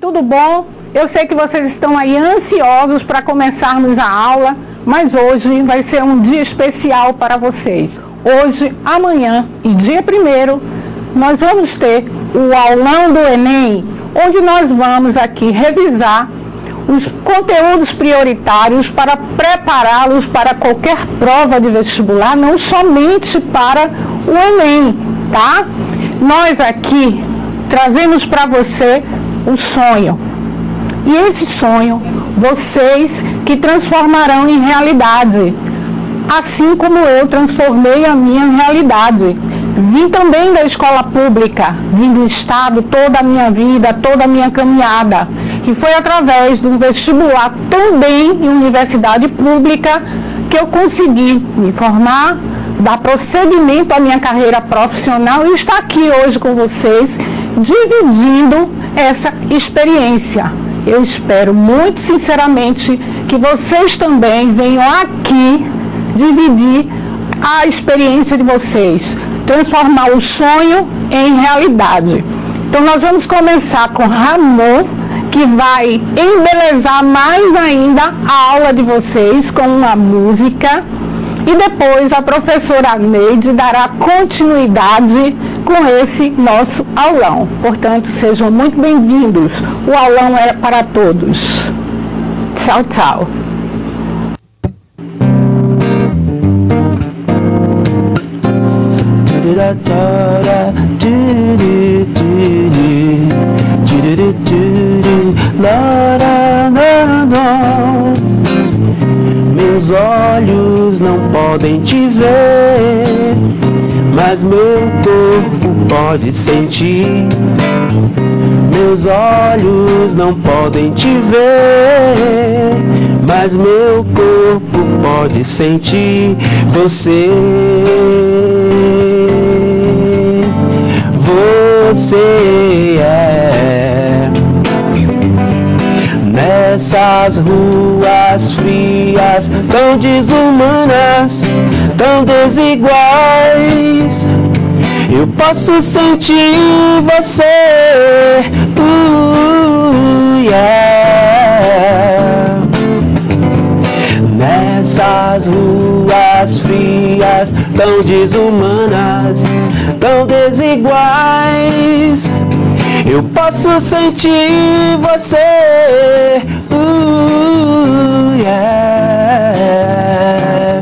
tudo bom? Eu sei que vocês estão aí ansiosos para começarmos a aula, mas hoje vai ser um dia especial para vocês. Hoje, amanhã e dia 1º, nós vamos ter o aulão do Enem, onde nós vamos aqui revisar os conteúdos prioritários para prepará-los para qualquer prova de vestibular, não somente para o Enem, tá? Nós aqui trazemos para você um sonho. E esse sonho, vocês que transformarão em realidade, assim como eu transformei a minha realidade. Vim também da escola pública, vim do estado toda a minha vida, toda a minha caminhada. E foi através de um vestibular também em universidade pública que eu consegui me formar, dar prosseguimento à minha carreira profissional e estar aqui hoje com vocês, dividindo essa experiência. Eu espero muito sinceramente que vocês também venham aqui dividir a experiência de vocês, transformar o sonho em realidade. Então nós vamos começar com Ramon, que vai embelezar mais ainda a aula de vocês com uma música, e depois a professora Neide dará continuidade com esse nosso aulão. Portanto, sejam muito bem-vindos. O aulão é para todos. Tchau, tchau. Meus olhos não podem te ver, mas meu corpo pode sentir. Meus olhos não podem te ver, mas meu corpo pode sentir você. Você é nessas ruas frias, tão desumanas, tão desiguais. Eu posso sentir você, yeah. Nessas ruas frias, tão desumanas, tão desiguais. Eu posso sentir você, yeah.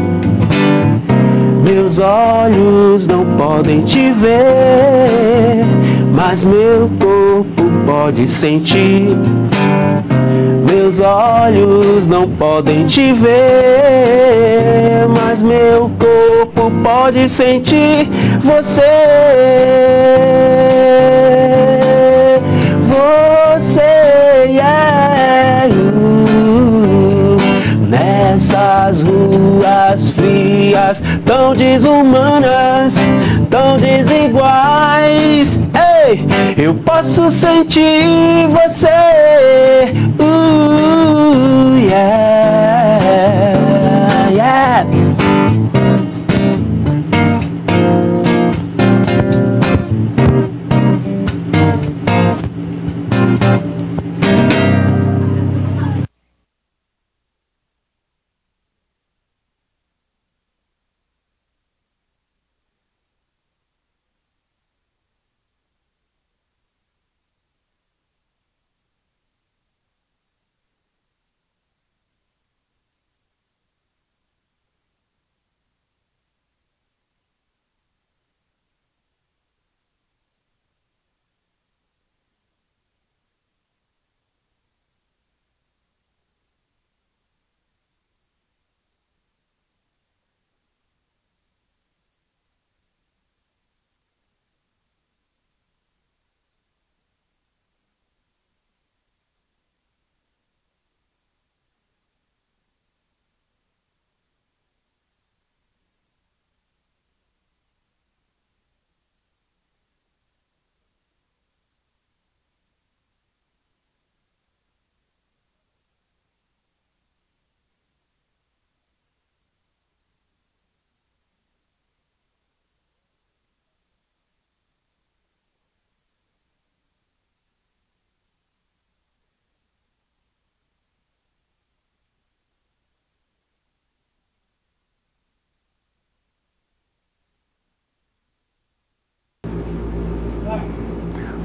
Meus olhos não podem te ver, mas meu corpo pode sentir. Meus olhos não podem te ver, mas meu corpo pode sentir você. Você, yeah. Nessas ruas frias, tão desumanas, tão desiguais. Ei, eu posso sentir você, yeah, yeah.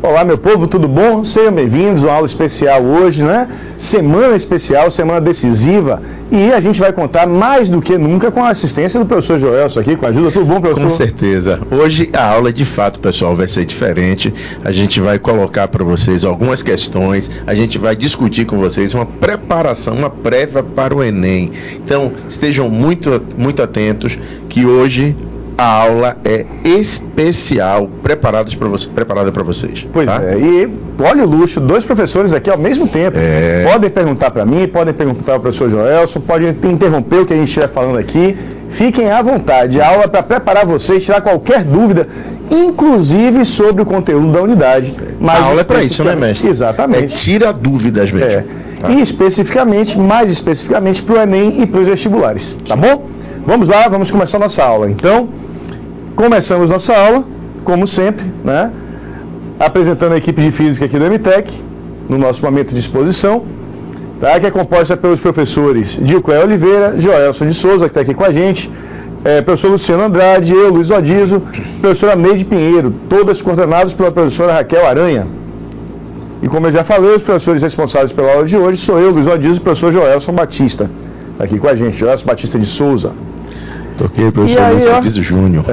Olá, meu povo, tudo bom? Sejam bem-vindos a uma aula especial hoje, né? Semana especial, semana decisiva. E a gente vai contar mais do que nunca com a assistência do professor Joelson aqui, com a ajuda. Tudo bom, professor? Com certeza. Hoje a aula, de fato, pessoal, vai ser diferente. A gente vai colocar para vocês algumas questões, a gente vai discutir com vocês uma preparação, uma prévia para o Enem. Então, estejam muito atentos que hoje a aula é especial, preparada para vocês. Pois tá? é, e olha o luxo, dois professores aqui ao mesmo tempo. Podem perguntar para mim, podem perguntar para o professor Joelson, podem interromper o que a gente estiver falando aqui. Fiquem à vontade. A aula é para preparar vocês, tirar qualquer dúvida, inclusive sobre o conteúdo da unidade. A aula é para isso, né, mestre? Exatamente. Tira dúvidas mesmo. Tá? E mais especificamente para o Enem e para os vestibulares, tá bom? Vamos lá, vamos começar nossa aula. Então, começamos nossa aula, como sempre, né? Apresentando a equipe de física aqui do MTech, no nosso momento de exposição, tá? Que é composta pelos professores Dilclé Oliveira, Joelson de Souza, que está aqui com a gente, professor Luciano Andrade, eu, Luiz Odizo, professora Neide Pinheiro, todas coordenadas pela professora Raquel Aranha. E como eu já falei, os professores responsáveis pela aula de hoje sou eu, Luiz Odizo, e o professor Joelson Batista, tá aqui com a gente, Joelson Batista de Souza. Toquei, professor Luiz Odizo Júnior.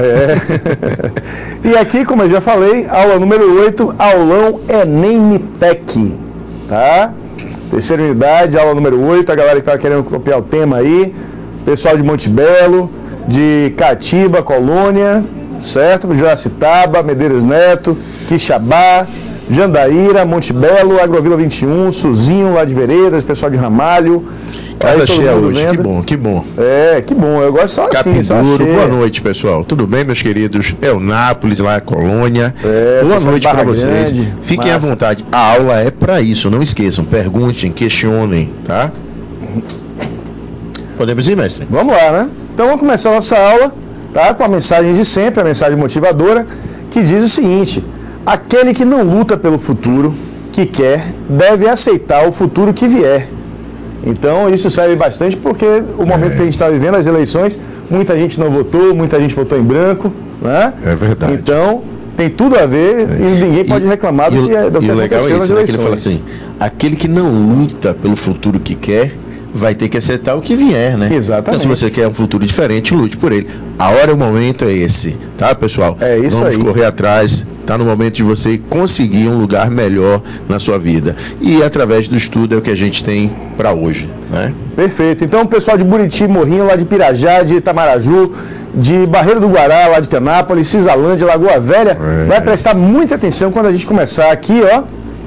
E aqui, como eu já falei, aula número 8, aulão Enem MTech, tá? Terceira unidade, aula número 8, a galera que tá querendo copiar o tema aí, pessoal de Monte Belo, de Catiba, Colônia, certo? Joacitaba, Medeiros Neto, Quixabá, Jandaíra, Monte Belo, Agrovila 21, Suzinho, lá de Veredas, pessoal de Ramalho. Casa cheia hoje, que bom, que bom. Que bom, eu gosto só assim, só Capiduro, boa noite, pessoal. Tudo bem, meus queridos? Eunápolis, lá a Colônia. Boa noite para vocês. Grande, fiquem à vontade. A aula é para isso, não esqueçam. Perguntem, questionem, tá? Podemos ir, mestre? Vamos lá, né? Então vamos começar a nossa aula, tá? Com a mensagem de sempre, a mensagem motivadora, que diz o seguinte: aquele que não luta pelo futuro que quer, deve aceitar o futuro que vier. Então isso serve bastante porque o momento que a gente está vivendo, as eleições, muita gente não votou, muita gente votou em branco, né? É verdade. Então tem tudo a ver e ninguém pode reclamar do que aconteceu nas eleições. Que ele fala assim, aquele que não luta pelo futuro que quer, vai ter que aceitar o que vier, né? Exatamente. Então, se você quer um futuro diferente, lute por ele. A hora, o momento é esse, tá, pessoal? É isso aí. Vamos correr atrás. Tá no momento de você conseguir um lugar melhor na sua vida. E através do estudo é o que a gente tem para hoje, né? Perfeito. Então, o pessoal de Buriti, Morrinho, lá de Pirajá, de Itamaraju, de Barreiro do Guará, lá de Canápolis, Cisalândia, Lagoa Velha, vai prestar muita atenção quando a gente começar aqui, ó,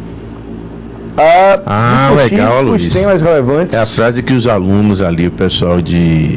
a discutir legal, os Luiz. temas relevantes. É a frase que os alunos ali, o pessoal de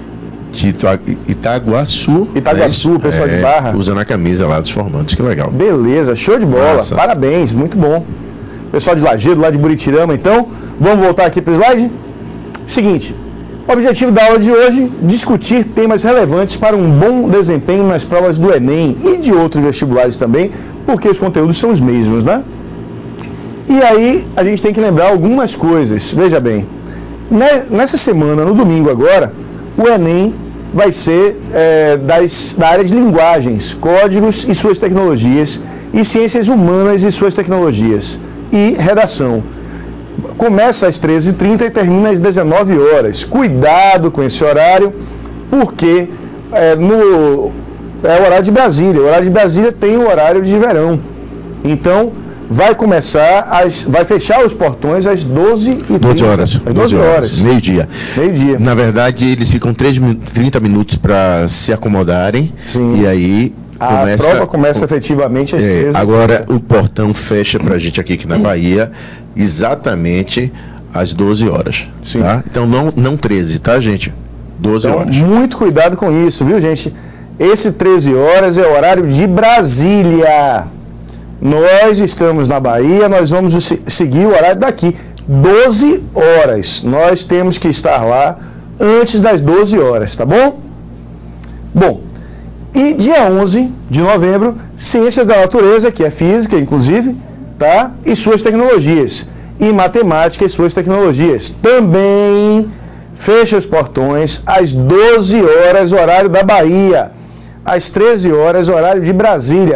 Itaguaçu, o pessoal de Barra, usa na camisa lá dos formandos, que legal. Beleza, show de bola, Massa. Parabéns, muito bom. Pessoal de Lajedo, lá de Buritirama, então, vamos voltar aqui para o slide? Seguinte, o objetivo da aula de hoje, discutir temas relevantes para um bom desempenho nas provas do Enem e de outros vestibulares também, porque os conteúdos são os mesmos, né? E aí, a gente tem que lembrar algumas coisas. Veja bem, nessa semana, no domingo agora, o Enem vai ser da área de linguagens, códigos e suas tecnologias, e ciências humanas e suas tecnologias, e redação. Começa às 13h30 e termina às 19 horas. Cuidado com esse horário, porque é o horário de Brasília. O horário de Brasília tem o horário de verão. Então, vai fechar os portões às 12h30. 12 horas. Às 12 horas. Meio-dia. Meio-dia. Na verdade, eles ficam 30 minutos para se acomodarem. Sim. E aí a prova começa efetivamente às 13h30. Agora o portão fecha para a gente aqui na Bahia exatamente às 12 horas. Sim. Tá? Então não 13, tá, gente? 12 horas. Muito cuidado com isso, viu, gente? Esse 13 horas é o horário de Brasília. Nós estamos na Bahia, nós vamos seguir o horário daqui. 12 horas. Nós temos que estar lá antes das 12 horas, tá bom? Bom, e dia 11 de novembro, Ciências da Natureza, que é física, inclusive, tá? E suas tecnologias. E matemática e suas tecnologias. Também fecha os portões às 12 horas, horário da Bahia. Às 13 horas, horário de Brasília.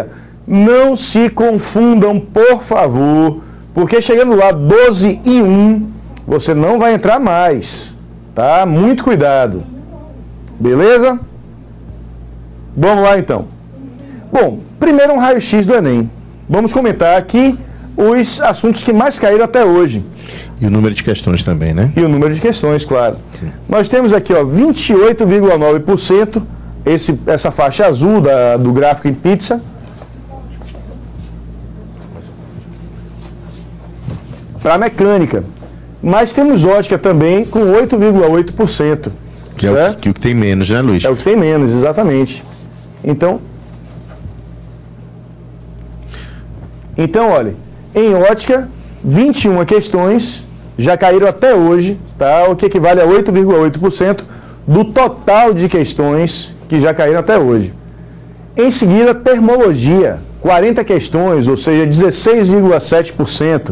Não se confundam, por favor, porque chegando lá 12 e 1, você não vai entrar mais, tá? Muito cuidado. Beleza? Vamos lá então. Bom, primeiro um raio-x do Enem. Vamos comentar aqui os assuntos que mais caíram até hoje. E o número de questões também, né? E o número de questões, claro. Sim. Nós temos aqui, ó, 28,9%, essa faixa azul do gráfico em pizza. Para mecânica. Mas temos ótica também com 8,8%. Que é o que tem menos, né, Luiz? É o que tem menos, exatamente. Então, olha, em ótica, 21 questões já caíram até hoje, tá? O que equivale a 8,8% do total de questões que já caíram até hoje. Em seguida, termologia, 40 questões, ou seja, 16,7%.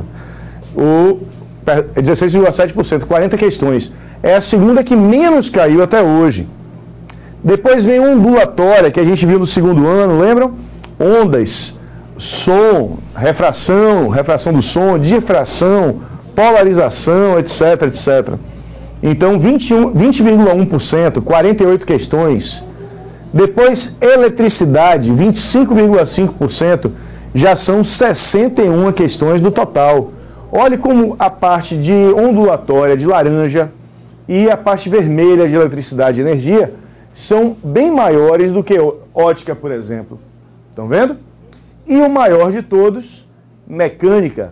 16,7%, 40 questões. É a segunda que menos caiu até hoje. Depois vem ondulatória, que a gente viu no segundo ano, lembram? Ondas, som, refração do som, difração, polarização, etc, etc. Então, 20,1%, 48 questões. Depois, eletricidade, 25,5%, já são 61 questões do total. Olhe como a parte de ondulatória, de laranja, e a parte vermelha de eletricidade e energia são bem maiores do que ótica, por exemplo. Estão vendo? E o maior de todos, mecânica,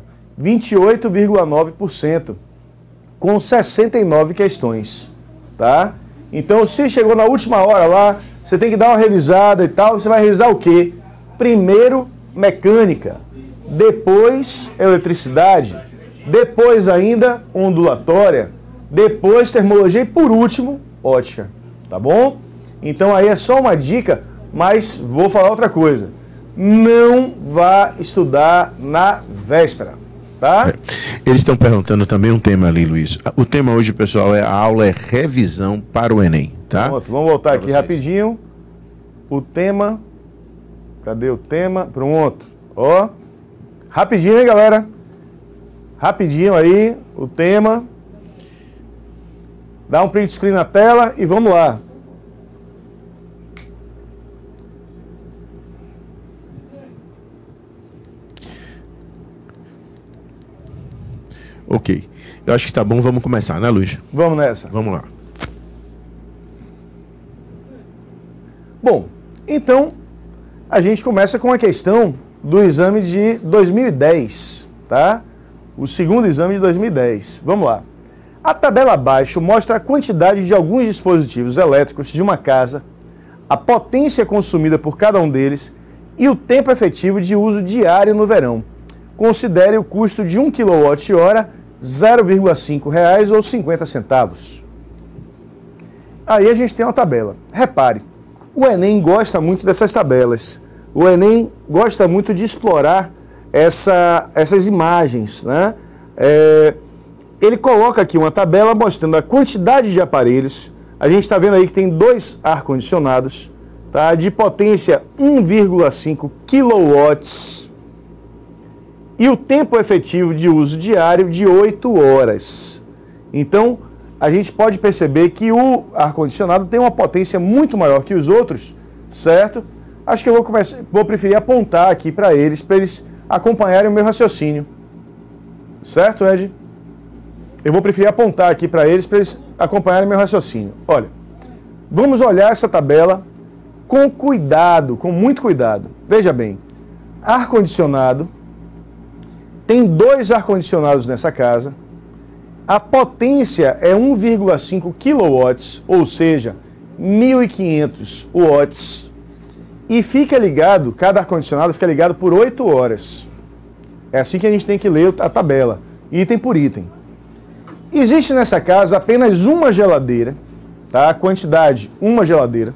28,9%, com 69 questões. Tá? Então, se chegou na última hora lá, você tem que dar uma revisada e tal. Você vai revisar o quê? Primeiro, mecânica. Depois, eletricidade. Depois ainda, ondulatória. Depois, termologia e, por último, ótica. Tá bom? Então, aí é só uma dica, mas vou falar outra coisa. Não vá estudar na véspera, tá? Eles estão perguntando também um tema ali, Luiz. O tema hoje, pessoal, a aula é revisão para o Enem, tá? Pronto, vamos voltar aqui rapidinho. O tema... Cadê o tema? Pronto. Ó. Rapidinho, hein, galera? Rapidinho aí, o tema. Dá um print screen na tela e vamos lá. Ok. Eu acho que tá bom, vamos começar, né, Luiz? Vamos nessa. Vamos lá. Bom, então a gente começa com a questão do exame de 2010, tá? O segundo exame de 2010. Vamos lá. A tabela abaixo mostra a quantidade de alguns dispositivos elétricos de uma casa, a potência consumida por cada um deles e o tempo efetivo de uso diário no verão. Considere o custo de 1 kWh, R$ 0,5 ou 50 centavos. Aí a gente tem uma tabela. Repare, o Enem gosta muito dessas tabelas. O Enem gosta muito de explorar essas imagens, né? Ele coloca aqui uma tabela mostrando a quantidade de aparelhos. A gente está vendo aí que tem 2 ar-condicionados, tá? De potência 1,5 kW e o tempo efetivo de uso diário de 8 horas. Então, a gente pode perceber que o ar-condicionado tem uma potência muito maior que os outros, certo? Acho que eu vou preferir apontar aqui para eles acompanharem o meu raciocínio. Certo, Ed? Eu vou preferir apontar aqui para eles acompanharem o meu raciocínio. Olha, vamos olhar essa tabela com cuidado, com muito cuidado. Veja bem, ar-condicionado, tem 2 ar-condicionados nessa casa, a potência é 1,5 kW, ou seja, 1.500 watts, e fica ligado, cada ar-condicionado fica ligado por 8 horas. É assim que a gente tem que ler a tabela, item por item. Existe nessa casa apenas uma geladeira, tá? A quantidade, uma geladeira.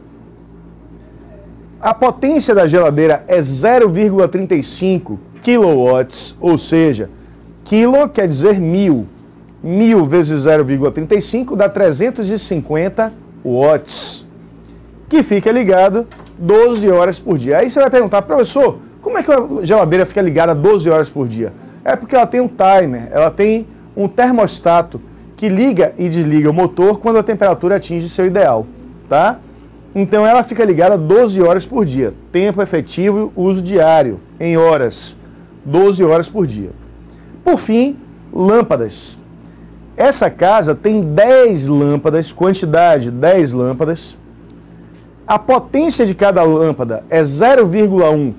A potência da geladeira é 0,35 kW, ou seja, quilo quer dizer 1000. 1000 vezes 0,35 dá 350 watts, que fica ligado 12 horas por dia. Aí você vai perguntar, professor, Como é que a geladeira fica ligada 12 horas por dia? É porque ela tem um timer, ela tem um termostato que liga e desliga o motor quando a temperatura atinge seu ideal, tá? Então ela fica ligada 12 horas por dia. Tempo efetivo, uso diário, em horas. 12 horas por dia. Por fim, lâmpadas. Essa casa tem 10 lâmpadas, quantidade 10 lâmpadas. A potência de cada lâmpada é 0,1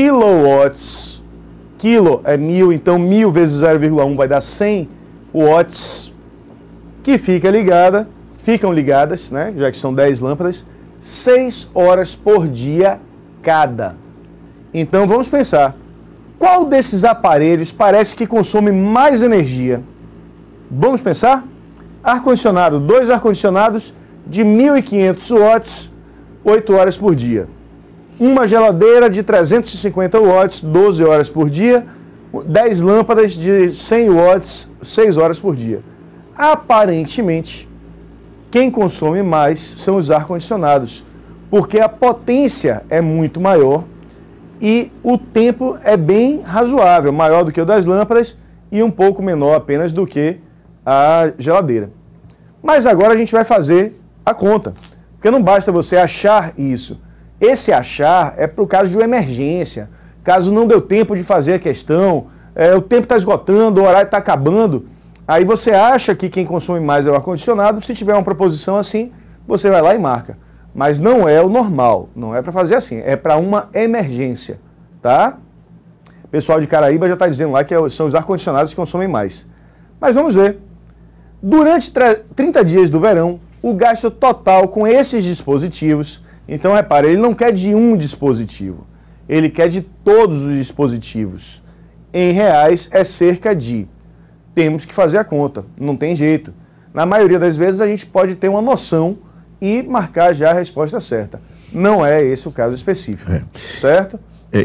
kW. Quilo é 1000, então 1000 vezes 0,1 vai dar 100 watts. Que ficam ligadas, né, já que são 10 lâmpadas, 6 horas por dia cada. Então vamos pensar, qual desses aparelhos parece que consome mais energia? Vamos pensar? Ar-condicionado, 2 ar-condicionados de 1.500 watts, 8 horas por dia. Uma geladeira de 350 watts, 12 horas por dia. 10 lâmpadas de 100 watts, 6 horas por dia. Aparentemente, quem consome mais são os ar-condicionados, porque a potência é muito maior e o tempo é bem razoável, maior do que o das lâmpadas e um pouco menor apenas do que a geladeira. Mas agora a gente vai fazer a conta, porque não basta você achar isso. Esse achar é para o caso de uma emergência, caso não deu tempo de fazer a questão, o tempo está esgotando, o horário está acabando. Aí você acha que quem consome mais é o ar-condicionado, se tiver uma proposição assim, você vai lá e marca. Mas não é o normal, não é para fazer assim, é para uma emergência, tá? O pessoal de Caraíba já está dizendo lá que são os ar-condicionados que consomem mais. Mas vamos ver. Durante 30 dias do verão, o gasto total com esses dispositivos, então repare, ele não quer de um dispositivo, ele quer de todos os dispositivos. Em reais é cerca de... Temos que fazer a conta, não tem jeito. Na maioria das vezes a gente pode ter uma noção e marcar já a resposta certa. Não é esse o caso específico, certo?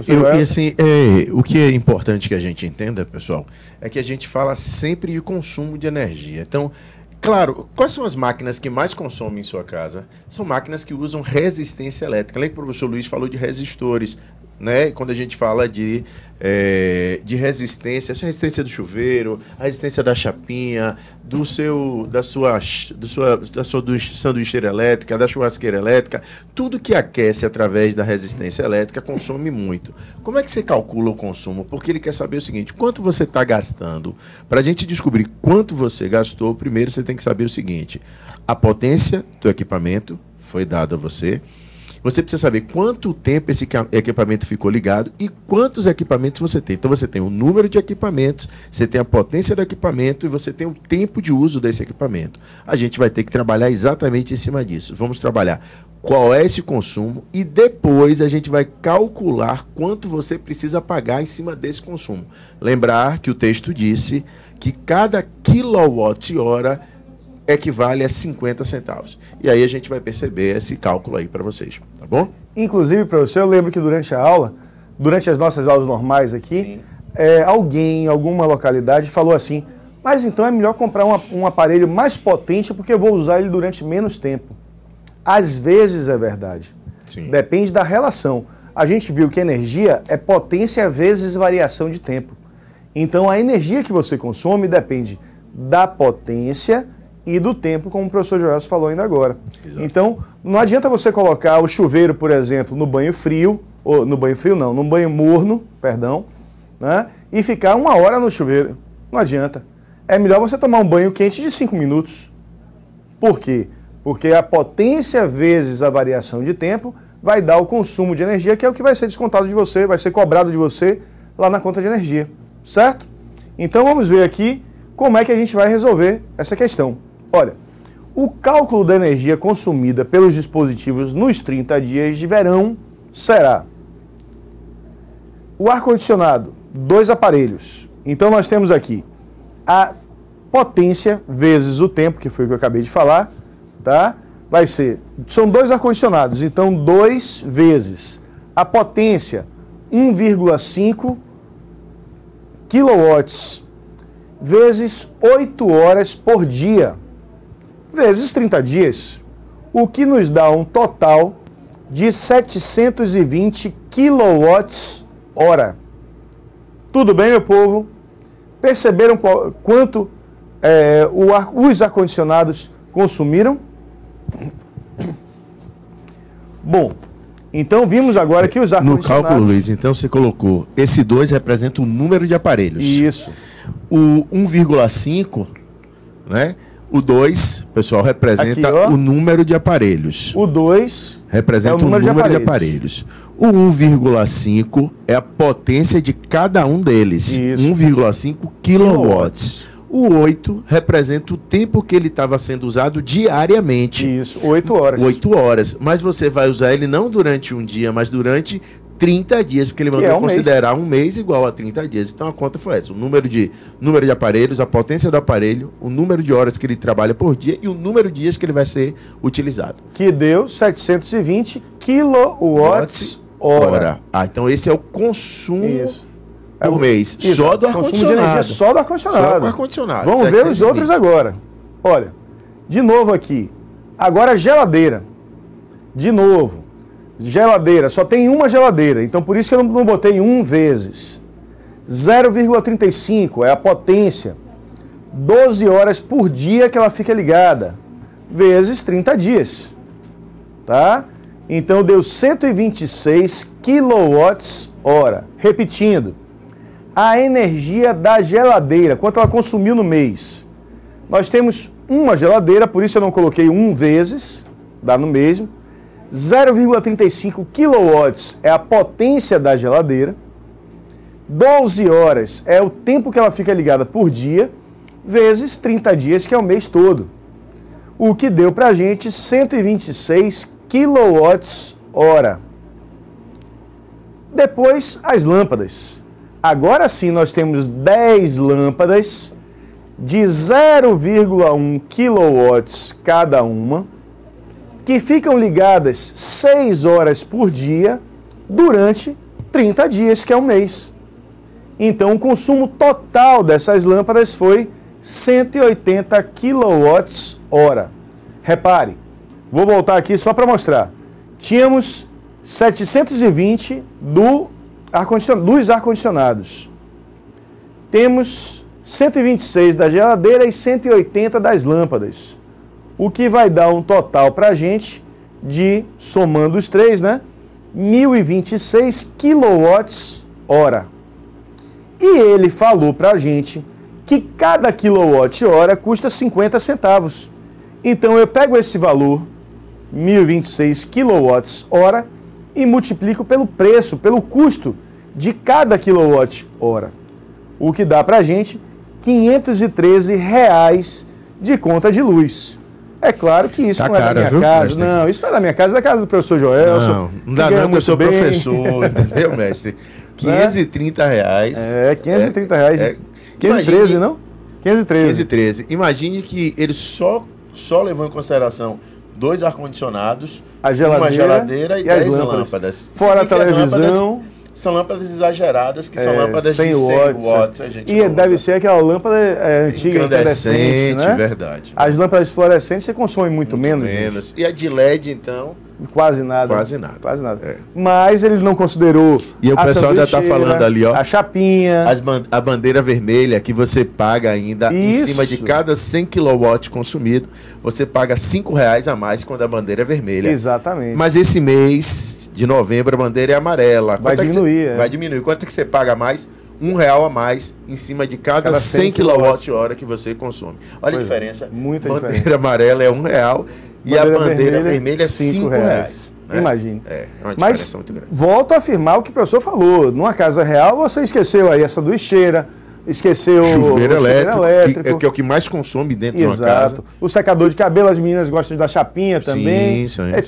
O que é importante que a gente entenda, pessoal, é que a gente fala sempre de consumo de energia. Então, claro, quais são as máquinas que mais consomem em sua casa? São máquinas que usam resistência elétrica. Lembra que o professor Luiz falou de resistores, né? Quando a gente fala de resistência, a resistência do chuveiro, a resistência da chapinha, da sanduicheira elétrica, da churrasqueira elétrica, tudo que aquece através da resistência elétrica consome muito. Como é que você calcula o consumo? Porque ele quer saber o seguinte, quanto você está gastando? Para a gente descobrir quanto você gastou, primeiro você tem que saber o seguinte, a potência do equipamento foi dada a você. Você precisa saber quanto tempo esse equipamento ficou ligado e quantos equipamentos você tem. Então você tem o número de equipamentos, você tem a potência do equipamento e você tem o tempo de uso desse equipamento. A gente vai ter que trabalhar exatamente em cima disso. Vamos trabalhar qual é esse consumo e depois a gente vai calcular quanto você precisa pagar em cima desse consumo. Lembrar que o texto disse que cada quilowatt-hora equivale a 50 centavos. E aí a gente vai perceber esse cálculo aí para vocês, tá bom? Inclusive, professor, eu lembro que durante a aula, durante as nossas aulas normais aqui, alguém em alguma localidade falou assim, mas então é melhor comprar um aparelho mais potente porque eu vou usar ele durante menos tempo. Às vezes é verdade. Sim. Depende da relação. A gente viu que energia é potência vezes variação de tempo. Então a energia que você consome depende da potência e do tempo, como o professor Joelson falou ainda agora. Exato. Então, não adianta você colocar o chuveiro, por exemplo, no banho frio, ou no banho frio não, no banho morno, perdão, né, e ficar 1 hora no chuveiro. Não adianta. É melhor você tomar um banho quente de 5 minutos. Por quê? Porque a potência vezes a variação de tempo vai dar o consumo de energia, que é o que vai ser descontado de você, vai ser cobrado de você lá na conta de energia. Certo? Então, vamos ver aqui como é que a gente vai resolver essa questão. Olha, o cálculo da energia consumida pelos dispositivos nos 30 dias de verão será o ar-condicionado, 2 aparelhos. Então nós temos aqui a potência vezes o tempo, que foi o que eu acabei de falar, tá? Vai ser, são 2 ar-condicionados, então 2 vezes a potência, 1,5 kW, vezes 8 horas por dia, vezes 30 dias, o que nos dá um total de 720 kW kWh. Tudo bem, meu povo? Perceberam quanto os ar-condicionados consumiram? Bom, então vimos agora que os ar-condicionados... No cálculo, Luiz, então você colocou, esse 2 representa o número de aparelhos. Isso. O 1,5, né? O 2, pessoal, representa aqui, o número de aparelhos. O 2 representa o número de aparelhos. O 1,5 é a potência de cada um deles. 1,5 kW. O 8 representa o tempo que ele estava sendo usado diariamente. Isso, 8 horas. 8 horas. Mas você vai usar ele não durante um dia, mas durante 30 dias, porque ele mandou considerar um mês igual a 30 dias. Então a conta foi essa: o número de aparelhos, a potência do aparelho, o número de horas que ele trabalha por dia e o número de dias que ele vai ser utilizado. Que deu 720 kWh. Então esse é o consumo por mês. Isso. Só do ar-condicionado. Só do ar-condicionado. Só do ar-condicionado. Vamos ver os outros agora. Olha, de novo aqui. Agora geladeira. De novo. Geladeira. Só tem uma geladeira. Então por isso que eu não botei 1 vezes. 0,35 é a potência. 12 horas por dia que ela fica ligada. Vezes 30 dias. Tá? Então deu 126 kWh. Repetindo. A energia da geladeira, quanto ela consumiu no mês. Nós temos uma geladeira, por isso eu não coloquei 1 vezes, dá no mesmo. 0,35 kW é a potência da geladeira. 12 horas é o tempo que ela fica ligada por dia, vezes 30 dias, que é o mês todo. O que deu pra gente 126 kWh. Depois, as lâmpadas. Agora sim nós temos 10 lâmpadas de 0,1 kW cada uma, que ficam ligadas 6 horas por dia durante 30 dias, que é um mês. Então o consumo total dessas lâmpadas foi 180 kWh. Repare, vou voltar aqui só para mostrar. Tínhamos 720 dos ar-condicionados. Temos 126 da geladeira e 180 das lâmpadas. O que vai dar um total para a gente de, somando os três, né? 1.026 kWh. E ele falou para a gente que cada quilowatt-hora custa 50 centavos. Então eu pego esse valor, 1.026 kWh, e multiplico pelo preço, pelo custo de cada quilowatt-hora. O que dá para a gente R$ 513 de conta de luz. É claro que isso não é da minha casa. Mestre? Não, isso não é da minha casa, é da casa do professor Joelson. Não dá não, que eu sou professor, entendeu, mestre? R$ 530. É, 530 reais. 513, não? 513. Imagine que ele só levou em consideração 2 ar-condicionados, uma geladeira e 10 lâmpadas. Fora a televisão. São lâmpadas exageradas, que são lâmpadas de 100 watts. A gente e deve ser aquela lâmpada antiga, incandescente, né? Verdade. As lâmpadas fluorescentes você consome muito menos. Gente. E a de LED, então... Quase nada. Quase nada. Quase nada. É. Mas ele não considerou e o pessoal já está falando ali, ó. A chapinha. A bandeira vermelha que você paga ainda em cima de cada 100 kW consumido. Você paga R$5 a mais quando a bandeira é vermelha. Exatamente. Mas esse mês de novembro a bandeira é amarela. Vai diminuir. Vai diminuir. Quanto é que você paga mais? R$1 a mais em cima de cada 100 kWh que você consome. Olha a diferença. Muita bandeira diferença. Bandeira amarela é R$1 e a bandeira vermelha é R$5. Né? Imagine. É uma diferença muito grande. Volto a afirmar o que o professor falou. Numa casa real, você esqueceu aí a sanduicheira, esqueceu chuveiro elétrico. Que é o que mais consome dentro de uma casa. O secador de cabelo, as meninas gostam da chapinha também,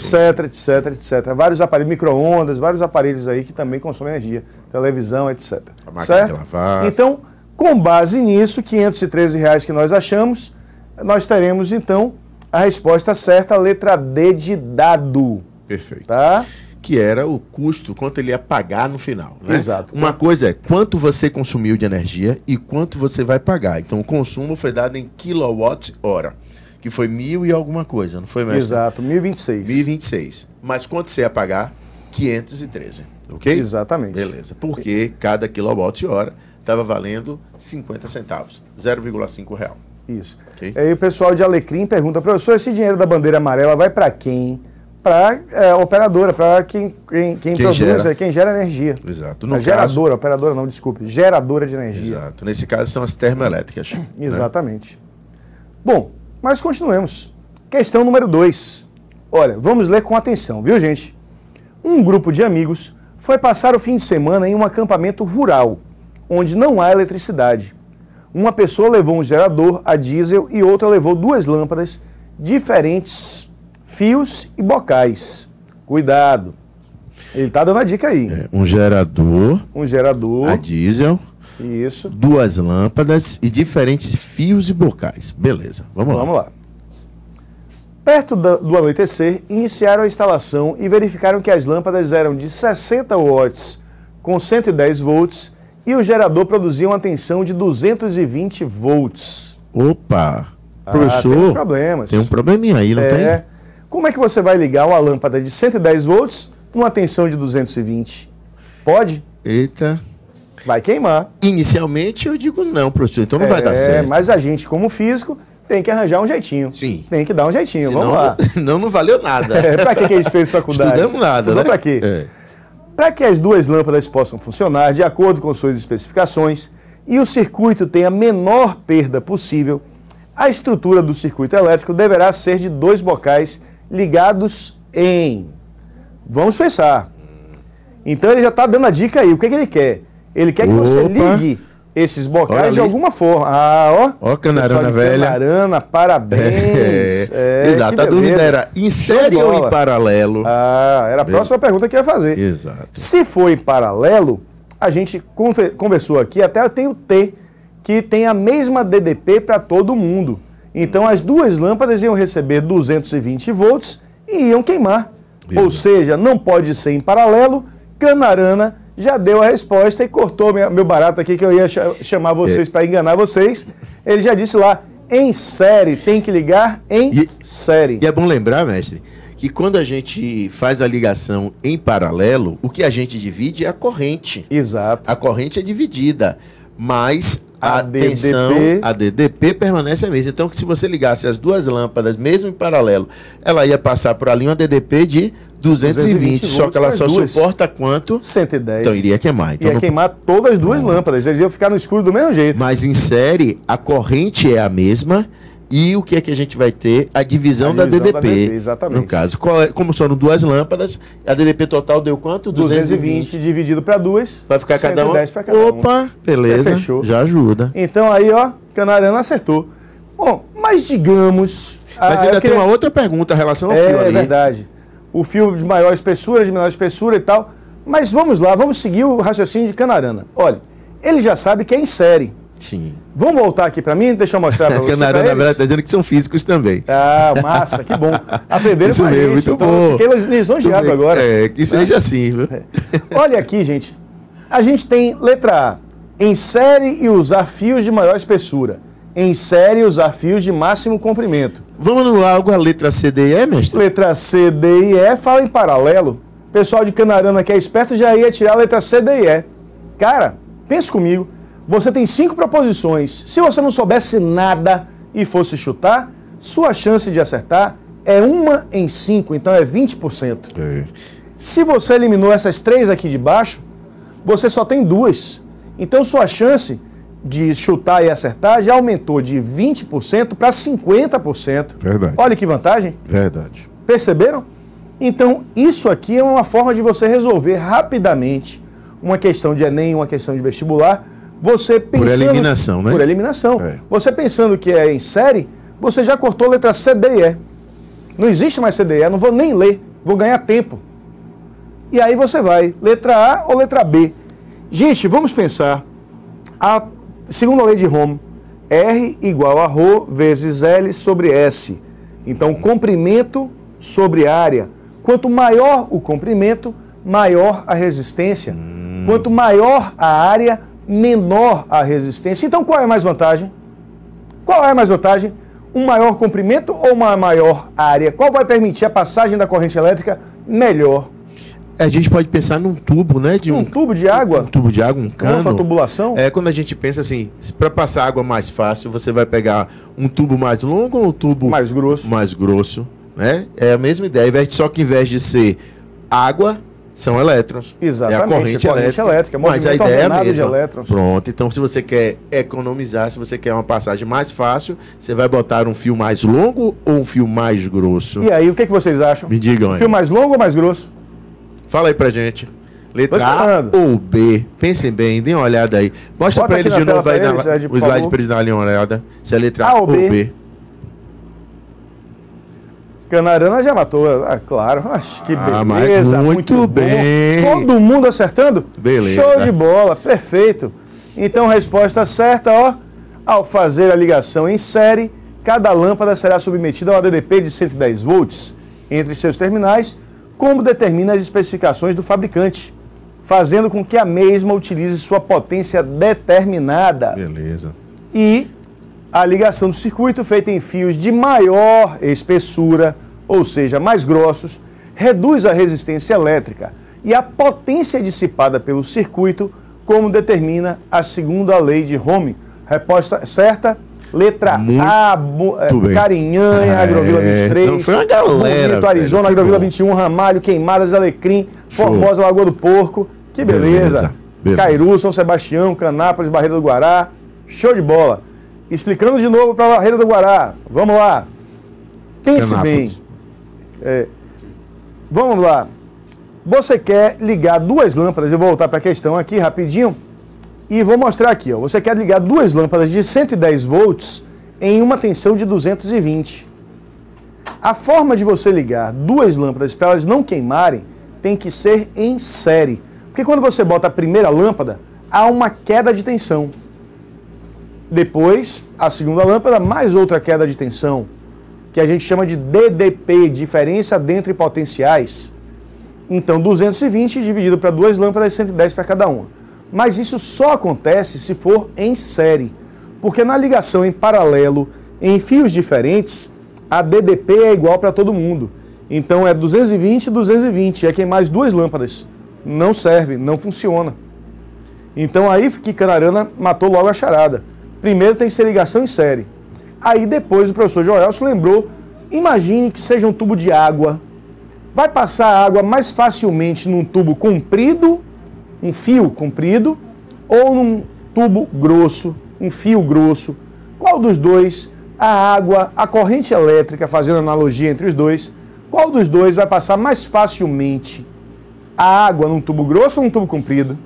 etc. Vários aparelhos, micro-ondas, vários aparelhos aí que também consomem energia. Televisão, etc. A máquina de lavar. Então, com base nisso, R$513 que nós achamos, nós teremos então a resposta certa, a letra D de dado. Perfeito. Tá? Que era o custo, quanto ele ia pagar no final. Né? Exato. Uma coisa é quanto você consumiu de energia e quanto você vai pagar. Então o consumo foi dado em quilowatt-hora, que foi 1.000 e alguma coisa, não foi, mestre? Exato, 1.026. 1.026. Mas quanto você ia pagar? 513, ok? Exatamente. Beleza, porque cada quilowatt-hora estava valendo 50 centavos, 0,5 real. Isso. Ok. Aí o pessoal de Alecrim pergunta, professor, esse dinheiro da bandeira amarela vai para quem? Para a operadora, para quem produz, gera. quem gera energia. Exato. A geradora, operadora não, desculpe, geradora de energia. Exato. Nesse caso são as termoelétricas. né? Exatamente. Bom, mas continuemos. Questão número 2. Olha, vamos ler com atenção, viu, gente? Um grupo de amigos foi passar o fim de semana em um acampamento rural, onde não há eletricidade. Uma pessoa levou um gerador a diesel e outra levou 2 lâmpadas, diferentes fios e bocais. Cuidado. Ele está dando a dica aí. Um gerador, Um gerador. a diesel, Isso. 2 lâmpadas e diferentes fios e bocais. Beleza, vamos lá. Perto do anoitecer, iniciaram a instalação e verificaram que as lâmpadas eram de 60 watts com 110 volts e o gerador produzia uma tensão de 220 volts. Opa! Tem uns Professor, problemas. tem um probleminha aí, não tem? Como é que você vai ligar uma lâmpada de 110 volts numa tensão de 220? Pode? Eita. Vai queimar. Inicialmente eu digo não, professor, então não vai dar certo. Mas a gente, como físico, tem que arranjar um jeitinho. Sim. Tem que dar um jeitinho, Senão, vamos lá. não valeu nada. Pra que a gente fez faculdade? Estudamos nada, Estudou né? pra quê? Para que as 2 lâmpadas possam funcionar de acordo com suas especificações e o circuito tenha a menor perda possível, a estrutura do circuito elétrico deverá ser de 2 bocais ligados em... Vamos pensar. Então ele já está dando a dica aí. O que ele quer? Ele quer que você ligue esses bocais de alguma forma. Ó, Canarana velha. Canarana, parabéns. Exato, a dúvida era em série ou em paralelo? Era a próxima pergunta que eu ia fazer. Exato. Se for em paralelo, a gente conversou aqui, até tem o T, que tem a mesma DDP para todo mundo. Então as 2 lâmpadas iam receber 220 volts e iam queimar. Exato. Ou seja, não pode ser em paralelo. Canarana já deu a resposta e cortou meu barato aqui, que eu ia chamar vocês para enganar vocês. Ele já disse lá, em série, tem que ligar em série. E é bom lembrar, mestre, que quando a gente faz a ligação em paralelo, o que a gente divide é a corrente. Exato. A corrente é dividida, mas a DDP. tensão, a DDP permanece a mesma. Então, se você ligasse as 2 lâmpadas, mesmo em paralelo, ela ia passar por ali uma DDP de 220, só que ela só suporta quanto? 110. Então iria queimar. Então, ia queimar todas as 2 lâmpadas, eles iam ficar no escuro do mesmo jeito. Mas em série, a corrente é a mesma e o que é que a gente vai ter? A divisão da DDP. Exatamente. No caso, como foram 2 lâmpadas, a DDP total deu quanto? 220 dividido para 2. Vai ficar cada um? 110 para cada um. Opa, beleza. Já fechou. Já ajuda. Então aí, ó, Canarana acertou. Bom, mas digamos... Mas ainda tem uma outra pergunta em relação ao fio ali. É verdade. O fio de maior espessura e tal. Mas vamos lá, vamos seguir o raciocínio de Canarana. Olha, ele já sabe que é em série. Sim. Vamos voltar aqui para mim? Deixa eu mostrar para você. Canarana, na verdade, está dizendo que são físicos também. Massa, que bom. Aprenderam Isso com a mesmo, gente. muito bom. Fiquei lisonjeado agora. Que seja assim, viu? Olha aqui, gente. A gente tem letra A. Em série e usar fios de maior espessura. Em série usar fios de máximo comprimento. Vamos logo a letra C, D e E, mestre? Letra C, D e E fala em paralelo. O pessoal de Canarana que é esperto já ia tirar a letra C, D e E. Cara, pense comigo. Você tem 5 proposições. Se você não soubesse nada e fosse chutar, sua chance de acertar é 1 em 5, então é 20%. Se você eliminou essas 3 aqui de baixo, você só tem 2. Então sua chance de chutar e acertar já aumentou de 20% para 50%. Verdade. Olha que vantagem. Verdade. Perceberam? Então, isso aqui é uma forma de você resolver rapidamente uma questão de Enem, uma questão de vestibular, você pensando... Por eliminação, né? Por eliminação. Você pensando que é em série, você já cortou a letra C, D e E. Não existe mais C, D e E, não vou nem ler, vou ganhar tempo. E aí você vai, letra A ou letra B. Gente, vamos pensar. Segundo a lei de Ohm, R igual a ρ vezes L sobre S. Então, comprimento sobre área. Quanto maior o comprimento, maior a resistência. Quanto maior a área, menor a resistência. Então, qual é a mais vantagem? Qual é a mais vantagem? Um maior comprimento ou uma maior área? Qual vai permitir a passagem da corrente elétrica melhor? A gente pode pensar num tubo, né? Um tubo de água? Um tubo de água, um cano. Uma tubulação? É quando a gente pensa assim, para passar água mais fácil, você vai pegar um tubo mais longo ou um tubo mais grosso? Mais grosso, né? É a mesma ideia, só que em vez de ser água, são elétrons. Exatamente. É a corrente elétrica. Mas a ideia é a mesma. De elétrons. Pronto, então se você quer economizar, se você quer uma passagem mais fácil, você vai botar um fio mais longo ou um fio mais grosso? E aí, o que vocês acham? Me digam aí. Fio mais longo ou mais grosso? Fala aí pra gente. Letra A ou B? Pensem bem, deem uma olhada aí. Mostra pra eles de novo aí o slide pra eles darem uma olhada. Se é letra A ou B. Canarana já matou, claro. Acho que beleza. Muito bem. Bom. Todo mundo acertando? Beleza. Show de bola, perfeito. Então, resposta certa, ó. Ao fazer a ligação em série, cada lâmpada será submetida a um ADDP de 110 volts entre seus terminais, como determina as especificações do fabricante, fazendo com que a mesma utilize sua potência determinada. Beleza. E a ligação do circuito feita em fios de maior espessura, ou seja, mais grossos, reduz a resistência elétrica e a potência dissipada pelo circuito, como determina a segunda lei de Ohm. Resposta certa, letra A, Carinhanha, Agrovila 23, não, foi uma galera, Bonito, Arizona, Agrovila 21, Ramalho, Queimadas, Alecrim, Formosa, Lagoa do Porco, que beleza. Cairu, São Sebastião, Canápolis, Barreira do Guará, show de bola. Explicando de novo para a Barreira do Guará. Vamos lá. Pense bem. Vamos lá. Você quer ligar duas lâmpadas, eu vou voltar para a questão aqui rapidinho, e vou mostrar aqui. Ó. Você quer ligar duas lâmpadas de 110 volts em uma tensão de 220. A forma de você ligar duas lâmpadas para elas não queimarem tem que ser em série. Porque quando você bota a primeira lâmpada, há uma queda de tensão. Depois, a segunda lâmpada, mais outra queda de tensão, que a gente chama de DDP, diferença dentre potenciais. Então, 220 dividido para duas lâmpadas, 110 para cada uma. Mas isso só acontece se for em série, porque na ligação em paralelo, em fios diferentes, a DDP é igual para todo mundo. Então, é 220, 220, é quem mais duas lâmpadas. Não serve, não funciona. Então, aí que Canarana matou logo a charada. Primeiro tem que ser ligação em série. Aí depois o professor Joelso lembrou, imagine que seja um tubo de água. Vai passar a água mais facilmente num tubo comprido, um fio comprido, ou num tubo grosso, um fio grosso. Qual dos dois, a água, a corrente elétrica, fazendo analogia entre os dois, qual dos dois vai passar mais facilmente? A água num tubo grosso ou num tubo comprido?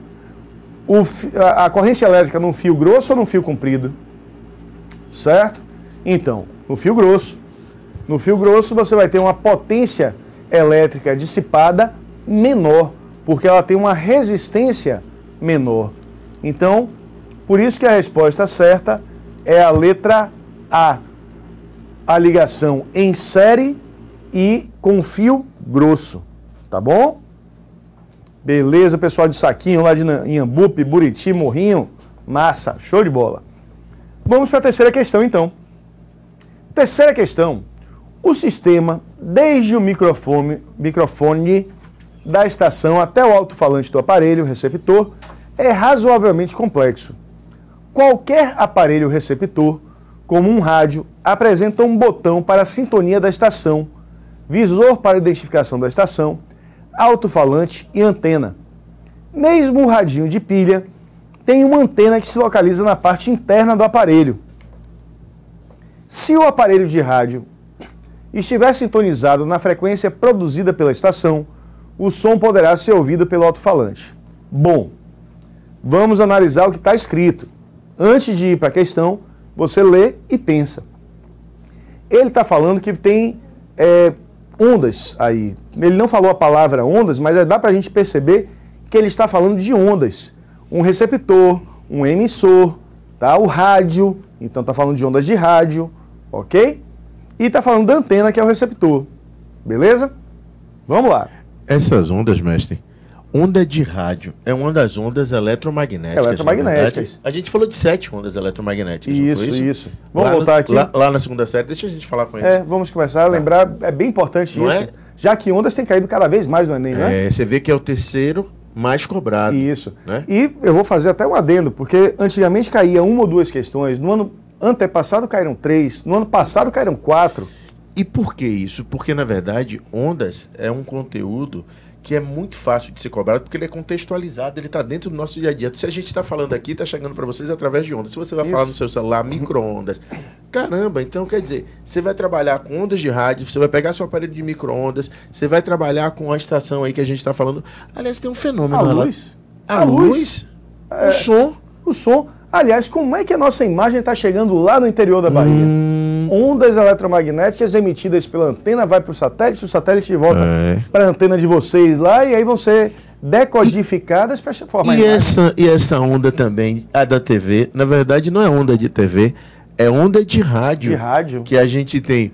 A corrente elétrica num fio grosso ou num fio comprido? Certo? Então, no fio grosso. No fio grosso você vai ter uma potência elétrica dissipada menor, porque ela tem uma resistência menor. Então, por isso que a resposta certa é a letra A. A ligação em série e com fio grosso. Tá bom? Beleza, pessoal de Saquinho, lá de Inhambupe, Buriti, Morrinho. Massa, show de bola. Vamos para a terceira questão, então. Terceira questão. O sistema, desde o microfone da estação até o alto-falante do aparelho receptor, é razoavelmente complexo. Qualquer aparelho receptor, como um rádio, apresenta um botão para a sintonia da estação, visor para a identificação da estação, alto-falante e antena. Mesmo o radinho de pilha tem uma antena que se localiza na parte interna do aparelho. Se o aparelho de rádio estiver sintonizado na frequência produzida pela estação, o som poderá ser ouvido pelo alto-falante. Bom, vamos analisar o que está escrito. Antes de ir para a questão, você lê e pensa. Ele está falando que tem ondas aí. Ele não falou a palavra ondas, mas dá para a gente perceber que ele está falando de ondas. Um receptor, um emissor, tá? O rádio, então está falando de ondas de rádio, ok? E está falando da antena, que é o receptor. Beleza? Vamos lá. Essas ondas, mestre, onda de rádio é uma das ondas eletromagnéticas. Eletromagnéticas. A gente falou de 7 ondas eletromagnéticas. Isso. Vamos voltar aqui. Lá na segunda série, deixa a gente falar com eles. Vamos começar a lembrar, é bem importante não isso. É? já que ondas têm caído cada vez mais no Enem, né? Você vê que é o terceiro mais cobrado. Isso. Né? E eu vou fazer até um adendo, porque antigamente caía 1 ou 2 questões, no ano antepassado caíram 3, no ano passado caíram 4. E por que isso? Porque, na verdade, ondas é um conteúdo que é muito fácil de ser cobrado, porque ele é contextualizado, ele está dentro do nosso dia a dia. Se a gente está falando aqui, está chegando para vocês através de ondas. Se você vai falar no seu celular, micro-ondas. Caramba, então quer dizer, você vai trabalhar com ondas de rádio, você vai pegar seu aparelho de micro-ondas, você vai trabalhar com a estação aí que a gente está falando. Aliás, tem um fenômeno. A luz. A luz. O som. O som. Aliás, como é que a nossa imagem está chegando lá no interior da Bahia? Ondas eletromagnéticas emitidas pela antena, vai para o satélite volta para a antena de vocês lá, e aí vão ser decodificadas para formar e essa onda também, a da TV, na verdade não é onda de TV, é onda de rádio. De rádio. Que a gente tem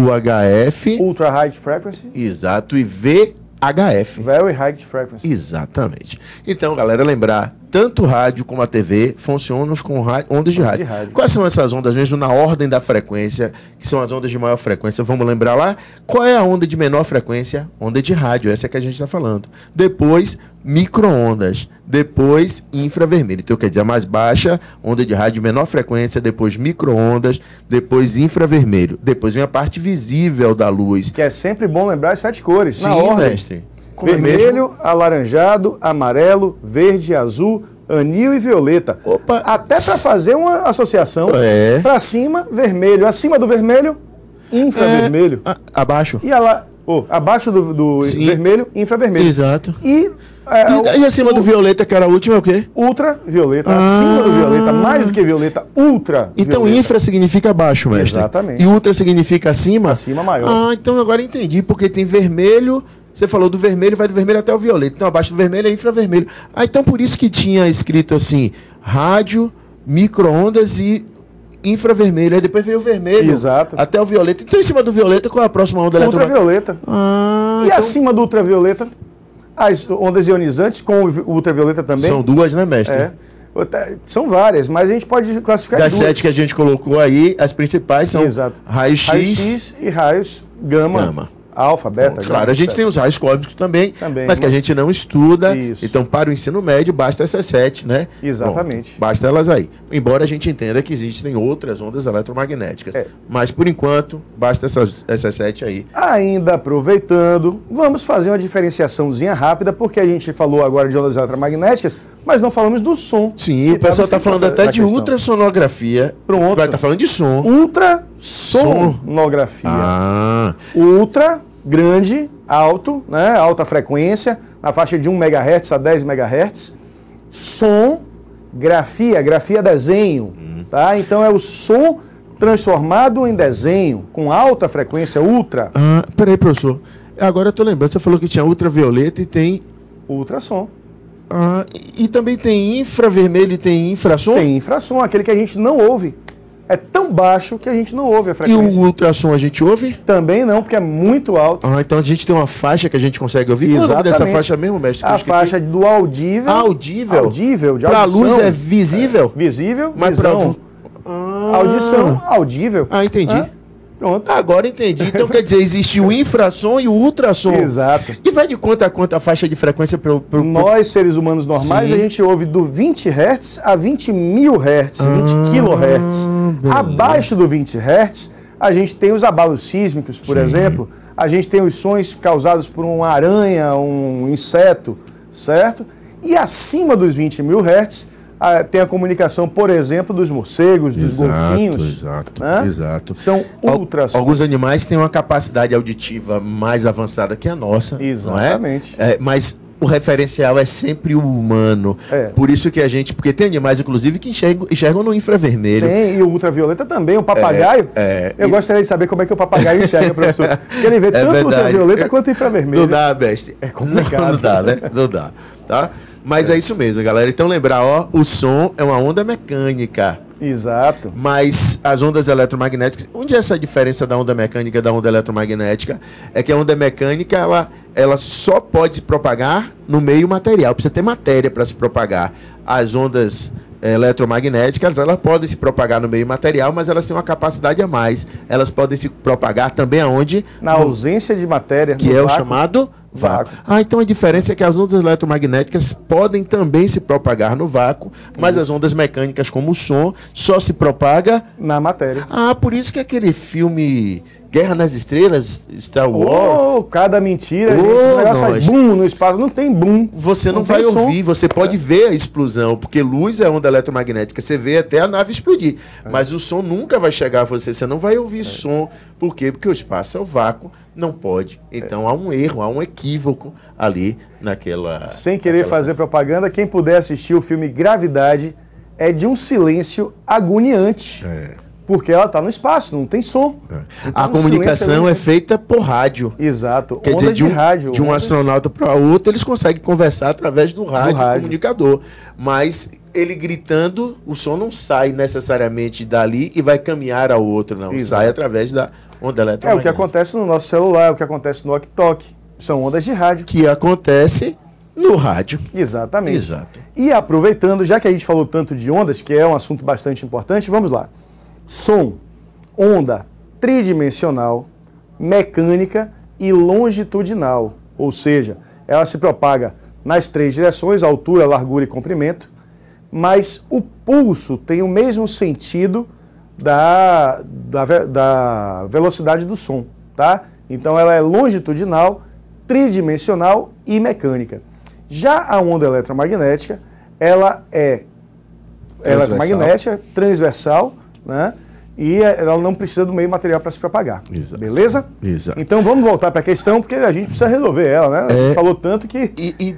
UHF. Ultra High Frequency. Exato, e VHF. Very High Frequency. Exatamente. Então, galera, lembrar, tanto o rádio como a TV funcionam com ondas de rádio. Quais são essas ondas mesmo na ordem da frequência, que são as ondas de maior frequência? Vamos lembrar lá? Qual é a onda de menor frequência? Onda de rádio, essa é que a gente está falando. Depois, micro-ondas. Depois, infravermelho. Então, quer dizer, a mais baixa, onda de rádio de menor frequência, depois micro-ondas, depois infravermelho. Depois vem a parte visível da luz. Que é sempre bom lembrar as 7 cores. Sim, na ordem. mestre. Vermelho, alaranjado, amarelo, verde, azul, anil e violeta. Opa. Até para fazer uma associação. Para cima, vermelho. Acima do vermelho, infravermelho. Abaixo. E abaixo do vermelho, infravermelho. Exato. E acima do violeta, que era a última, é o quê? Ultravioleta. Acima do violeta, mais do que violeta, ultra. Então infra significa abaixo, mestre. Exatamente. E ultra significa acima? Acima maior. Ah, então agora entendi, porque tem vermelho. Você falou do vermelho, vai do vermelho até o violeta. Então, abaixo do vermelho é infravermelho. Ah, então por isso que tinha escrito assim, rádio, micro-ondas e infravermelho. Aí depois veio o vermelho. Exato. Até o violeta. Então, em cima do violeta, qual é a próxima onda eletromagnética? Ultravioleta. Ah, e então... acima do ultravioleta, as ondas ionizantes com o ultravioleta também. São 2, né, mestre? São várias, mas a gente pode classificar das 7 que a gente colocou aí, as principais são raio-x e raios gama. Alfa, beta. Claro, a gente tem os raios cósmicos também, mas que a gente não estuda. Isso. Então, para o ensino médio, basta essas 7, né? Exatamente. Pronto, basta elas aí. Embora a gente entenda que existem outras ondas eletromagnéticas. Mas, por enquanto, basta essas 7 aí. Ainda aproveitando, vamos fazer uma diferenciaçãozinha rápida, porque a gente falou agora de ondas eletromagnéticas, mas não falamos do som. Sim, o pessoal está falando até de ultrassonografia. Pronto. Vai estar falando de som. Ultrassonografia. Ultra, grande, alto, né? Alta frequência, na faixa de 1 MHz a 10 MHz. Som, grafia desenho. Tá? Então é o som transformado em desenho, com alta frequência, ultra. Peraí, professor. Agora eu tô lembrando, você falou que tinha ultravioleta e tem... ultrassom. E também tem infravermelho e tem infrassom? Tem infrassom, aquele que a gente não ouve. É tão baixo que a gente não ouve a frequência. E o ultrassom a gente ouve? Também não, porque é muito alto. Então a gente tem uma faixa que a gente consegue ouvir. Exatamente. Qual é o nome dessa faixa mesmo, mestre? A faixa do audível. Audível? Audível, de audição. Pra luz é visível? Visível, mas visão. Audição, audível. Entendi. Pronto. Agora entendi. Então quer dizer, existe o infrassom e o ultrassom. Exato. E vai de quanto a quanto a faixa de frequência para nós, seres humanos normais, a gente ouve do 20 Hz a 20 mil Hz, 20 kHz. Abaixo do 20 Hz, a gente tem os abalos sísmicos, por exemplo. A gente tem os sons causados por uma aranha, um inseto, certo? E acima dos 20 mil Hz, tem a comunicação, por exemplo, dos morcegos, dos golfinhos. Exato. São ultrassons. Alguns animais têm uma capacidade auditiva mais avançada que a nossa. Exatamente. Não é? Mas o referencial é sempre o humano. Por isso que a gente... Porque tem animais, inclusive, que enxergam no infravermelho. Tem, e o ultravioleta também. O papagaio. Eu gostaria de saber como é que o papagaio enxerga, professor. Porque ele vê tanto ultravioleta quanto infravermelho. Não dá, mestre. É complicado. Não dá, né? Não dá. Tá? Mas é isso mesmo, galera. Então lembrar, o som é uma onda mecânica. Exato. Mas as ondas eletromagnéticas, onde é essa diferença da onda mecânica e da onda eletromagnética? É que a onda mecânica, ela só pode se propagar no meio material. Precisa ter matéria para se propagar. As ondas eletromagnéticas, elas podem se propagar no meio material, mas elas têm uma capacidade a mais. Elas podem se propagar também aonde? Na ausência de matéria. Que é o chamado vácuo. Então a diferença é que as ondas eletromagnéticas podem também se propagar no vácuo, mas as ondas mecânicas, como o som, só se propaga na matéria. Por isso que aquele filme Guerra nas Estrelas, Star Wars... cada mentira, sai boom no espaço, não tem boom. Você não vai ouvir, você pode ver a explosão, porque luz é onda eletromagnética, você vê até a nave explodir, mas o som nunca vai chegar a você não vai ouvir som. Por quê? Porque o espaço é o vácuo, não pode. Então há um erro, há um equívoco ali naquela... Sem querer fazer propaganda, quem puder assistir o filme Gravidade é de um silêncio agoniante. Porque ela está no espaço, não tem som. Então, a comunicação é feita por rádio. Exato. Quer dizer, de rádio. De um astronauta para outro, eles conseguem conversar através do rádio comunicador. Mas ele gritando, o som não sai necessariamente dali e vai caminhar ao outro, não. Exato. Sai através da onda eletromagnética. É o que acontece no nosso celular, é o que acontece no walkie-talkie. São ondas de rádio. Que acontece no rádio. Exatamente. Exato. E aproveitando, já que a gente falou tanto de ondas, que é um assunto bastante importante, vamos lá. Som, onda tridimensional, mecânica e longitudinal, ou seja, ela se propaga nas 3 direções, altura, largura e comprimento, mas o pulso tem o mesmo sentido da velocidade do som, tá? Então ela é longitudinal, tridimensional e mecânica. Já a onda eletromagnética, ela é eletromagnética, transversal, né? E ela não precisa do meio material para se propagar. Exato. Beleza? Exato. Então vamos voltar para a questão, porque a gente precisa resolver ela, né? A gente falou tanto que...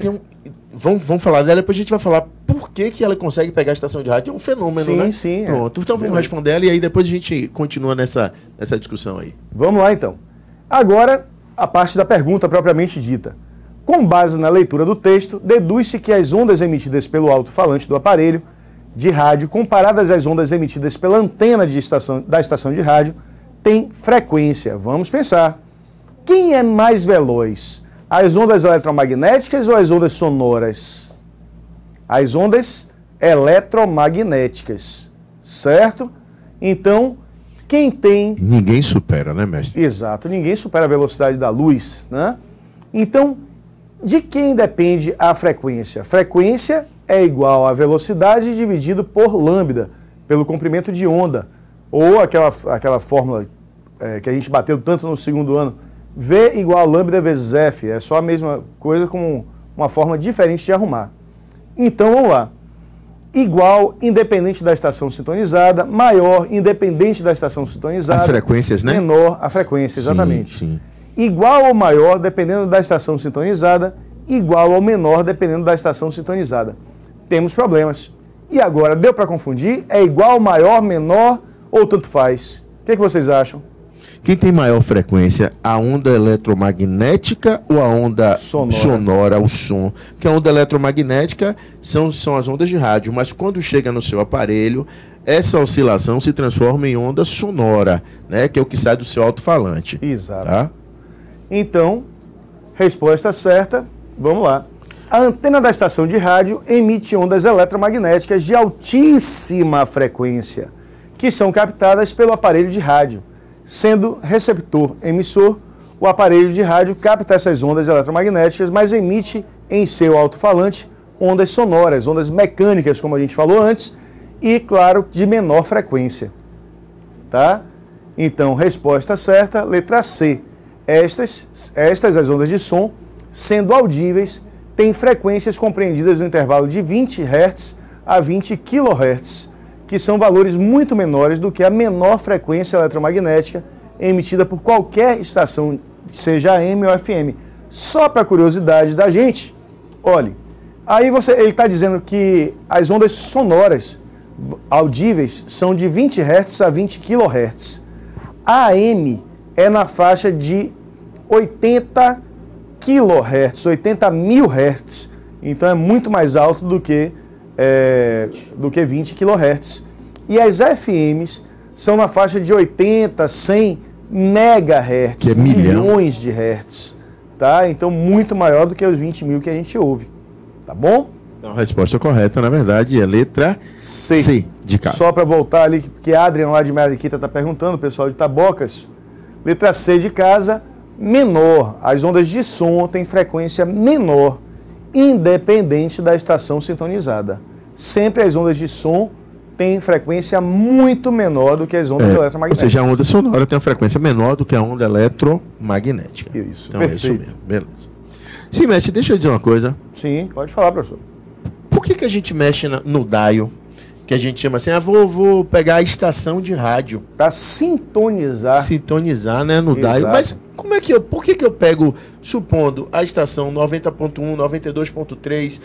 Vamos falar dela, depois a gente vai falar por que ela consegue pegar a estação de rádio. É um fenômeno, né? Sim. Pronto, então vamos responder ela e aí depois a gente continua nessa discussão aí. Vamos lá, então. Agora, a parte da pergunta propriamente dita. Com base na leitura do texto, deduz-se que as ondas emitidas pelo alto-falante do aparelho de rádio, comparadas às ondas emitidas pela antena da estação de rádio, têm frequência. Vamos pensar. Quem é mais veloz? As ondas eletromagnéticas ou as ondas sonoras? As ondas eletromagnéticas, certo? Então, quem tem... Ninguém supera, né, mestre? Exato, ninguém supera a velocidade da luz, né? Então, de quem depende a frequência? Frequência é igual a velocidade dividido por lambda, pelo comprimento de onda. Ou aquela fórmula que a gente bateu tanto no segundo ano, V igual a lambda vezes F. É só a mesma coisa com uma forma diferente de arrumar. Então, vamos lá. Igual, independente da estação sintonizada, maior, independente da estação sintonizada. As frequências, né? Menor, a frequência, exatamente. Sim. Igual ou maior, dependendo da estação sintonizada, igual ou menor, dependendo da estação sintonizada. Temos problemas. E agora, deu para confundir? É igual, maior, menor ou tanto faz? O que vocês acham? Quem tem maior frequência, a onda eletromagnética ou a onda sonora, o som? Que a onda eletromagnética são as ondas de rádio, mas quando chega no seu aparelho, essa oscilação se transforma em onda sonora, né? Que é o que sai do seu alto-falante. Exato. Tá? Então, resposta certa, vamos lá. A antena da estação de rádio emite ondas eletromagnéticas de altíssima frequência, que são captadas pelo aparelho de rádio. Sendo receptor emissor, o aparelho de rádio capta essas ondas eletromagnéticas, mas emite em seu alto-falante ondas sonoras, ondas mecânicas, como a gente falou antes, e, claro, de menor frequência. Tá? Então, resposta certa, letra C. Estas as ondas de som, sendo audíveis, têm frequências compreendidas no intervalo de 20 Hz a 20 kHz, que são valores muito menores do que a menor frequência eletromagnética emitida por qualquer estação, seja AM ou FM. Só para curiosidade da gente, olhe, aí ele está dizendo que as ondas sonoras audíveis são de 20 Hz a 20 kHz. A AM é na faixa de 80 kHz, 80 mil Hz. Então é muito mais alto do que 20 kHz. E as FMs são na faixa de 80, 100 MHz, que é milhões de Hertz. Tá? Então muito maior do que os 20 mil que a gente ouve. Tá bom? Então, a resposta correta, na verdade, é letra C de casa. Só para voltar ali, que a Adriana lá de Mariquita está perguntando, o pessoal de Tabocas. Letra C de casa, menor. As ondas de som têm frequência menor, independente da estação sintonizada. Sempre as ondas de som têm frequência muito menor do que as ondas eletromagnéticas. Ou seja, a onda sonora tem uma frequência menor do que a onda eletromagnética. Isso, então perfeito. É isso mesmo, beleza. Sim, mestre, deixa eu dizer uma coisa. Sim, pode falar, professor. Por que a gente mexe no dial, que a gente chama assim, vou pegar a estação de rádio? Para sintonizar. Sintonizar, né, no dial. Mas por que eu pego, supondo, a estação 90.1, 92.3,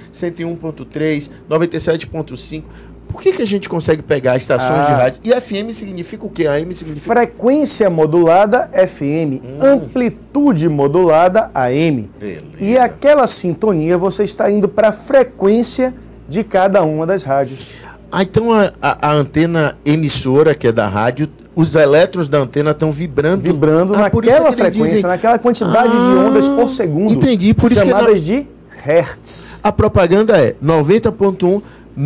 101.3, 97.5... Por que a gente consegue pegar estações de rádio? E FM significa o quê? AM significa... Frequência modulada, FM. Amplitude modulada, AM. Beleza. E aquela sintonia, você está indo para a frequência de cada uma das rádios. Então a antena emissora, que é da rádio, os elétrons da antena estão vibrando. Vibrando naquela frequência, naquela quantidade de ondas por segundo. Entendi, por isso chamadas de hertz. A propaganda é 90.1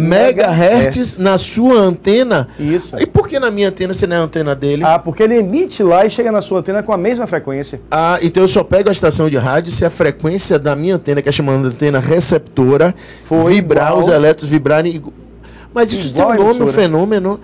megahertz na sua antena. Isso. E por que na minha antena você não é a antena dele? Porque ele emite lá e chega na sua antena com a mesma frequência. Então eu só pego a estação de rádio se a frequência da minha antena, que é chamada de antena receptora, for vibrar, igual, os elétrons vibrarem. Mas isso tem um nome, um fenômeno,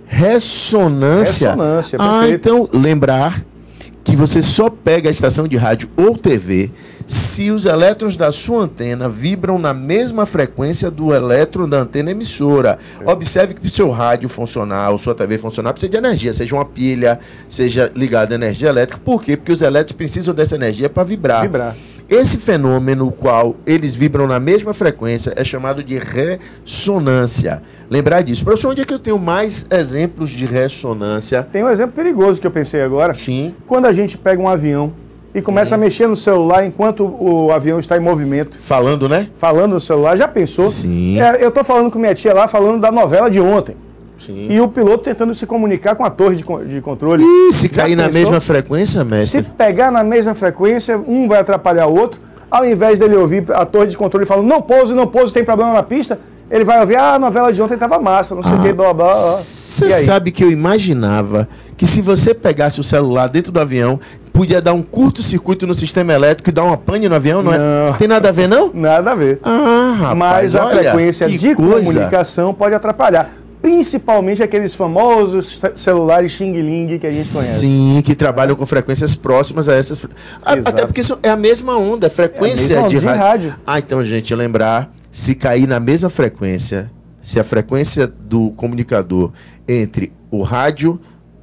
ressonância. Ressonância, perfeito. Então lembrar que você só pega a estação de rádio ou TV se os elétrons da sua antena vibram na mesma frequência do elétron da antena emissora. Observe que para o seu rádio funcionar, ou sua TV funcionar, precisa de energia, seja uma pilha, seja ligada à energia elétrica. Por quê? Porque os elétrons precisam dessa energia para vibrar. Esse fenômeno, qual eles vibram na mesma frequência, é chamado de ressonância. Lembrar disso. Professor, onde é que eu tenho mais exemplos de ressonância? Tem um exemplo perigoso que eu pensei agora. Sim. Quando a gente pega um avião e começa a mexer no celular enquanto o avião está em movimento. Falando, né? Falando no celular. Já pensou? Sim. Eu estou falando com minha tia lá, falando da novela de ontem. Sim. E o piloto tentando se comunicar com a torre de controle. E se cair na mesma frequência, mestre? Se pegar na mesma frequência, um vai atrapalhar o outro. Ao invés dele ouvir a torre de controle falando não pouse, tem problema na pista, ele vai ouvir, a novela de ontem estava massa, não sei o que, blá, blá, blá. Você sabe que eu imaginava que se você pegasse o celular dentro do avião, podia dar um curto-circuito no sistema elétrico e dar uma pane no avião, não é? Tem nada a ver, não? Nada a ver. Rapaz, mas a frequência de comunicação pode atrapalhar. Principalmente aqueles famosos celulares xing-ling que a gente conhece. Sim, que trabalham com frequências próximas a essas. Até porque é a mesma onda, frequência de rádio. Então, gente, lembrar, se cair na mesma frequência, se a frequência do comunicador entre o rádio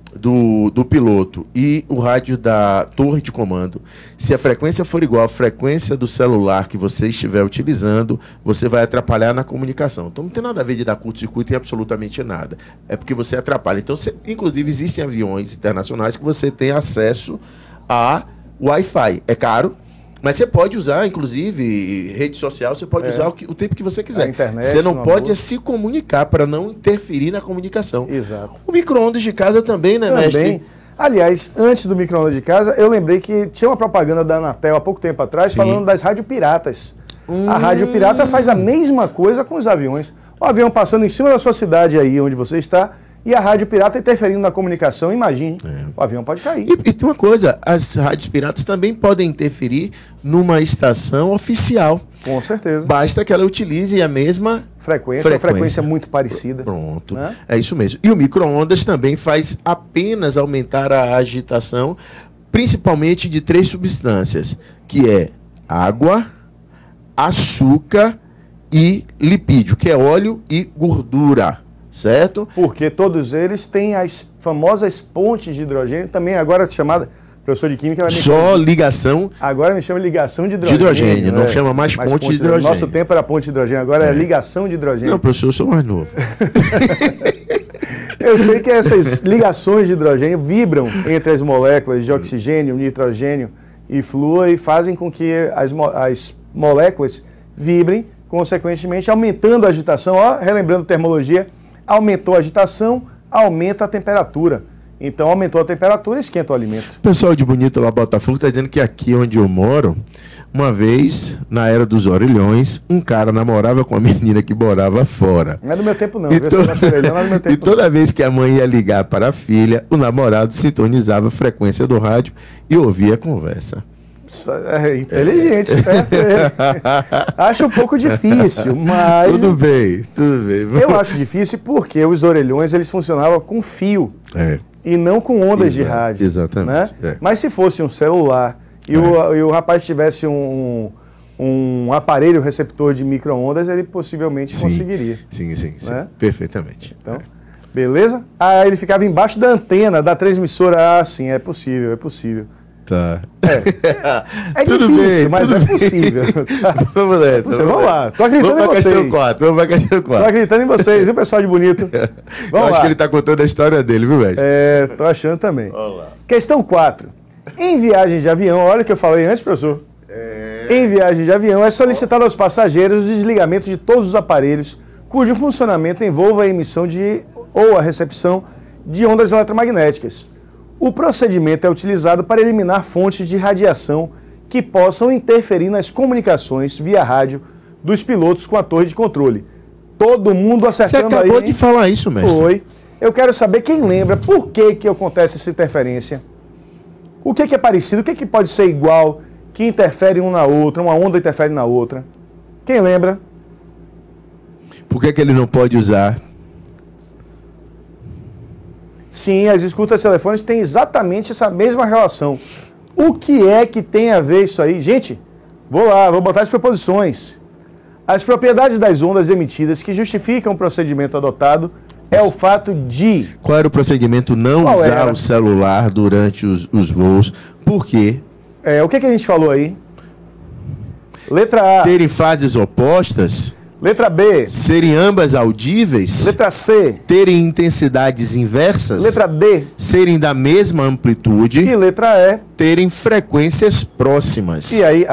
do piloto e o rádio da torre de comando, se a frequência for igual à frequência do celular que você estiver utilizando, você vai atrapalhar na comunicação. Então não tem nada a ver de dar curto-circuito em absolutamente nada. É porque você atrapalha. Então, inclusive, existem aviões internacionais que você tem acesso a Wi-Fi. É caro, mas você pode usar, inclusive, rede social, você pode usar o tempo que você quiser. A internet, você não pode se comunicar para não interferir na comunicação. Exato. O micro-ondas de casa também, né, mestre? Aliás, antes do micro-ondas de casa, eu lembrei que tinha uma propaganda da Anatel há pouco tempo atrás, falando das rádio piratas. A rádio pirata faz a mesma coisa com os aviões. O avião passando em cima da sua cidade aí, onde você está, e a rádio pirata interferindo na comunicação, imagine, o avião pode cair. E tem uma coisa, as rádios piratas também podem interferir numa estação oficial. Com certeza. Basta que ela utilize a mesma frequência. Uma frequência muito parecida. Pronto, né? É isso mesmo. E o micro-ondas também faz apenas aumentar a agitação, principalmente de 3 substâncias, que é água, açúcar e lipídio, que é óleo e gordura. Certo? Porque todos eles têm as famosas pontes de hidrogênio, também agora chamada, professor de química... Só ligação... Agora me chama ligação de hidrogênio. Não chama mais ponte de hidrogênio. Nosso tempo era ponte de hidrogênio, agora é ligação de hidrogênio. Não, professor, eu sou mais novo. Eu sei que essas ligações de hidrogênio vibram entre as moléculas de oxigênio, nitrogênio e flúor e fazem com que as moléculas vibrem, consequentemente aumentando a agitação. Relembrando termologia, aumentou a agitação, aumenta a temperatura. Então aumentou a temperatura e esquenta o alimento. O pessoal de Bonito lá, Botafogo, está dizendo que aqui onde eu moro, uma vez, na era dos orelhões, um cara namorava com uma menina que morava fora. Não é do meu tempo não, E, viu? Esse negócio de orelhão não é do meu tempo, e toda vez que a mãe ia ligar para a filha, o namorado sintonizava a frequência do rádio e ouvia a conversa. É inteligente, certo? Acho um pouco difícil, mas... Tudo bem, tudo bem. Eu acho difícil porque os orelhões, eles funcionavam com fio e não com ondas de rádio. Exatamente. Né? Mas se fosse um celular e o rapaz tivesse um aparelho receptor de micro-ondas, ele possivelmente conseguiria. Sim, né? Perfeitamente. Então, beleza? Ah, ele ficava embaixo da antena da transmissora. Ah, sim, é possível, é possível. Tá. É Tudo difícil, bem, mas tudo é possível. Tá? Vamos nessa. Vamos lá. Tô acreditando em vocês. Vamos para questão 4. Tô acreditando em vocês, viu, pessoal de Bonito? Eu acho que ele tá contando a história dele, viu, mestre? Tô achando também. Vamos lá. Questão 4. Em viagem de avião, olha o que eu falei antes, professor. Em viagem de avião, é solicitado aos passageiros o desligamento de todos os aparelhos cujo funcionamento envolva a emissão ou a recepção de ondas eletromagnéticas. O procedimento é utilizado para eliminar fontes de radiação que possam interferir nas comunicações via rádio dos pilotos com a torre de controle. Todo mundo acertando aí. Você acabou de falar isso, mestre. Foi. Eu quero saber quem lembra por que acontece essa interferência. O que é parecido, o que pode ser igual, que interfere um na outra, uma onda interfere na outra. Quem lembra? Por que ele não pode usar? Sim, as escutas telefônicas têm exatamente essa mesma relação. O que é que tem a ver isso aí? Gente, vou botar as preposições. As propriedades das ondas emitidas que justificam o procedimento adotado é o fato de... Qual era o procedimento? Não usar o celular durante os voos. Por quê? O que a gente falou aí? Letra A. Terem fases opostas. Letra B. Serem ambas audíveis. Letra C. Terem intensidades inversas. Letra D. Serem da mesma amplitude. E letra E. Terem frequências próximas. E aí,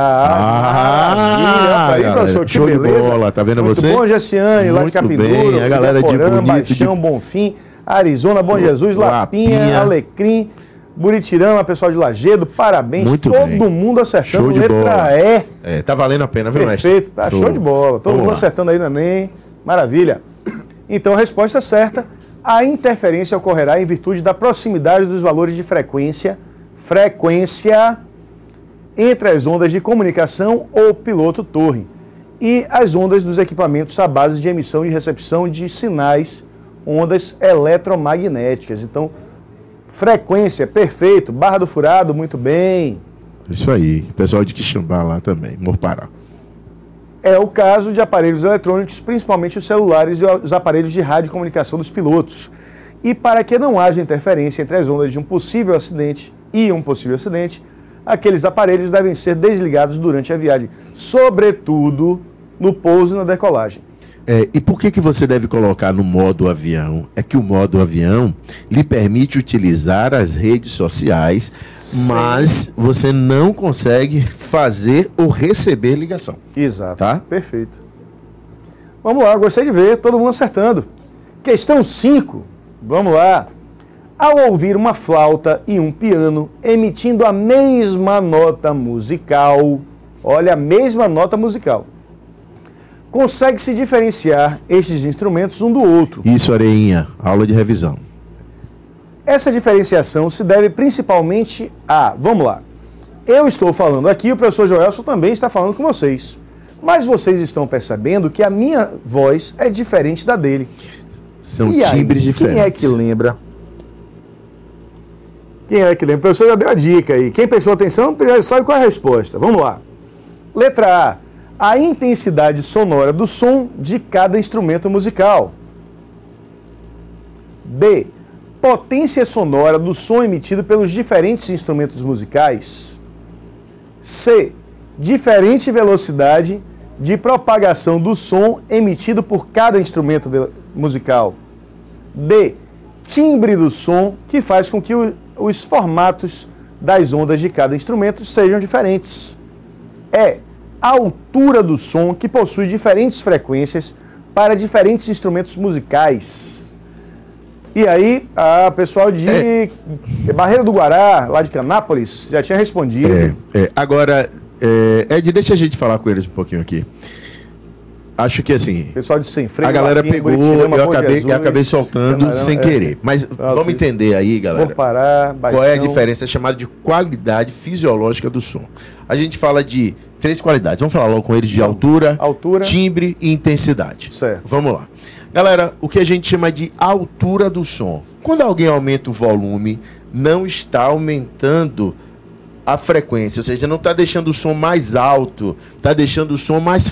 aí, professor, que show beleza. De bola, tá vendo muito você? Bom, Gessiane, lá de Capinduro, a galera de Bonito, Baixão, Bonfim, Arizona, Bom Jesus, Lapinha, Alecrim, Buritirama, pessoal de Lagedo, parabéns. Muito todo bem. mundo acertando. Show de letra bola. E. Tá valendo a pena, viu, mestre? Perfeito, tá show de bola. Todo mundo acertando aí no Enem. Maravilha. Então, a resposta certa, a interferência ocorrerá em virtude da proximidade dos valores de frequência entre as ondas de comunicação ou piloto-torre e as ondas dos equipamentos à base de emissão e recepção de sinais, ondas eletromagnéticas. Então, frequência, perfeito. Barra do Furado, muito bem. Isso aí. Pessoal de Quixambá lá também, Morpará. É o caso de aparelhos eletrônicos, principalmente os celulares e os aparelhos de radiocomunicação dos pilotos. E para que não haja interferência entre as ondas de um possível acidente e um possível acidente, aqueles aparelhos devem ser desligados durante a viagem, sobretudo no pouso e na decolagem. E por que você deve colocar no modo avião? É que o modo avião lhe permite utilizar as redes sociais, mas você não consegue fazer ou receber ligação. Exato. Tá? Perfeito. Vamos lá, gostei de ver, todo mundo acertando. Questão 5. Vamos lá. Ao ouvir uma flauta e um piano emitindo a mesma nota musical, olha, a mesma nota musical, consegue-se diferenciar estes instrumentos um do outro. Isso, Areinha, aula de revisão. Essa diferenciação se deve principalmente a... Vamos lá. Eu estou falando aqui, o professor Joelson também está falando com vocês. Mas vocês estão percebendo que a minha voz é diferente da dele. São timbres diferentes. Quem é que lembra? Quem é que lembra? O professor já deu a dica aí. Quem prestou atenção já sabe qual é a resposta. Vamos lá. Letra A. A intensidade sonora do som de cada instrumento musical. B. Potência sonora do som emitido pelos diferentes instrumentos musicais. C. Diferente velocidade de propagação do som emitido por cada instrumento musical. D. Timbre do som, que faz com que os formatos das ondas de cada instrumento sejam diferentes. E. A altura do som, que possui diferentes frequências para diferentes instrumentos musicais. E aí, a pessoal de Barreira do Guará, lá de Canápolis, já tinha respondido. Agora, Ed, deixa a gente falar com eles um pouquinho aqui. Acho que assim, Pessoal de Sem Freio, a galera Lapinha, pegou, Buritirama, eu Bom acabei Jesus, soltando Canarão, sem querer. Mas vamos entender aí, galera, Bom Pará, qual é a Baixão. diferença chamada de qualidade fisiológica do som. A gente fala de 3 qualidades. Vamos falar logo com eles de altura, timbre e intensidade. Certo. Vamos lá. Galera, o que a gente chama de altura do som. Quando alguém aumenta o volume, não está aumentando a frequência, ou seja, não está deixando o som mais alto, está deixando o som mais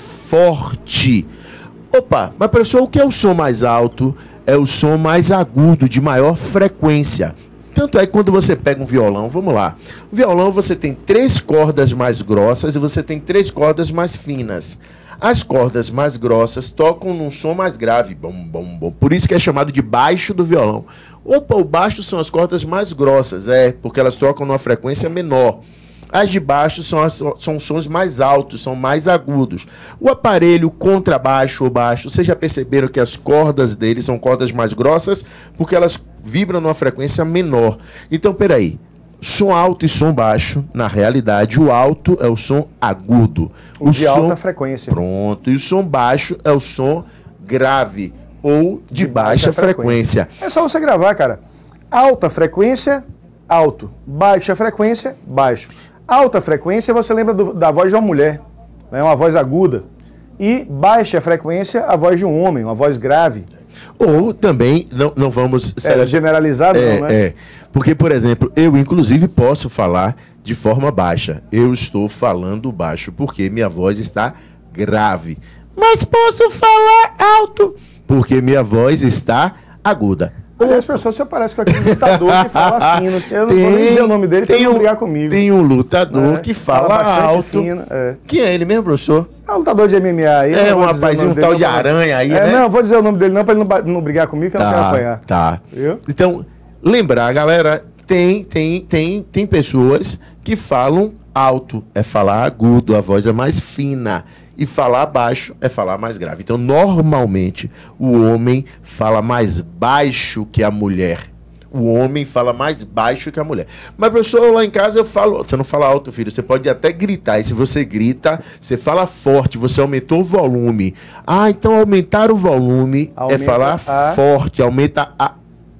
forte. Opa, mas professor, o que é o som mais alto? É o som mais agudo, de maior frequência. Tanto é que quando você pega um violão, vamos lá, o violão você tem 3 cordas mais grossas e você tem 3 cordas mais finas. As cordas mais grossas tocam num som mais grave, bom, bom, bom. Por isso que é chamado de baixo do violão. Opa, o baixo são as cordas mais grossas, porque elas tocam numa frequência menor. As de baixo são sons mais altos, são mais agudos. O aparelho contrabaixo ou baixo, vocês já perceberam que as cordas dele são cordas mais grossas porque elas vibram numa frequência menor. Então, peraí. Som alto e som baixo, na realidade, o alto é o som agudo. O de alta frequência. Pronto. E o som baixo é o som grave ou de baixa frequência. É só você gravar, cara. Alta frequência, alto. Baixa frequência, baixo. Alta frequência, você lembra da voz de uma mulher, né? Uma voz aguda. E baixa frequência, a voz de um homem, uma voz grave. Ou também, não vamos... generalizado, não, né? Porque, por exemplo, eu inclusive posso falar de forma baixa. Eu estou falando baixo porque minha voz está grave. Mas posso falar alto porque minha voz está aguda. Aliás, pessoal, você parece com aquele lutador que fala fino. Eu não vou nem dizer o nome dele para não brigar comigo. Tem um lutador que fala alto. Fino, Quem é ele mesmo, professor? É um lutador de MMA aí. Um rapazinho, um tal de aranha aí, né? Não, vou dizer o nome dele não, para ele não brigar comigo, que eu não quero apanhar. Tá. Então, lembrar, galera, tem pessoas que falam alto, é falar agudo, a voz é mais fina. E falar baixo é falar mais grave. Então, normalmente, o homem fala mais baixo que a mulher. O homem fala mais baixo que a mulher. Mas, professor, lá em casa eu falo... Você não fala alto, filho. Você pode até gritar. E se você grita, você fala forte. Você aumentou o volume. Então aumentar o volume é falar forte. Aumenta a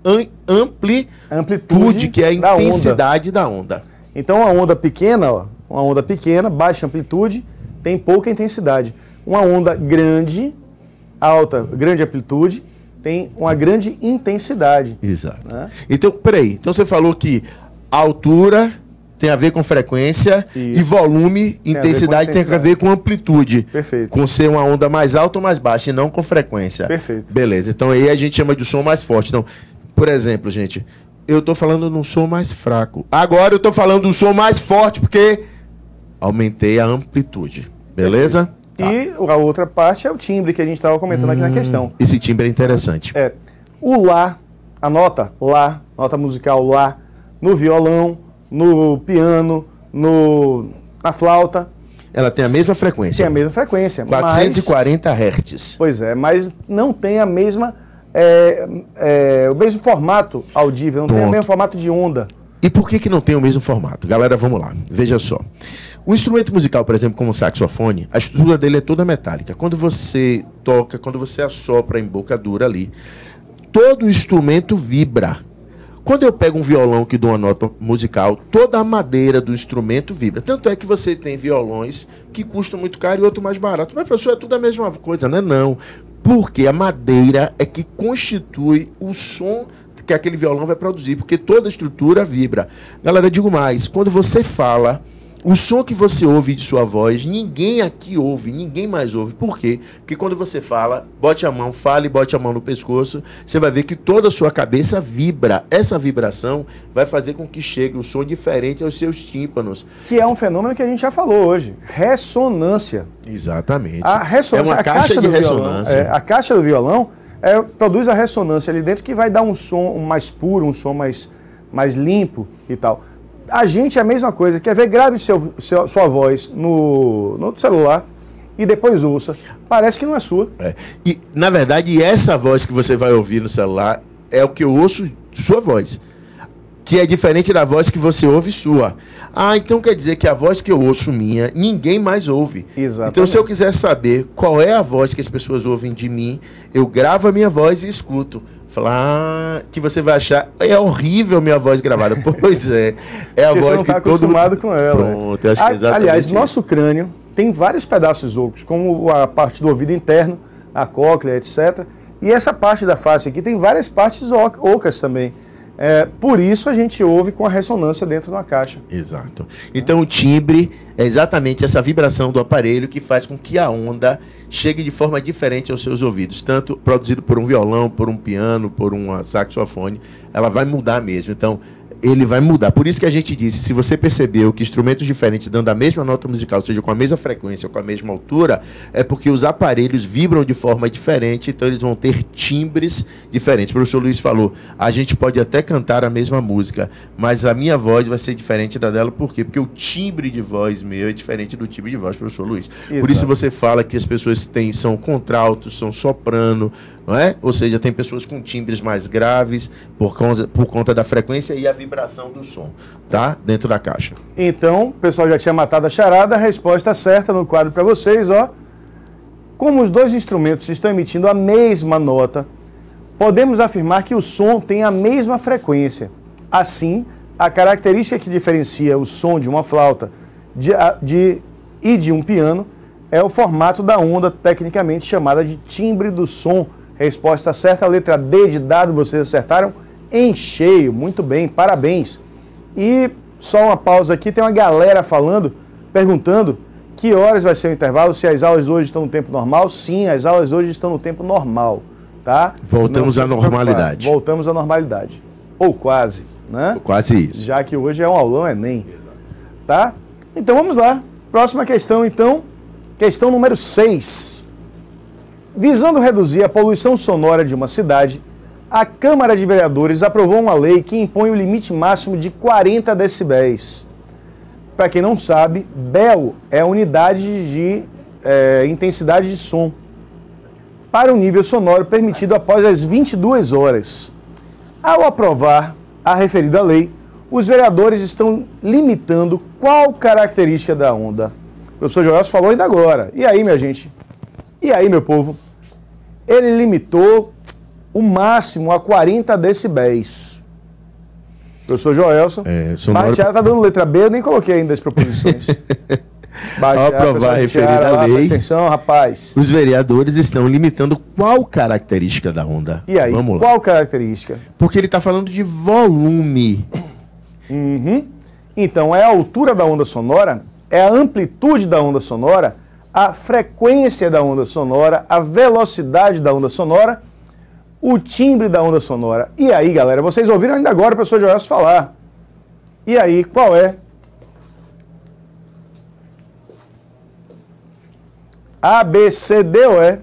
amplitude, que é a intensidade da onda. Então, uma onda pequena, baixa amplitude, tem pouca intensidade. Uma onda grande, alta, grande amplitude, tem uma grande intensidade. Exato. Né? Então, peraí. Então você falou que a altura tem a ver com frequência e volume, intensidade tem a ver com amplitude. Perfeito. Com ser uma onda mais alta ou mais baixa e não com frequência. Perfeito. Beleza. Então aí a gente chama de som mais forte. Então, por exemplo, gente, eu estou falando de um som mais fraco. Agora eu estou falando de um som mais forte porque aumentei a amplitude. Beleza? E a outra parte é o timbre que a gente estava comentando aqui na questão. Esse timbre é interessante. O Lá, a nota Lá, nota musical Lá, no violão, no piano, na flauta. Ela tem a mesma frequência. Tem a mesma frequência. 440 Hz. Pois é, mas não tem a mesma... o mesmo formato audível, não tem o mesmo formato de onda. E por que não tem o mesmo formato? Galera, vamos lá. Veja só. O instrumento musical, por exemplo, como o saxofone, a estrutura dele é toda metálica. Quando você toca, quando você assopra em boca dura ali, todo o instrumento vibra. Quando eu pego um violão que dou uma nota musical, toda a madeira do instrumento vibra. Tanto é que você tem violões que custam muito caro e outro mais barato. Mas, professor, é tudo a mesma coisa, né? Não. Porque a madeira é que constitui o som que aquele violão vai produzir, porque toda a estrutura vibra. Galera, digo mais, quando você fala, o som que você ouve de sua voz, ninguém aqui ouve, ninguém mais ouve. Por quê? Porque quando você fala, fale e bote a mão no pescoço, você vai ver que toda a sua cabeça vibra. Essa vibração vai fazer com que chegue um som diferente aos seus tímpanos. Que é um fenômeno que a gente já falou hoje. Ressonância. Exatamente. A ressonância, é uma caixa de ressonância. A caixa do violão produz a ressonância ali dentro que vai dar um som mais puro, um som mais limpo e tal. A gente é a mesma coisa. Quer ver? Grave sua voz no celular e depois ouça. Parece que não é sua. E, na verdade, essa voz que você vai ouvir no celular é o que eu ouço sua voz, que é diferente da voz que você ouve sua. Ah, então quer dizer que a voz que eu ouço minha, ninguém mais ouve. Exatamente. Então, se eu quiser saber qual é a voz que as pessoas ouvem de mim, eu gravo a minha voz e escuto. Falar que você vai achar é horrível minha voz gravada. Pois é, é a Porque voz você não que tá todo acostumado com ela. Pronto, eu acho que é exatamente aliás, isso. nosso crânio tem vários pedaços ocos, como a parte do ouvido interno, a cóclea, etc. E essa parte da face aqui tem várias partes ocas também. Por isso a gente ouve com a ressonância dentro de uma caixa. Exato. Então o timbre é exatamente essa vibração do aparelho que faz com que a onda chegue de forma diferente aos seus ouvidos, tanto produzido por um violão, por um piano, por um saxofone, ela vai mudar mesmo. Então ele vai mudar. Por isso que a gente disse, se você percebeu que instrumentos diferentes dando a mesma nota musical, ou seja, com a mesma frequência, com a mesma altura, é porque os aparelhos vibram de forma diferente, então eles vão ter timbres diferentes. O professor Luiz falou, a gente pode até cantar a mesma música, mas a minha voz vai ser diferente da dela, por quê? Porque o timbre de voz meu é diferente do timbre de voz do professor Luiz. Exato. Por isso você fala que as pessoas são contraltos, são soprano, não é? Ou seja, tem pessoas com timbres mais graves por conta da frequência e a vibração do som, tá? Dentro da caixa. Então, o pessoal já tinha matado a charada, a resposta certa no quadro para vocês, ó. Como os dois instrumentos estão emitindo a mesma nota, podemos afirmar que o som tem a mesma frequência. Assim, a característica que diferencia o som de uma flauta e de um piano é o formato da onda, tecnicamente chamada de timbre do som. Resposta certa, a letra D de dado, vocês acertaram em cheio. Muito bem, parabéns. E só uma pausa aqui, tem uma galera perguntando que horas vai ser o intervalo, se as aulas hoje estão no tempo normal. Sim, as aulas hoje estão no tempo normal, tá? Voltamos à normalidade. Voltamos à normalidade. Ou quase, né? Quase isso. Já que hoje é um aulão Enem, tá? Então vamos lá. Próxima questão, então. Questão número 6. Visando reduzir a poluição sonora de uma cidade, a Câmara de Vereadores aprovou uma lei que impõe o limite máximo de 40 decibéis. Para quem não sabe, BEL é a unidade de intensidade de som para o nível sonoro permitido após as 22 horas. Ao aprovar a referida lei, os vereadores estão limitando qual característica da onda? O professor Joelson falou ainda agora. E aí, minha gente? E aí, meu povo? Ele limitou o máximo a 40 decibéis. Professor Joelson, Baixada está dando letra B, eu nem coloquei ainda as proposições. Ao aprovar a referida lei, atenção, rapaz. Os vereadores estão limitando qual característica da onda? E aí, vamos lá. Qual característica? Porque ele está falando de volume. Então, é a altura da onda sonora, é a amplitude da onda sonora, a frequência da onda sonora, a velocidade da onda sonora, o timbre da onda sonora. E aí, galera, vocês ouviram ainda agora o professor Joelson falar. E aí, qual é? A, B, C, D ou E?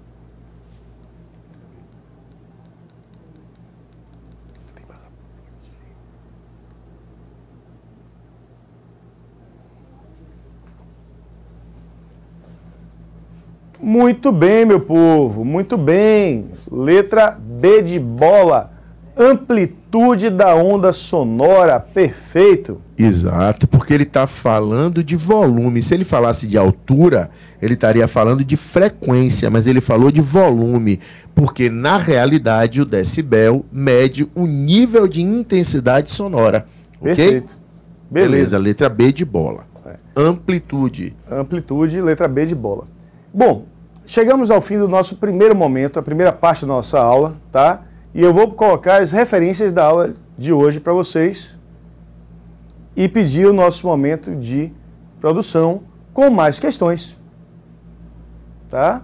Muito bem, meu povo, muito bem. Letra B de bola. Amplitude da onda sonora, perfeito. Exato, porque ele está falando de volume. Se ele falasse de altura, ele estaria falando de frequência, mas ele falou de volume, porque na realidade o decibel mede o nível de intensidade sonora. Perfeito. Ok? Beleza, letra B de bola. Amplitude. Amplitude, letra B de bola. Bom, chegamos ao fim do nosso primeiro momento, a primeira parte da nossa aula, tá? E eu vou colocar as referências da aula de hoje para vocês e pedir o nosso momento de produção com mais questões, tá?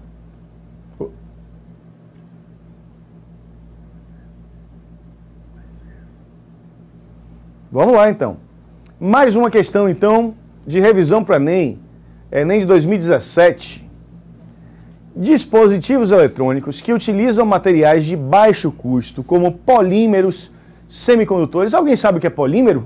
Vamos lá, então. Mais uma questão, então, de revisão para Enem, Enem de 2017. Dispositivos eletrônicos que utilizam materiais de baixo custo, como polímeros, semicondutores. Alguém sabe o que é polímero?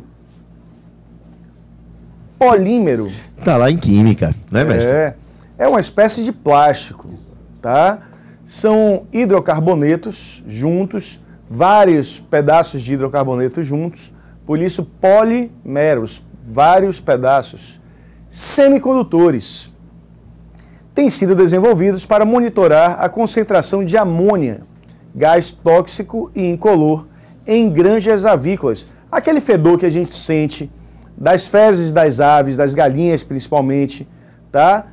Polímero. Tá lá em química, né, mestre? É uma espécie de plástico, tá? São hidrocarbonetos juntos, vários pedaços de hidrocarboneto juntos, por isso polímeros, vários pedaços. Semicondutores têm sido desenvolvidos para monitorar a concentração de amônia, gás tóxico e incolor, em granjas avícolas. Aquele fedor que a gente sente das fezes das aves, das galinhas principalmente, tá?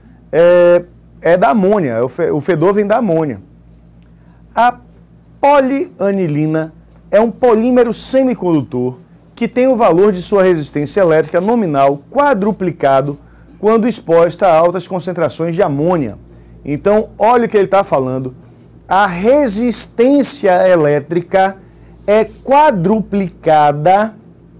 É da amônia, o fedor vem da amônia. A polianilina é um polímero semicondutor que tem o valor de sua resistência elétrica nominal quadruplicado quando exposta a altas concentrações de amônia. Então, olha o que ele está falando. A resistência elétrica é quadruplicada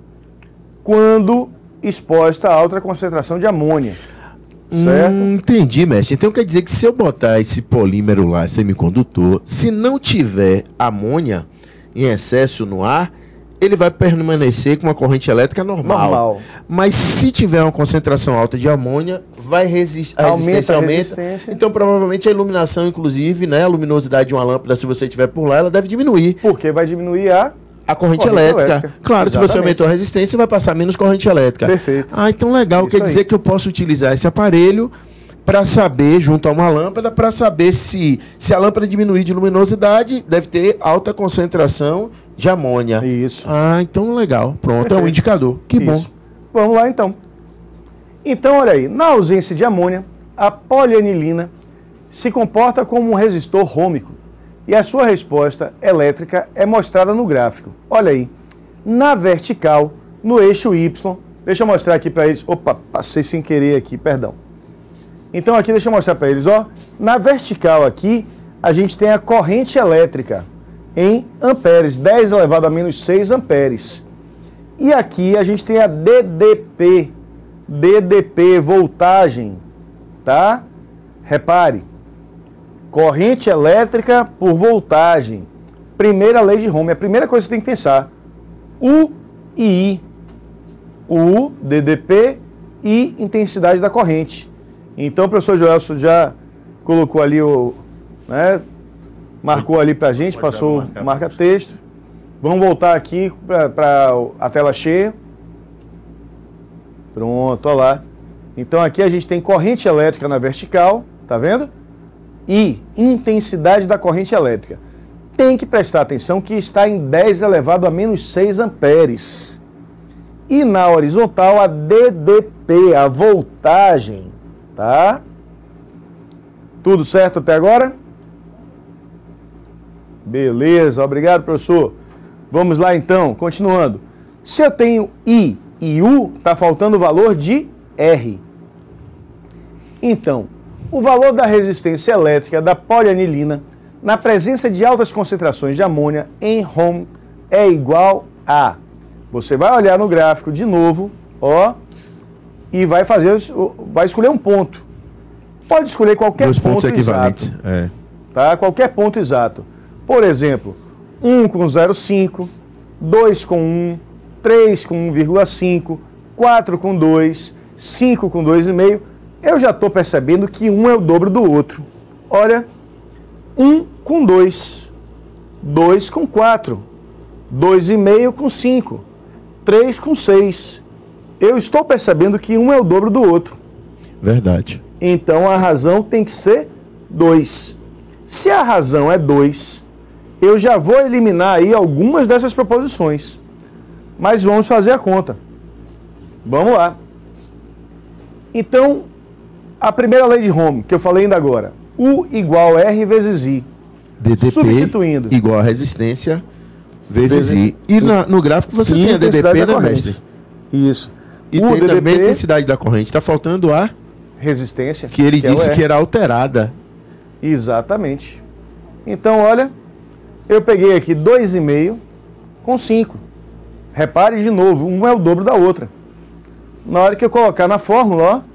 quando exposta a alta concentração de amônia. Certo? Entendi, mestre. Então quer dizer que se eu botar esse polímero lá, semicondutor, se não tiver amônia em excesso no ar, ele vai permanecer com uma corrente elétrica normal. Mas se tiver uma concentração alta de amônia, vai resistir. A resistência aumenta. Então provavelmente a iluminação, inclusive, né, a luminosidade de uma lâmpada, se você estiver por lá, ela deve diminuir. Porque vai diminuir a corrente elétrica. Claro, exatamente. Se você aumentou a resistência, vai passar menos corrente elétrica. Perfeito. Ah, então legal. Isso quer dizer que eu posso utilizar esse aparelho para saber, junto a uma lâmpada, para saber se a lâmpada diminuir de luminosidade, deve ter alta concentração de amônia. Isso. Ah, então legal. Pronto, perfeito. É um indicador. Que bom. Vamos lá, então. Então, olha aí. Na ausência de amônia, a polianilina se comporta como um resistor rômico. E a sua resposta elétrica é mostrada no gráfico. Olha aí, na vertical, no eixo Y. Deixa eu mostrar aqui para eles. Opa, passei sem querer aqui, perdão. Então aqui, deixa eu mostrar para eles. Ó, na vertical aqui, a gente tem a corrente elétrica em amperes, 10 elevado a menos 6 amperes. E aqui a gente tem a DDP, voltagem, tá? Repare. Corrente elétrica por voltagem. Primeira lei de Ohm. É a primeira coisa que você tem que pensar. U e I. U, DDP e intensidade da corrente. Então o professor Joelson já colocou ali marcou ali pra gente, passou o marca-texto. Vamos voltar aqui para a tela cheia. Pronto, olha lá. Então aqui a gente tem corrente elétrica na vertical, tá vendo? E intensidade da corrente elétrica. Tem que prestar atenção que está em 10 elevado a menos 6 amperes. E na horizontal a DDP, a voltagem, tá? Tudo certo até agora? Beleza, obrigado, professor. Vamos lá então, continuando. Se eu tenho I e U, está faltando o valor de R. Então, o valor da resistência elétrica da polianilina na presença de altas concentrações de amônia em Ohm é igual a... Você vai olhar no gráfico de novo, ó, e vai escolher um ponto. Pode escolher qualquer ponto exato. Tá? Qualquer ponto exato. Por exemplo, 1 com 0,5, 2 com 1, 3 com 1,5, 4 com 2, 5 com 2,5. Eu já estou percebendo que um é o dobro do outro. Olha, 1 com 2, 2 com 4, 2,5 com 5, 3 com 6. Eu estou percebendo que um é o dobro do outro. Verdade. Então a razão tem que ser 2. Se a razão é 2, eu já vou eliminar aí algumas dessas proposições. Mas vamos fazer a conta. Vamos lá. Então, a primeira lei de Ohm, que eu falei ainda agora. U igual R vezes I. DDP substituindo. Igual a resistência vezes I. E no gráfico você tem a DDP, né, mestre? Isso. E tem DDP, também a intensidade da corrente. Está faltando a resistência. Que ele disse que era alterada. Exatamente. Então, olha, eu peguei aqui 2,5 com 5. Repare de novo, um é o dobro da outra. Na hora que eu colocar na fórmula, ó,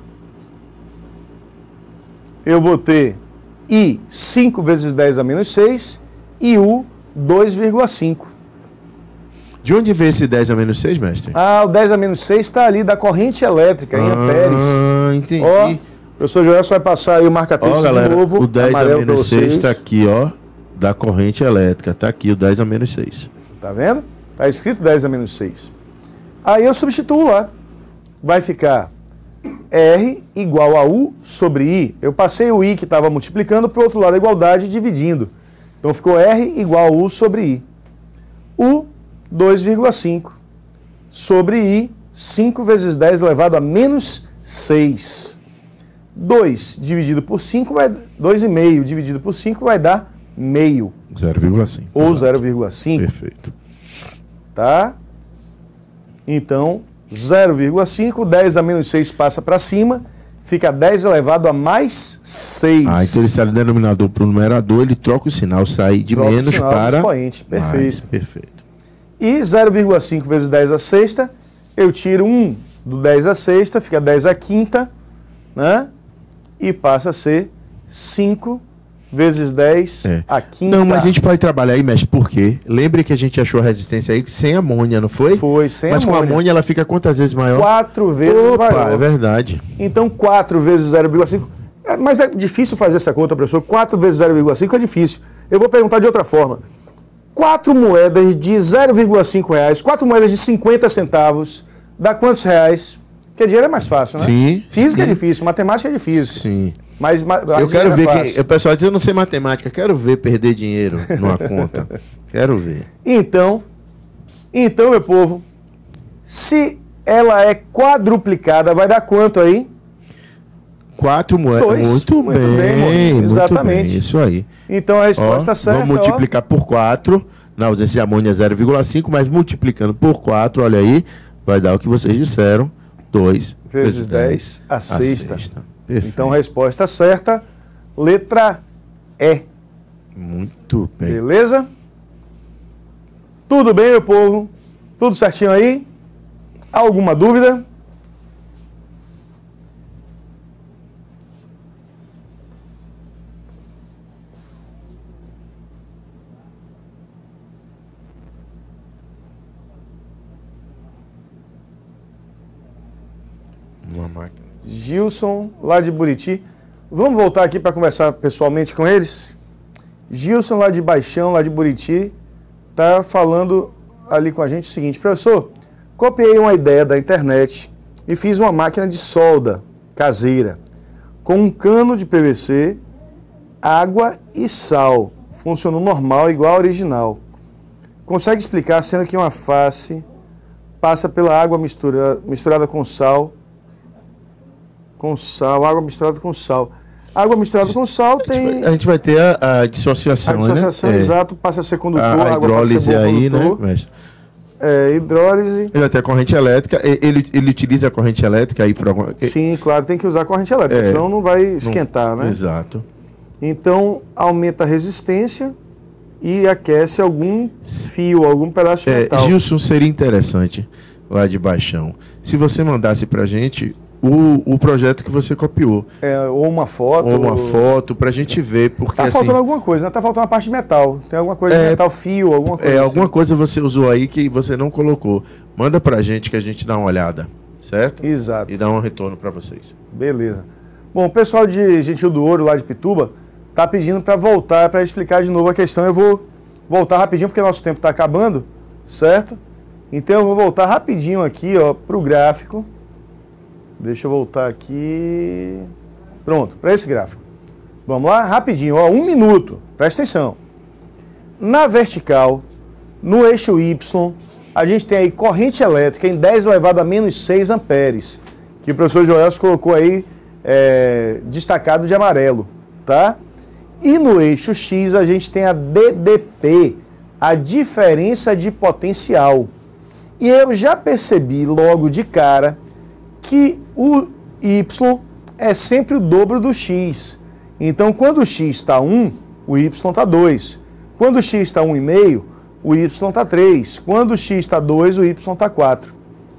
eu vou ter I 5 vezes 10 a menos 6 e U 2,5. De onde vem esse 10 a menos 6, mestre? Ah, o 10 a menos 6 está ali da corrente elétrica em amperes. Ah, entendi. Ó, o professor Joelson vai passar aí o marca-texto de novo. O 10 a menos 6 está aqui, ó. da corrente elétrica. Tá aqui o 10 a menos 6. Tá vendo? Tá escrito 10 a menos 6. Aí eu substituo lá. Vai ficar R igual a U sobre I. Eu passei o I que estava multiplicando para o outro lado da igualdade dividindo. Então ficou R igual a U sobre I. U 2,5 sobre I, 5 vezes 10 elevado a menos 6. 2 dividido por 5 vai 2,5 dividido por 5 vai dar meio. 0,5. Ou 0,5. Perfeito. Tá? Então, 0,5, 10 a menos 6 passa para cima, fica 10 elevado a mais 6. Ah, então ele sai do denominador para o numerador, ele troca o sinal, sai de Troca o menos sinal do para expoente. Perfeito. mais. Perfeito. E 0,5 vezes 10 a sexta, eu tiro 1 do 10 a sexta, fica 10 a quinta, né? E passa a ser 5 vezes 10 a quinta. Não, mas a gente pode trabalhar aí, mestre, por quê? Lembre que a gente achou a resistência aí sem amônia, não foi? Foi, sem mas amônia. Mas com amônia ela fica quantas vezes maior? 4 vezes maior. É verdade. Então 4 vezes 0,5... Mas é difícil fazer essa conta, professor. 4 vezes 0,5 é difícil. Eu vou perguntar de outra forma. 4 moedas de 0,5 reais, 4 moedas de 50 centavos, dá quantos reais? Porque dinheiro é mais fácil, né? Sim. Física sim. é difícil, matemática é difícil. Sim. Mas eu quero ver o pessoal diz, eu não sei matemática, quero ver perder dinheiro numa conta. Quero ver. Então, meu povo, se ela é quadruplicada, vai dar quanto aí? 4 moedas. Muito bem, exatamente. Bem, isso aí. Então a resposta certa. Vamos multiplicar por 4. Na ausência de amônia 0,5, mas multiplicando por 4, olha aí, vai dar o que vocês disseram. 2 vezes 10 a sexta. Perfeito. Então, resposta certa, letra E. Muito bem. Beleza? Tudo bem, meu povo? Tudo certinho aí? Alguma dúvida? Uma máquina. Gilson, lá de Buriti. Vamos voltar aqui para conversar pessoalmente com eles? Gilson, lá de Baixão, lá de Buriti, está falando ali com a gente o seguinte: professor, copiei uma ideia da internet e fiz uma máquina de solda caseira com um cano de PVC, água e sal. Funcionou normal, igual ao original. Consegue explicar, sendo que uma face passa pela água misturada com sal, água misturada com sal. Água misturada com sal tem... A gente vai ter a dissociação, né? A dissociação, exato, passa a ser condutor, a água hidrólise passa a ser aí, condutor, né, mestre? Hidrólise... Ele vai ter a corrente elétrica, ele utiliza a corrente elétrica aí para alguma... Sim, claro, tem que usar a corrente elétrica, senão não vai esquentar, né? Exato. Então, aumenta a resistência e aquece algum fio, algum pedaço de metal. Gilson, seria interessante, lá de Baixão, se você mandasse pra gente o projeto que você copiou. Ou uma foto. Ou uma foto, pra gente ver, porque tá faltando alguma coisa, né? Tá faltando a parte de metal. Tem alguma coisa de metal, fio, alguma coisa. Alguma coisa você usou aí que você não colocou. Manda pra gente que a gente dá uma olhada, certo? Exato. E dá um retorno pra vocês. Beleza. Bom, o pessoal de Gentil do Ouro, lá de Pituba, tá pedindo para voltar, para explicar de novo a questão. Eu vou voltar rapidinho, porque nosso tempo está acabando, certo? Então eu vou voltar rapidinho aqui, ó, para o gráfico. Deixa eu voltar aqui. Pronto, para esse gráfico. Vamos lá, rapidinho, ó, 1 minuto. Presta atenção. Na vertical, no eixo Y, a gente tem aí corrente elétrica em 10 elevado a menos 6 amperes, que o professor Joelson colocou aí destacado de amarelo, tá? E no eixo X a gente tem a DDP, a diferença de potencial. E eu já percebi logo de cara que o Y é sempre o dobro do X. Então, quando o X está 1, o Y está 2. Quando o X está 1,5, o Y está 3. Quando o X está 2, o Y está 4.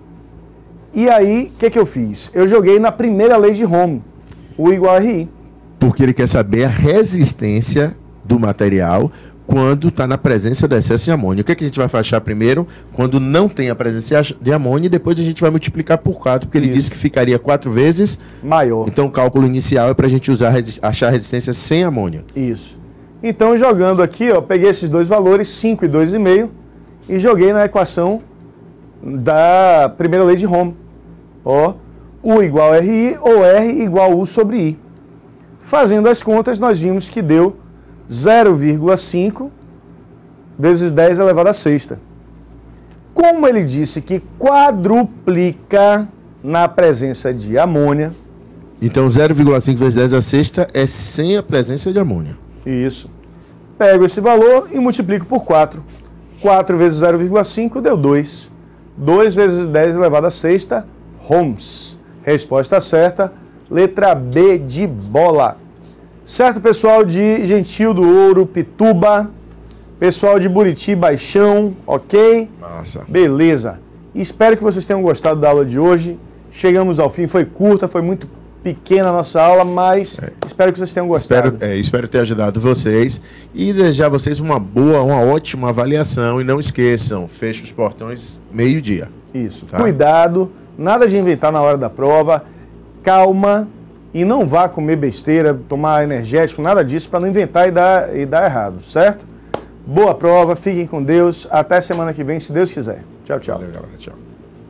E aí, o que eu fiz? Eu joguei na primeira lei de Ohm, U igual a RI. Porque ele quer saber a resistência do material quando está na presença do excesso de amônia. O que a gente vai achar primeiro? Quando não tem a presença de amônia, e depois a gente vai multiplicar por 4, porque ele disse que ficaria 4 vezes maior. Então o cálculo inicial é para a gente achar a resistência sem amônia. Isso. Então, jogando aqui, ó, peguei esses dois valores, 5 e 2,5, e joguei na equação da primeira lei de Ohm. Ó, U igual a RI ou R igual a U sobre I. Fazendo as contas, nós vimos que deu 0,5 vezes 10 elevado à sexta. Como ele disse que quadruplica na presença de amônia... Então 0,5 vezes 10 à sexta é sem a presença de amônia. Isso. Pego esse valor e multiplico por 4. 4 vezes 0,5 deu 2. 2 vezes 10 elevado à sexta, ohms. Resposta certa, letra B de bola. Certo, pessoal de Gentil do Ouro, Pituba, pessoal de Buriti, Baixão, ok? Massa. Beleza. Espero que vocês tenham gostado da aula de hoje. Chegamos ao fim, foi curta, foi muito pequena a nossa aula, mas espero que vocês tenham gostado. Espero ter ajudado vocês e desejar a vocês uma ótima avaliação. E não esqueçam, fecha os portões meio-dia. Isso. Tá? Cuidado, nada de inventar na hora da prova, calma e não vá comer besteira, tomar energético, nada disso, para não inventar e dar errado, certo? Boa prova, fiquem com Deus, até semana que vem, se Deus quiser. Tchau, tchau. Valeu, galera. Tchau.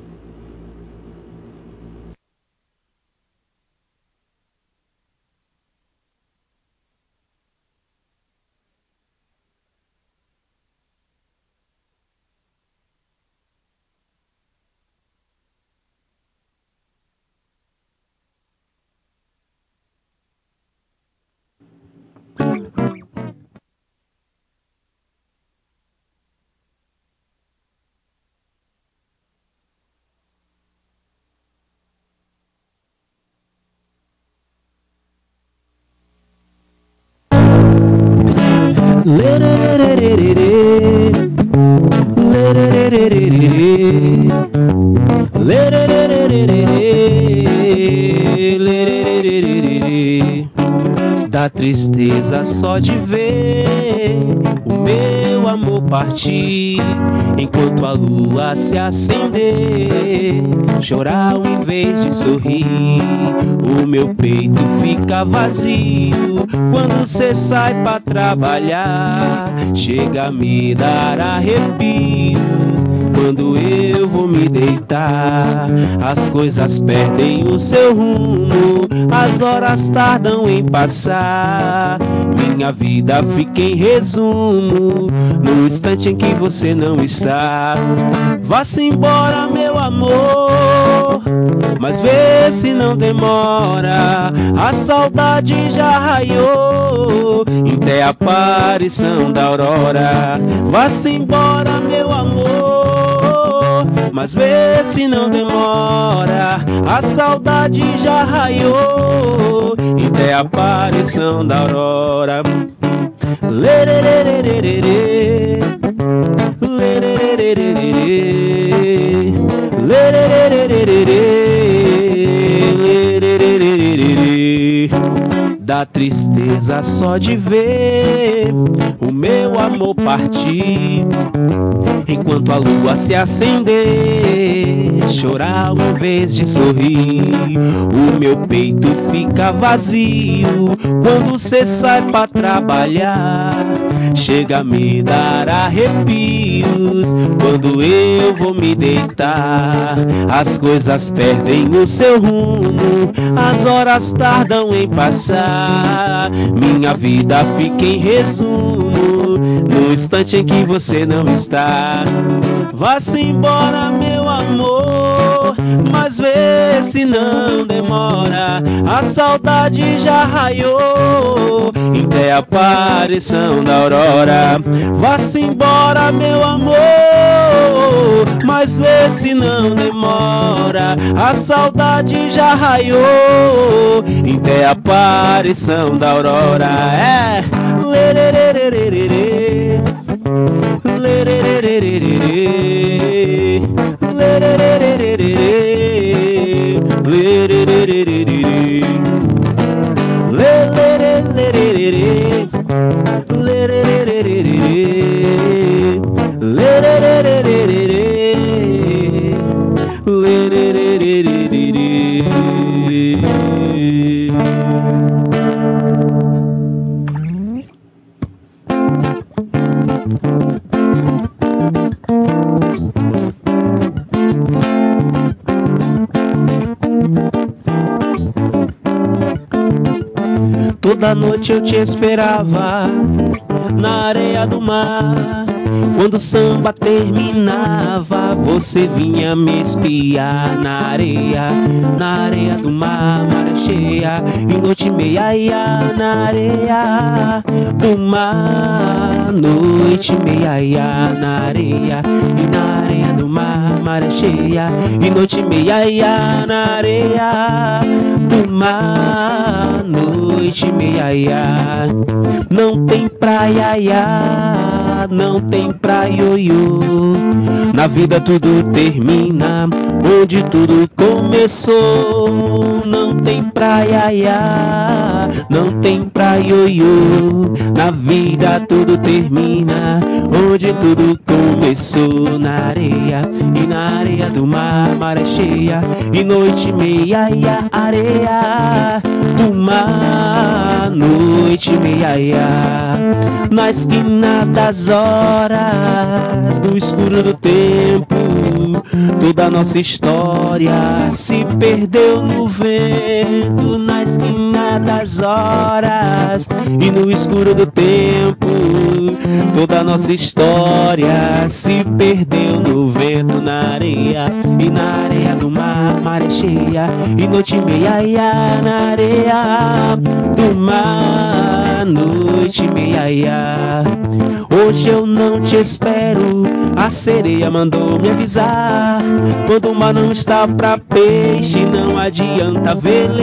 Dá tristeza só de ver o meu amor partir, enquanto a lua se acender, chorar ao invés de sorrir. O meu peito fica vazio quando cê sai pra trabalhar, chega a me dar arrepios quando eu vou me deitar. As coisas perdem o seu rumo, as horas tardam em passar, minha vida fica em resumo no instante em que você não está. Vá-se embora, meu amor, mas vê se não demora, a saudade já raiou até a aparição da aurora. Vá-se embora, meu amor, mas vê se não demora, a saudade já raiou até a aparição da aurora. Lerererererê, lerererererê, lerererererê, lerererererê. Dá tristeza só de ver o meu amor partir, enquanto a lua se acender, chorar ao invés de sorrir. O meu peito fica vazio quando cê sai pra trabalhar, chega a me dar arrepios quando eu vou me deitar. As coisas perdem o seu rumo, as horas tardam em passar, minha vida fica em resumo no instante em que você não está. Vá-se embora, meu amor, mas vê se não demora, a saudade já raiou até a aparição da aurora. Vá-se embora, meu amor, mas vê se não demora, a saudade já raiou até a aparição da aurora. É lerererererê, lerererererê, lerererererê, lerererererê, lerererererê, lerererererê, lerererererê, lerererererê. toda noite eu te esperava na areia do mar. Quando o samba terminava, você vinha me espiar na areia do mar, maré cheia, e noite e meia, ia, na areia do mar, noite e meia, ia, na areia, e na areia do mar, maré cheia, e noite e meia, ia, na areia do mar, noite e meia, ia. Não tem praia, ia, não tem praia, ioiô. Na vida tudo termina onde tudo começou. Não tem praia, ia, não tem praia, ioiô. Na vida tudo termina onde tudo começou. Na areia e na areia do mar, maré cheia, e noite e meia, ia, areia do mar, noite e meia, ia. Na esquina das horas, no escuro do tempo, toda a nossa história se perdeu no vento. Na esquina das horas e no escuro do tempo, toda a nossa história se perdeu no vento. Na areia e na areia do mar, maré cheia, e noite e meia, ia, na areia do mar, noite e meia, ia. Hoje eu não te espero, a sereia mandou me avisar. Quando o mar não está pra peixe, não adianta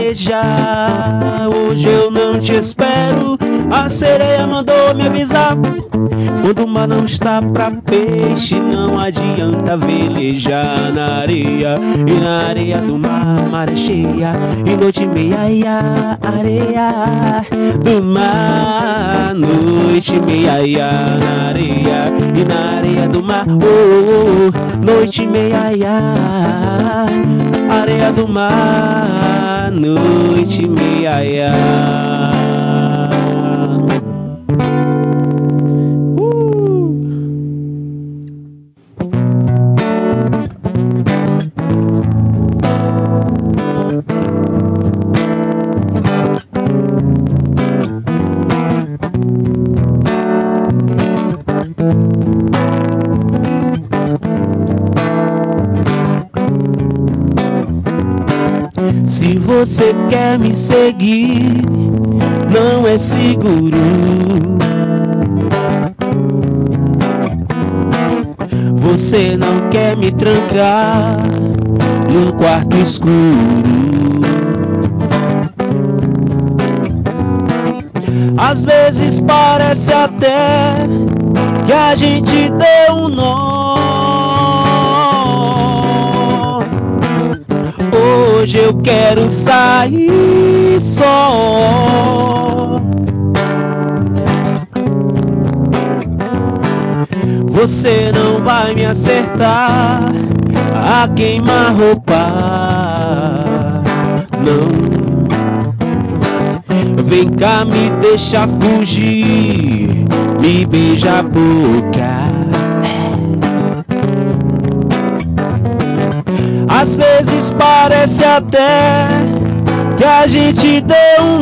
velejar. Hoje eu não te espero, a sereia mandou me avisar. Quando o mar não está pra peixe, não adianta velejar. Na areia e na areia do mar, maré cheia, e noite e meia, ia, areia do mar, noite e meia, ia, na areia e na areia do mar, oh, oh, noite e meia, ia, areia do mar, noite e meia, ia. Se você quer me seguir, não é seguro. Você não quer me trancar num quarto escuro. Às vezes parece até que a gente deu um nó. Hoje eu quero sair só. Você não vai me acertar a queima-roupa, não. Vem cá, me deixa fugir, me beija a boca. Às vezes parece até que a gente deu um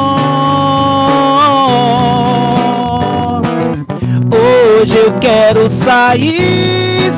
nó. Hoje eu quero sair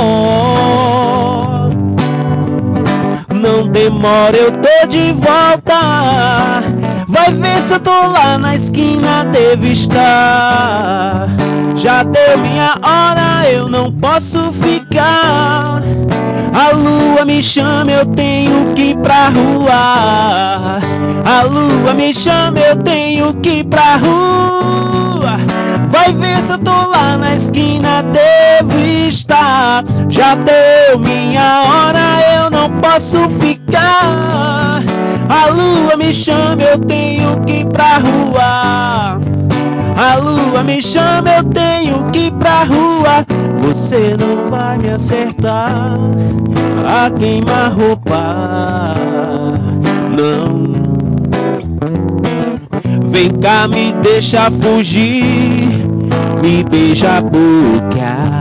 só. Não demora, eu tô de volta. Vai ver se eu tô lá na esquina, devo estar. Já deu minha hora, eu não posso ficar. A lua me chama, eu tenho que ir pra rua. A lua me chama, eu tenho que ir pra rua. Vai ver se eu tô lá na esquina, devo estar. Já deu minha hora, eu não posso ficar. A lua me chama, eu tenho que ir pra rua. A lua me chama, eu tenho que ir pra rua. Você não vai me acertar a queima-roupa, não. Vem cá, me deixa fugir, me beija a boca.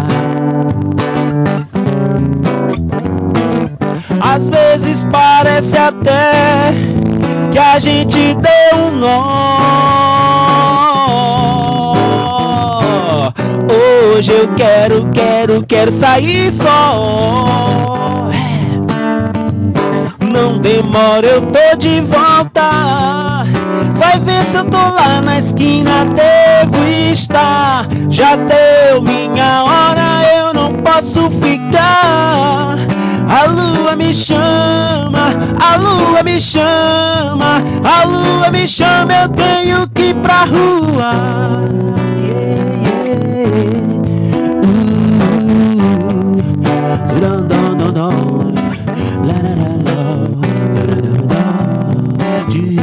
Às vezes parece até que a gente deu um nó. Hoje eu quero sair só. Não demora, eu tô de volta. Vai ver se eu tô lá na esquina, devo estar. Já deu minha hora, eu não posso ficar. A lua me chama, a lua me chama, a lua me chama, eu tenho que ir pra rua. Dun, dun, dun, dun. La, la, la, la. Da, da, da, da. Di,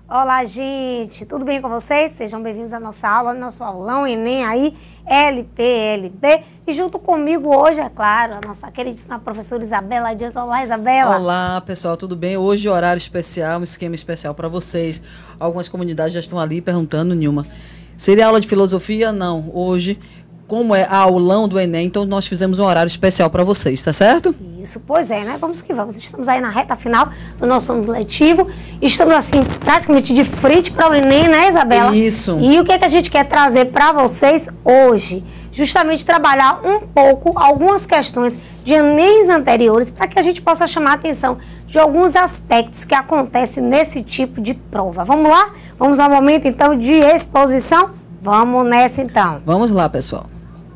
Olá, gente, tudo bem com vocês? Sejam bem-vindos à nossa aula, nosso aulão Enem aí, LPLB. E junto comigo hoje, é claro, a nossa queridíssima professora Isabela Dias. Olá, Isabela. Olá, pessoal, tudo bem? Hoje horário especial, um esquema especial para vocês. Algumas comunidades já estão ali perguntando, Nilma, seria aula de filosofia? Não, hoje, como é aulão do Enem, então nós fizemos um horário especial para vocês, tá certo? Isso, pois é, né? Vamos que vamos. Estamos aí na reta final do nosso ano letivo. Estamos, assim, praticamente de frente para o Enem, né, Isabela? Isso. E o que é que a gente quer trazer para vocês hoje? Justamente trabalhar um pouco algumas questões de Enems anteriores para que a gente possa chamar a atenção de alguns aspectos que acontecem nesse tipo de prova. Vamos lá? Vamos ao momento, então, de exposição? Vamos nessa, então. Vamos lá, pessoal.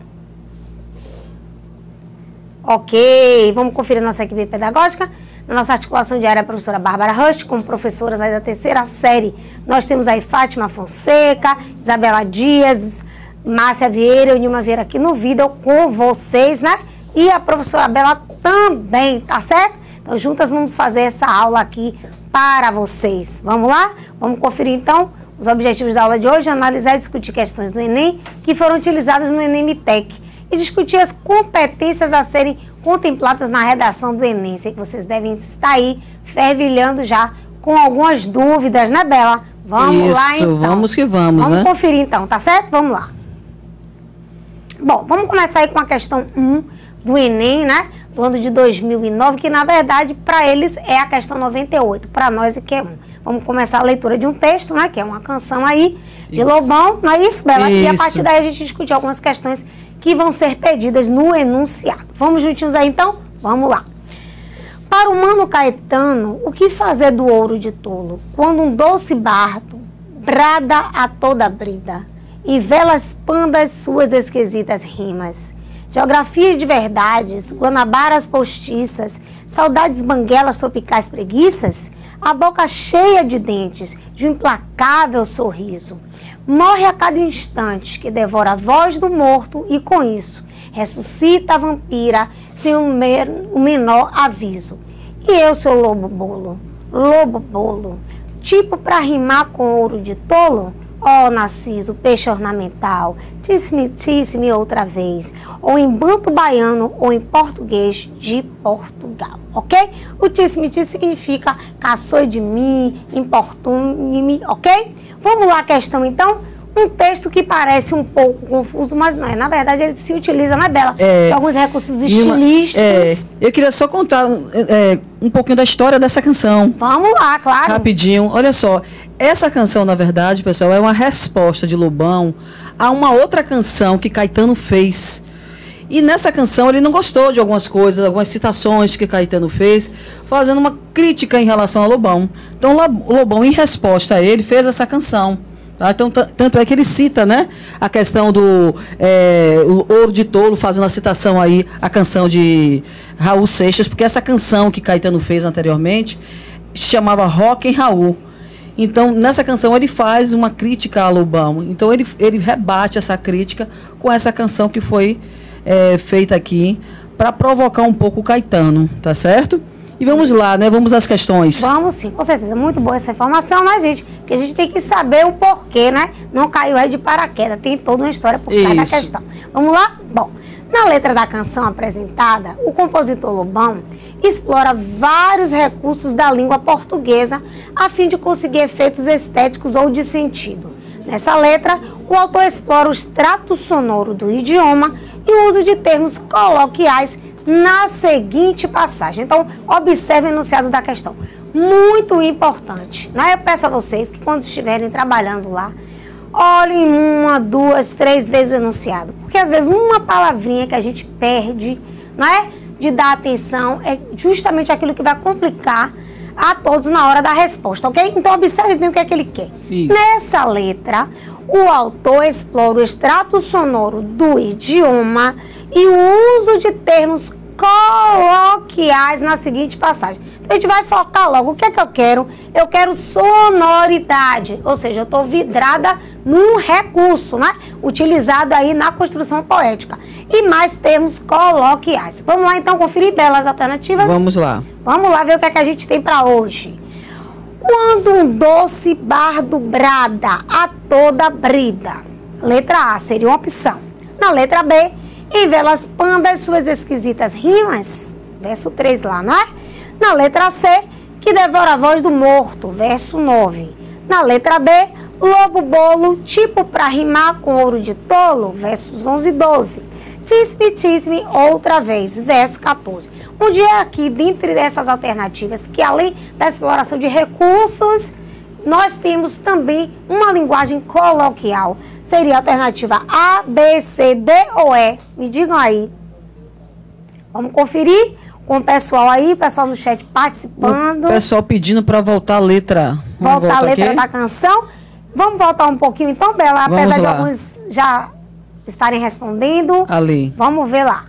Ok, vamos conferir nossa equipe pedagógica. Na nossa articulação diária, a professora Bárbara Rush, como professoras aí da terceira série. Nós temos aí Fátima Fonseca, Isabela Dias, Márcia Vieira e Nilma Vieira aqui no vídeo com vocês, né? E a professora Bela também, tá certo? Então, juntas vamos fazer essa aula aqui para vocês. Vamos lá? Vamos conferir, então, os objetivos da aula de hoje, analisar e discutir questões do Enem que foram utilizadas no Enem Mitec e discutir as competências a serem contempladas na redação do Enem. Sei que vocês devem estar aí fervilhando já com algumas dúvidas, né, Bela? Vamos lá, então. Vamos que vamos, né? Vamos conferir, então, tá certo? Vamos lá. Bom, vamos começar aí com a questão 1 do Enem, né? Do ano de 2009, que, na verdade, para eles é a questão 98. Para nós é que é 1. Vamos começar a leitura de um texto, né? Que é uma canção aí de Lobão, não é isso, Bela? Isso. E a partir daí a gente discutir algumas questões que vão ser pedidas no enunciado. Vamos juntinhos aí, então? Vamos lá. Para o Mano Caetano, o que fazer do ouro de tolo, quando um doce bardo brada a toda brida, e velas pandas suas esquisitas rimas? Geografia de verdades, guanabaras postiças, saudades banguelas tropicais preguiças, a boca cheia de dentes, de um implacável sorriso. Morre a cada instante, que devora a voz do morto e, com isso, ressuscita a vampira sem o menor aviso. E eu, seu lobo bolo, tipo para rimar com ouro de tolo? Ó, Narciso, peixe ornamental, disse-me outra vez, ou em banto baiano ou em português de Portugal, ok? O disse-me significa caçou de mim, importune-me, ok? Vamos lá a questão, então? Um texto que parece um pouco confuso, mas não é. Na verdade, ele se utiliza, né, Bela? De alguns recursos estilísticos. Eu queria só contar um pouquinho da história dessa canção. Vamos lá, claro. Rapidinho. Olha só, essa canção, na verdade, pessoal, é uma resposta de Lobão a uma outra canção que Caetano fez. E nessa canção ele não gostou de algumas coisas, algumas citações que Caetano fez, fazendo uma crítica em relação a Lobão. Então, Lobão, em resposta a ele, fez essa canção. Tá? Então, tanto é que ele cita, né, a questão do ouro de tolo, fazendo a citação aí, a canção de Raul Seixas, porque essa canção que Caetano fez anteriormente se chamava Rock em Raul. Então, nessa canção, ele faz uma crítica a Lobão. Então, ele rebate essa crítica com essa canção que foi feita aqui para provocar um pouco o Caetano, tá certo? E vamos lá, né? Vamos às questões. Vamos sim, com certeza. Muito boa essa informação, né, gente? Porque a gente tem que saber o porquê, né? Não caiu aí de paraquedas. Tem toda uma história por trás da questão. Vamos lá? Bom, na letra da canção apresentada, o compositor Lobão explora vários recursos da língua portuguesa a fim de conseguir efeitos estéticos ou de sentido. Nessa letra, o autor explora o extrato sonoro do idioma e o uso de termos coloquiais na seguinte passagem. Então, observe o enunciado da questão. Muito importante, né? Eu peço a vocês que quando estiverem trabalhando lá, olhem 1, 2, 3 vezes o enunciado. Porque às vezes uma palavrinha que a gente perde, né, de dar atenção, é justamente aquilo que vai complicar a todos na hora da resposta, ok? Então, observe bem o que é que ele quer. Isso. Nessa letra, o autor explora o extrato sonoro do idioma e o uso de termos coloquiais na seguinte passagem. Então, a gente vai focar logo. O que é que eu quero? Eu quero sonoridade, ou seja, eu estou vidrada num recurso, né? Utilizado aí na construção poética. E mais termos coloquiais. Vamos lá, então, conferir belas alternativas? Vamos lá. Vamos lá ver o que é que a gente tem para hoje. Quando um doce bardo brada, a toda brida. Letra A seria uma opção. Na letra B, em velas pandas, suas esquisitas rimas. Verso 3 lá, não é? Na letra C, que devora a voz do morto. Verso 9. Na letra D, lobo bolo, tipo pra rimar com ouro de tolo. Versos 11 e 12. Tisme, tisme, outra vez. Verso 14. Onde é aqui, dentre dessas alternativas, que além da exploração de recursos, nós temos também uma linguagem coloquial. Seria a alternativa A, B, C, D ou E? Me digam aí. Vamos conferir com o pessoal aí, o pessoal no chat participando. O pessoal pedindo para voltar a letra. Voltar a letra da canção. Vamos voltar um pouquinho então, Bela? Apesar de alguns já estarem respondendo. Ali. Vamos ver lá.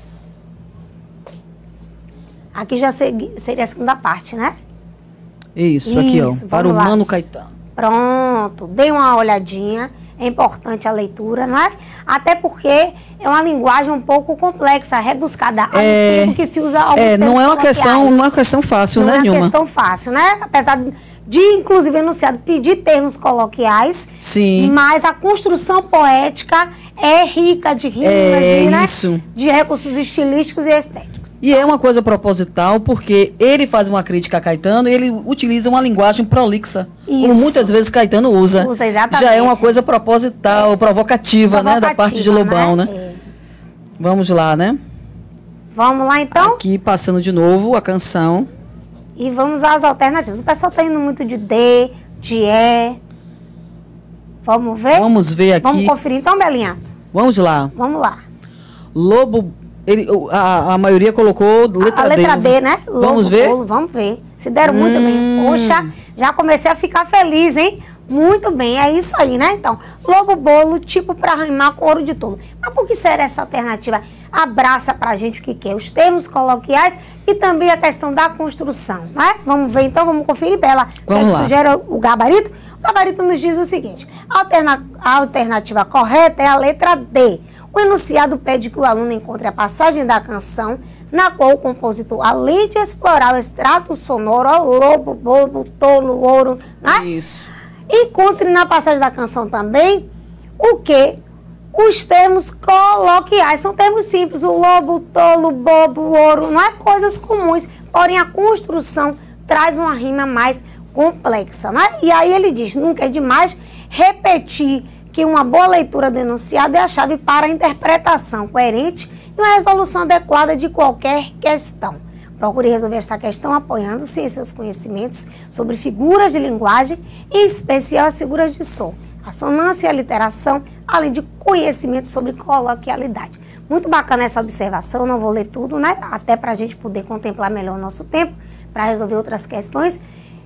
Aqui já seria a segunda parte, né? Isso, aqui, ó. Para o Mano Caetano. Pronto, dê uma olhadinha. É importante a leitura, não é? Até porque é uma linguagem um pouco complexa, rebuscada. Que se usa não é uma questão fácil, né, Nilma? Não é uma questão fácil, né? Apesar de, inclusive, enunciado pedir termos coloquiais. Sim. Mas a construção poética é rica de rimas, de recursos estilísticos e estéticos. E é uma coisa proposital, porque ele faz uma crítica a Caetano e ele utiliza uma linguagem prolixa, como muitas vezes Caetano usa. Exatamente. Já é uma coisa proposital, provocativa, né, da parte de Lobão, né? Vamos lá, né? Vamos lá, então? Aqui, passando de novo a canção. E vamos às alternativas. O pessoal está indo muito de D, de E. Vamos ver? Vamos ver aqui. Vamos conferir, então, Belinha? Vamos lá. Vamos lá. Lobo... a maioria colocou letra D. A letra D, né? Lobo, vamos ver? Bolo, vamos ver. Se deram muito bem. Poxa, já comecei a ficar feliz, hein? Muito bem, é isso aí, né? Então, lobo bolo, tipo pra rimar com ouro de tolo. Mas por que será essa alternativa? Abraça pra gente o que quer. Os termos coloquiais e também a questão da construção, né? Vamos ver, então, vamos conferir, Bela. Vamos lá. Sugere o gabarito? O gabarito nos diz o seguinte. A alternativa correta é a letra D. O enunciado pede que o aluno encontre a passagem da canção na qual o compositor, além de explorar o extrato sonoro, ó, lobo, bobo, tolo, ouro, né? Isso. Encontre na passagem da canção também o quê? Os termos coloquiais. São termos simples, o lobo, tolo, bobo, ouro, não é coisas comuns, porém a construção traz uma rima mais complexa, né? E aí ele diz, nunca é demais repetir que uma boa leitura do enunciado é a chave para a interpretação coerente e uma resolução adequada de qualquer questão. Procure resolver esta questão apoiando-se em seus conhecimentos sobre figuras de linguagem, em especial as figuras de som, a sonância e a literação, além de conhecimento sobre coloquialidade. Muito bacana essa observação, não vou ler tudo, né? Até para a gente poder contemplar melhor o nosso tempo, para resolver outras questões.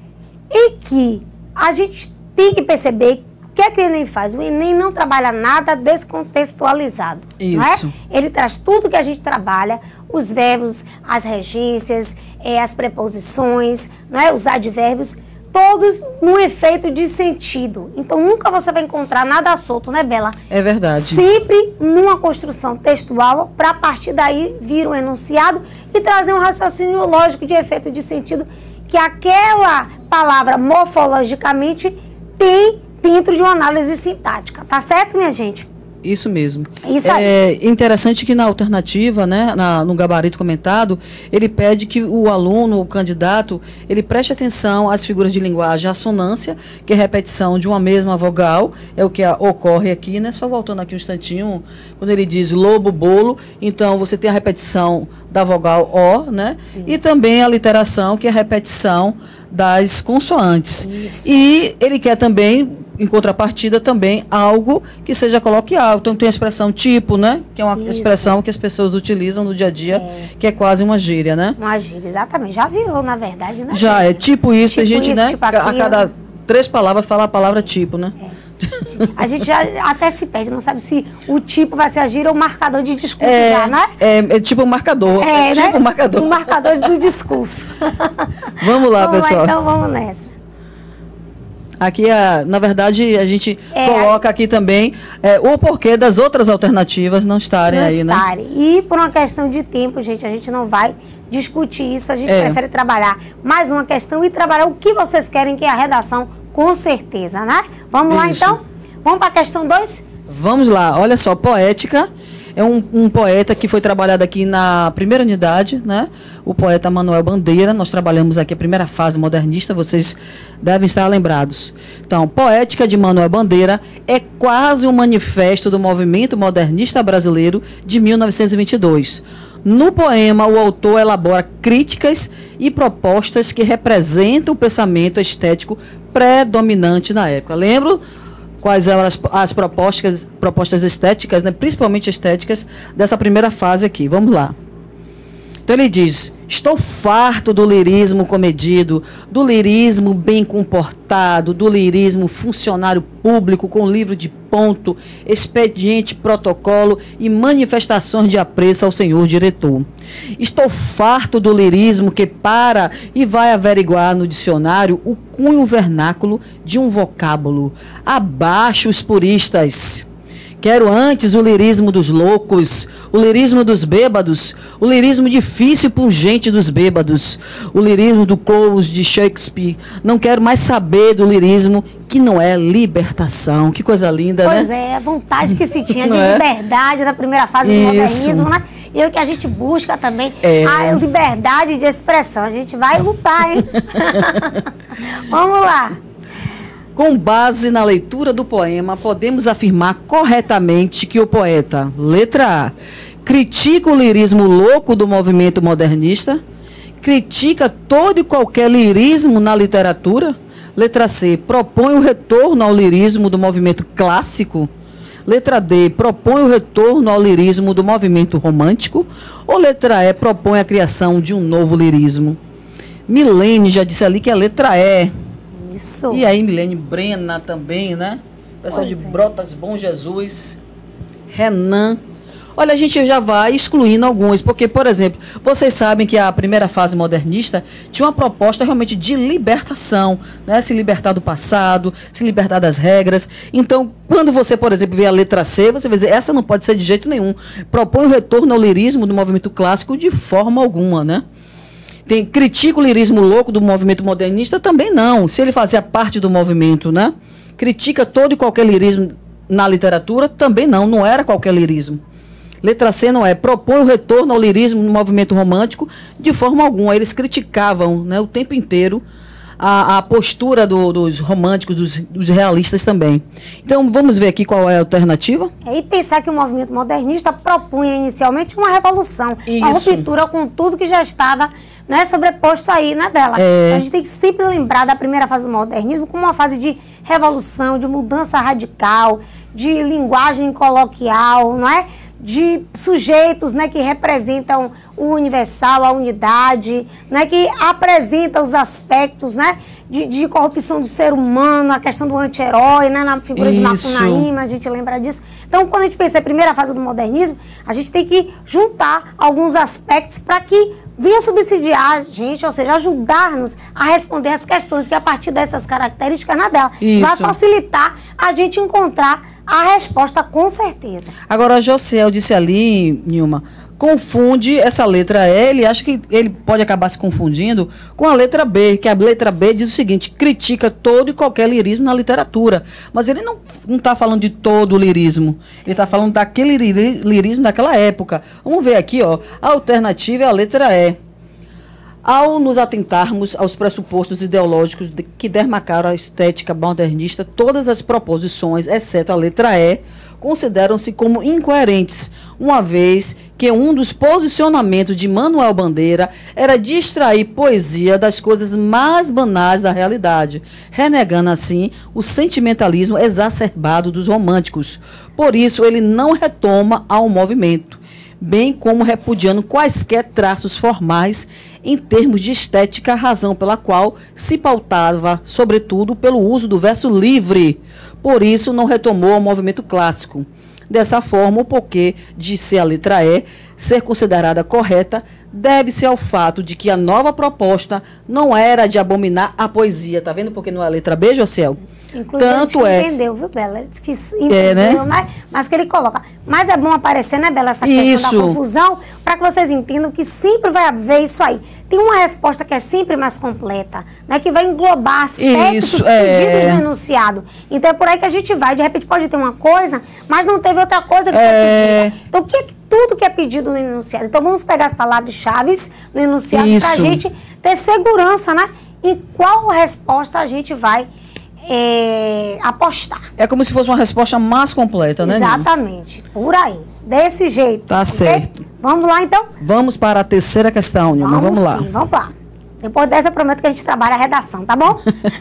E que a gente tem que perceber o que é que o Enem faz? O Enem não trabalha nada descontextualizado. Isso. Não é? Ele traz tudo que a gente trabalha, os verbos, as regências, as preposições, não é? Os advérbios, todos no efeito de sentido. Então, nunca você vai encontrar nada solto, né, Bela? É verdade. Sempre numa construção textual, para a partir daí vir um enunciado e trazer um raciocínio lógico de efeito de sentido que aquela palavra morfologicamente tem dentro de uma análise sintática. Tá certo, minha gente? Isso mesmo. Isso aí. É interessante que na alternativa, né, no gabarito comentado, ele pede que o aluno, o candidato, ele preste atenção às figuras de linguagem, à sonância, que é a repetição de uma mesma vogal, é o que ocorre aqui, né? Só voltando aqui um instantinho, quando ele diz lobo, bolo, então você tem a repetição da vogal O, né? Sim. E também a literação, que é a repetição das consoantes. Isso. E ele quer também, em contrapartida, também algo que seja coloquial. Então tem a expressão tipo, né? Que é uma expressão que as pessoas utilizam no dia a dia, que é quase uma gíria, né? Uma gíria, exatamente. Já virou, na verdade, né? Já, é tipo isso. Tipo tem gente, isso, né? Tipo a cada 3 palavras fala a palavra tipo, né? A gente já até se perde, não sabe se o tipo vai ser a gíria ou o marcador de discurso, já, né? É tipo um marcador. Tipo né? um marcador. Um marcador do discurso. Vamos lá, pessoal. Então vamos nessa. Aqui, na verdade, a gente coloca aqui também o porquê das outras alternativas não estarem aí, né? E por uma questão de tempo, gente, a gente não vai discutir isso, a gente prefere trabalhar mais uma questão e trabalhar o que vocês querem, que é a redação, com certeza, né? Vamos lá, então? Vamos para a questão 2? Vamos lá, olha só, poética. É um poeta que foi trabalhado aqui na primeira unidade, né? O poeta Manuel Bandeira. Nós trabalhamos aqui a primeira fase modernista, vocês devem estar lembrados. Então, Poética de Manuel Bandeira é quase um manifesto do movimento modernista brasileiro de 1922. No poema, o autor elabora críticas e propostas que representam o pensamento estético predominante na época. Lembro quais eram as propostas estéticas, né, principalmente estéticas, dessa primeira fase aqui. Vamos lá. Então ele diz: estou farto do lirismo comedido, do lirismo bem comportado, do lirismo funcionário público com livro de ponto, expediente, protocolo e manifestações de apreço ao senhor diretor. Estou farto do lirismo que para e vai averiguar no dicionário o cunho vernáculo de um vocábulo. Abaixo os puristas. Quero antes o lirismo dos loucos, o lirismo dos bêbados, o lirismo difícil e pungente dos bêbados, o lirismo do Close de Shakespeare. Não quero mais saber do lirismo que não é libertação. Que coisa linda, pois né? Pois é, a vontade que se tinha de liberdade na primeira fase do modernismo, né? E é o que a gente busca também, a liberdade de expressão. A gente vai lutar, hein? Vamos lá. Com base na leitura do poema, podemos afirmar corretamente que o poeta, letra A, critica o lirismo louco do movimento modernista, critica todo e qualquer lirismo na literatura, letra C, propõe o retorno ao lirismo do movimento clássico, letra D, propõe o retorno ao lirismo do movimento romântico, ou letra E, propõe a criação de um novo lirismo. Milene já disse ali que é a letra E. Isso. E aí, Milene, Brena também, né? Pessoal de Brotas, Bom Jesus, Renan. Olha, a gente já vai excluindo alguns, porque, por exemplo, vocês sabem que a primeira fase modernista tinha uma proposta realmente de libertação, né? Se libertar do passado, se libertar das regras. Então, quando você, por exemplo, vê a letra C, você vai dizer, essa não pode ser de jeito nenhum. Propõe o retorno ao lirismo do movimento clássico de forma alguma, né? Critica o lirismo louco do movimento modernista? Também não. Se ele fazia parte do movimento, né? Critica todo e qualquer lirismo na literatura? Também não. Não era qualquer lirismo. Letra C não é. Propõe o retorno ao lirismo no movimento romântico? De forma alguma. Eles criticavam, né, o tempo inteiro a postura dos românticos, dos realistas também. Então, vamos ver aqui qual é a alternativa. E pensar que o movimento modernista propunha inicialmente uma revolução, uma ruptura com tudo que já estava, né, sobreposto aí, né, Bela? Então, a gente tem que sempre lembrar da primeira fase do modernismo como uma fase de revolução, de mudança radical, de linguagem coloquial, não é? De sujeitos, né, que representam o universal, a unidade, né, que apresenta os aspectos, né, de corrupção do ser humano, a questão do anti-herói, né, na figura de Macunaíma, a gente lembra disso. Então, quando a gente pensa em primeira fase do modernismo, a gente tem que juntar alguns aspectos para que venha subsidiar a gente, ou seja, ajudar-nos a responder as questões que a partir dessas características na dela vai facilitar a gente encontrar a resposta, com certeza. Agora, a Josiel disse ali, Nilma, confunde essa letra E, ele acha que ele pode acabar se confundindo com a letra B, que a letra B diz o seguinte: critica todo e qualquer lirismo na literatura. Mas ele não está falando de todo o lirismo, ele está falando daquele lirismo daquela época. Vamos ver aqui, ó, a alternativa é a letra E. Ao nos atentarmos aos pressupostos ideológicos que demarcaram a estética modernista, todas as proposições, exceto a letra E, consideram-se como incoerentes, uma vez que um dos posicionamentos de Manuel Bandeira era distrair poesia das coisas mais banais da realidade, renegando assim o sentimentalismo exacerbado dos românticos. Por isso, ele não retoma ao movimento, bem como repudiando quaisquer traços formais em termos de estética, razão pela qual se pautava, sobretudo, pelo uso do verso livre. Por isso, não retomou o movimento clássico. Dessa forma, o porquê de ser a letra E ser considerada correta deve-se ao fato de que a nova proposta não era de abominar a poesia. Tá vendo porque não é a letra B, Josiel? Inclusive, Tanto ele é. entendeu, viu, Bela? Ele disse que entendeu, né? Mas que ele coloca. Mas é bom aparecer, né, Bela, essa questão da confusão, para que vocês entendam que sempre vai haver isso aí. Tem uma resposta que é sempre mais completa, né? Que vai englobar aspectos pedidos no enunciado. Então é por aí que a gente vai. De repente pode ter uma coisa, mas não teve outra coisa que foi pedida. Então o que é tudo que é pedido no enunciado? Então vamos pegar as palavras-chave no enunciado para a gente ter segurança, né? Em qual resposta a gente vai apostar. É como se fosse uma resposta mais completa, né? Exatamente, por aí, desse jeito. Tá certo. Vamos lá, então? Vamos para a terceira questão, Nilma, vamos lá. Sim, vamos lá. Depois dessa, eu prometo que a gente trabalha a redação, tá bom?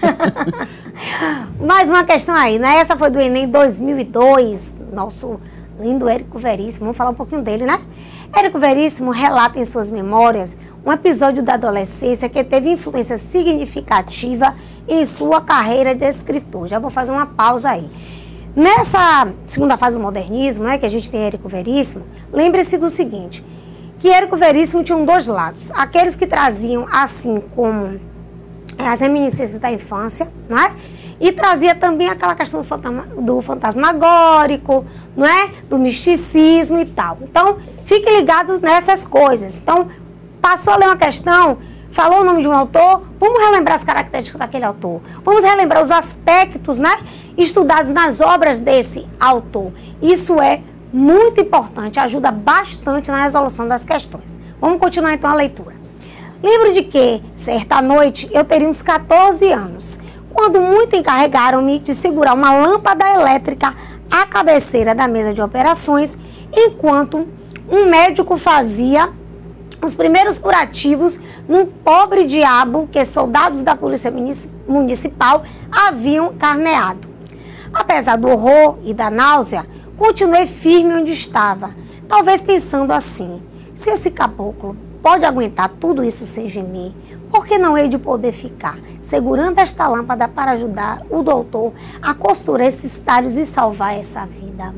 Mais uma questão aí, né? Essa foi do Enem 2002, nosso lindo Érico Veríssimo, vamos falar um pouquinho dele, né? Érico Veríssimo relata em suas memórias um episódio da adolescência que teve influência significativa em sua carreira de escritor. Já vou fazer uma pausa aí. Nessa segunda fase do modernismo, né, que a gente tem Érico Veríssimo, lembre-se do seguinte, que Érico Veríssimo tinha dois lados. Aqueles que traziam, assim como as reminiscências da infância, né? E trazia também aquela questão do fantasmagórico, não é? Do misticismo e tal. Então, fiquem ligados nessas coisas. Então, passou a ler uma questão, falou o nome de um autor, vamos relembrar as características daquele autor. Vamos relembrar os aspectos, né, estudados nas obras desse autor. Isso é muito importante, ajuda bastante na resolução das questões. Vamos continuar então a leitura. Lembro de que, certa noite, eu teria uns 14 anos, quando muito encarregaram-me de segurar uma lâmpada elétrica à cabeceira da mesa de operações, enquanto um médico fazia os primeiros curativos num pobre diabo que soldados da polícia municipal haviam carneado. Apesar do horror e da náusea, continuei firme onde estava, talvez pensando assim, se esse caboclo pode aguentar tudo isso sem gemer, por que não hei de poder ficar segurando esta lâmpada para ajudar o doutor a costurar esses talhos e salvar essa vida?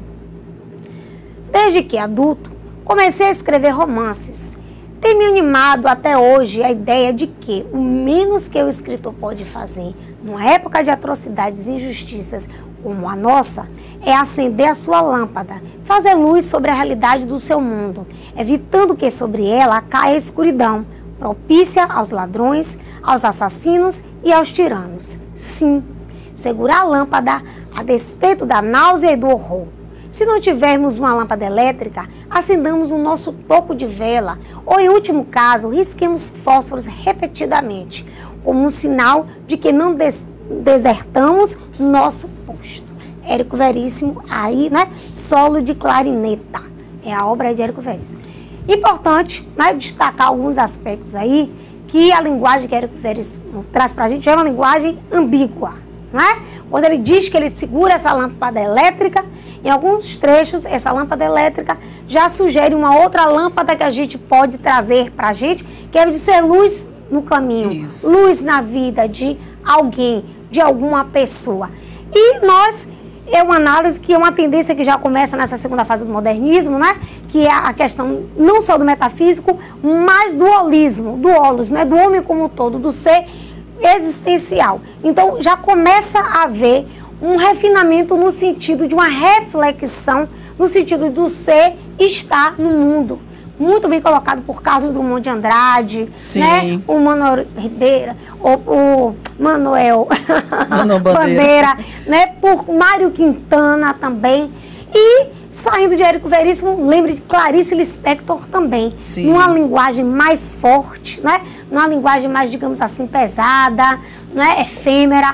Desde que adulto, comecei a escrever romances. Tem me animado até hoje a ideia de que o menos que o escritor pode fazer, numa época de atrocidades e injustiças como a nossa, é acender a sua lâmpada, fazer luz sobre a realidade do seu mundo, evitando que sobre ela caia a escuridão, propícia aos ladrões, aos assassinos e aos tiranos. Sim, segurar a lâmpada a despeito da náusea e do horror. Se não tivermos uma lâmpada elétrica, acendamos o nosso toco de vela ou, em último caso, risquemos fósforos repetidamente, como um sinal de que não desertamos nosso posto. Érico Veríssimo, aí, né? Solo de clarineta. É a obra de Érico Veríssimo. Importante, né, destacar alguns aspectos aí, que a linguagem que Érico Veríssimo traz pra gente é uma linguagem ambígua, né? Quando ele diz que ele segura essa lâmpada elétrica, em alguns trechos, essa lâmpada elétrica já sugere uma outra lâmpada que a gente pode trazer para a gente, que é de ser luz no caminho, Isso. Luz na vida de alguém, de alguma pessoa. E é uma análise que é uma tendência que já começa nessa segunda fase do modernismo, né? Que é a questão não só do metafísico, mas do holismo, do holos, né? Do homem como um todo, do ser existencial. Então já começa a haver um refinamento no sentido de uma reflexão, no sentido do ser estar no mundo. Muito bem colocado por Carlos Drummond de Andrade, Sim. né? O Manuel Ribeira, o Manuel Bandeira, né? Por Mário Quintana também. E saindo de Érico Veríssimo, lembre de Clarice Lispector também. Sim. Numa linguagem mais forte, né? Numa linguagem mais, digamos assim, pesada, né? Efêmera,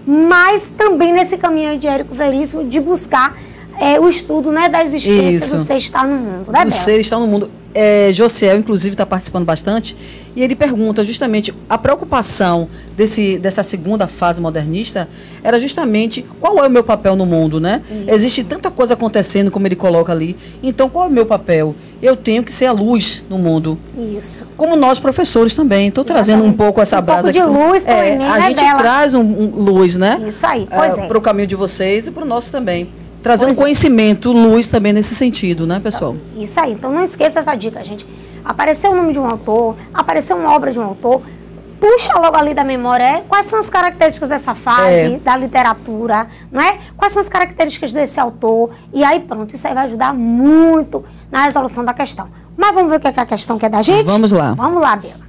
mas também nesse caminho de Érico Veríssimo de buscar o estudo, né, da existência Isso. do ser estar no mundo, né, Do ser estar no mundo. Josiel, inclusive, está participando bastante, e ele pergunta justamente, a preocupação dessa segunda fase modernista era justamente qual é o meu papel no mundo, né? Existe tanta coisa acontecendo, como ele coloca ali, então qual é o meu papel? Eu tenho que ser a luz no mundo. Isso. Como nós, professores, também. Estou trazendo um pouco essa brasa pouco de luz também, a né, gente Bela? traz luz, né? Isso aí, pois é. Para o caminho de vocês e para o nosso também. Trazendo conhecimento, luz também nesse sentido, né, pessoal? Isso aí. Então não esqueça essa dica, gente. Apareceu o nome de um autor, apareceu uma obra de um autor, puxa logo ali da memória quais são as características dessa fase da literatura, não é? Quais são as características desse autor, e aí pronto, isso aí vai ajudar muito na resolução da questão. Mas vamos ver o que é que a questão quer da gente? Vamos lá. Vamos lá, Bela.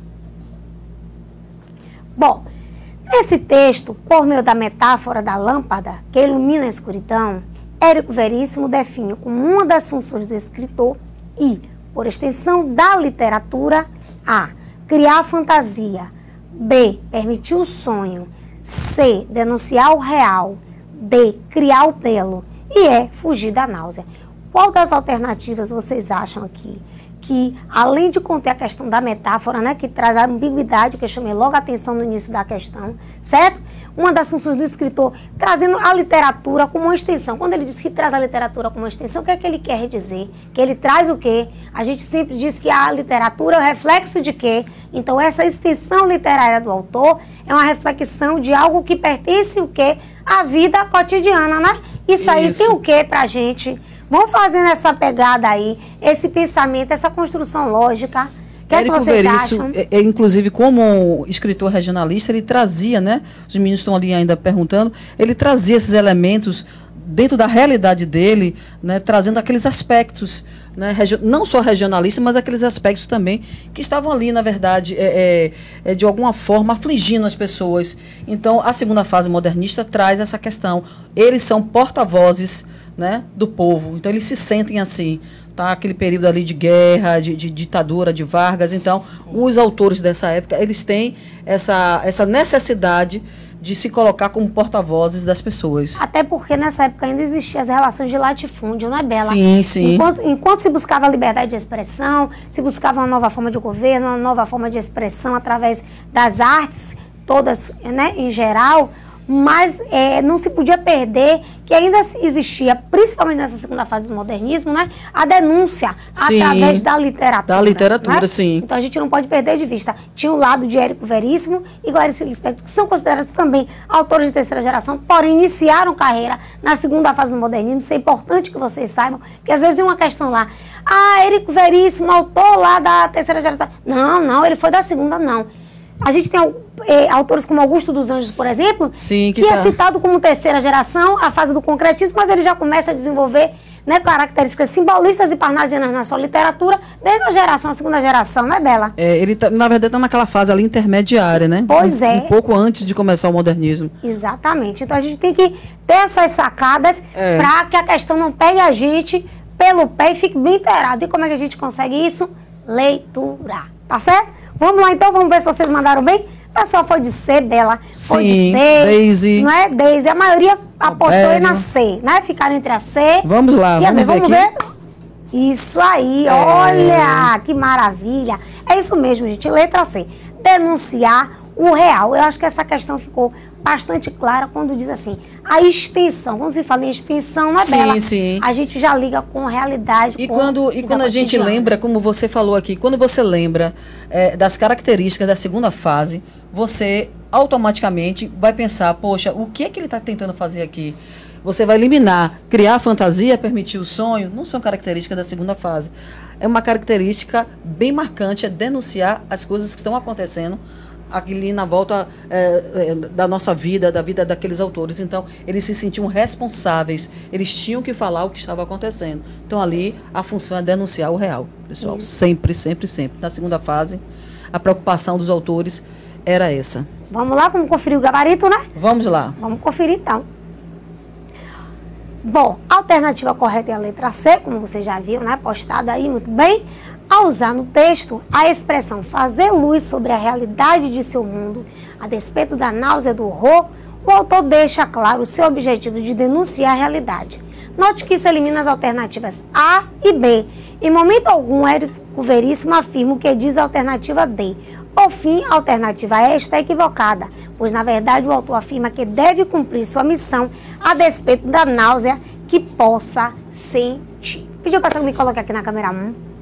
Bom, nesse texto, por meio da metáfora da lâmpada que ilumina a escuridão, Érico Veríssimo define como uma das funções do escritor e, por extensão da literatura, a. criar a fantasia, b. permitir o sonho, c. denunciar o real, d. criar o belo e e fugir da náusea. Qual das alternativas vocês acham aqui? Que, além de conter a questão da metáfora, né, que traz a ambiguidade, que eu chamei logo a atenção no início da questão, certo? Uma das funções do escritor, trazendo a literatura como uma extensão. Quando ele diz que traz a literatura como uma extensão, o que é que ele quer dizer? Que ele traz o quê? A gente sempre diz que a literatura é o reflexo de quê? Então, essa extensão literária do autor é uma reflexão de algo que pertence o quê? À vida cotidiana, né? Isso aí tem o quê pra gente? Vamos fazendo essa pegada aí, esse pensamento, essa construção lógica. O que é que vocês acham? Inclusive, como escritor regionalista, ele trazia, né? Os meninos estão ali ainda perguntando, ele trazia esses elementos dentro da realidade dele, né? Trazendo aqueles aspectos, né? Não só regionalistas, mas aqueles aspectos também que estavam ali, na verdade, de alguma forma afligindo as pessoas. Então, a segunda fase modernista traz essa questão. Eles são porta-vozes, né, do povo, então eles se sentem assim, tá? Aquele período ali de guerra, de ditadura, de Vargas. Então, os autores dessa época, eles têm essa necessidade de se colocar como porta-vozes das pessoas. Até porque nessa época ainda existiam as relações de latifúndio, não é, Bela? Sim, sim. Enquanto se buscava a liberdade de expressão, se buscava uma nova forma de governo, uma nova forma de expressão através das artes, todas, né, em geral, mas não se podia perder que ainda existia, principalmente nessa segunda fase do modernismo, né, a denúncia através da literatura. Da literatura, né? sim. Então a gente não pode perder de vista. Tinha o lado de Érico Veríssimo e Clarice Lispector, que são considerados também autores de terceira geração, porém iniciaram carreira na segunda fase do modernismo. Isso é importante que vocês saibam, porque às vezes é uma questão lá. Ah, Érico Veríssimo, autor lá da terceira geração. Não, ele foi da segunda, não. A gente tem autores como Augusto dos Anjos, por exemplo, sim, que é citado como terceira geração, a fase do concretismo, mas ele já começa a desenvolver, né, características simbolistas e parnasianas na sua literatura, desde a segunda geração, né, Bela? Ele, na verdade, está naquela fase ali intermediária, né? Pois é. Um pouco antes de começar o modernismo. Exatamente. Então a gente tem que ter essas sacadas para que a questão não pegue a gente pelo pé e fique bem inteirado. E como é que a gente consegue isso? Leitura. Tá certo? Vamos lá, então, vamos ver se vocês mandaram bem. O pessoal foi de C, Bela. Foi de T, Daisy. Não é? Daisy. A maioria apostou aí na C, né? Ficaram entre a C. Vamos lá, vamos ver. Isso aí, olha, que maravilha. É isso mesmo, gente. Letra C. Denunciar o real. Eu acho que essa questão ficou bastante clara quando diz assim, a extensão. Quando se fala em extensão, não é, Bela? Sim. A gente já liga com realidade. E quando a gente lembra, como você falou aqui, quando você lembra das características da segunda fase, você automaticamente vai pensar, poxa, o que é que ele está tentando fazer aqui? Você vai eliminar, criar a fantasia, permitir o sonho, não são características da segunda fase. É uma característica bem marcante, é denunciar as coisas que estão acontecendo ali na volta da nossa vida, da vida daqueles autores. Então, eles se sentiam responsáveis, eles tinham que falar o que estava acontecendo. Então, ali, a função é denunciar o real, pessoal. Isso. Sempre, sempre, sempre. Na segunda fase, a preocupação dos autores era essa. Vamos lá, vamos conferir o gabarito, né? Vamos lá. Vamos conferir, então. Bom, a alternativa correta é a letra C, como você já viu, né? Postada aí, muito bem. Ao usar no texto a expressão fazer luz sobre a realidade de seu mundo, a despeito da náusea do horror, o autor deixa claro o seu objetivo de denunciar a realidade. Note que isso elimina as alternativas A e B. Em momento algum, Érico Veríssimo afirma o que diz a alternativa D. Por fim, a alternativa E está equivocada, pois, na verdade, o autor afirma que deve cumprir sua missão a despeito da náusea que possa sentir. Pediu para você me colocar aqui na câmera 1.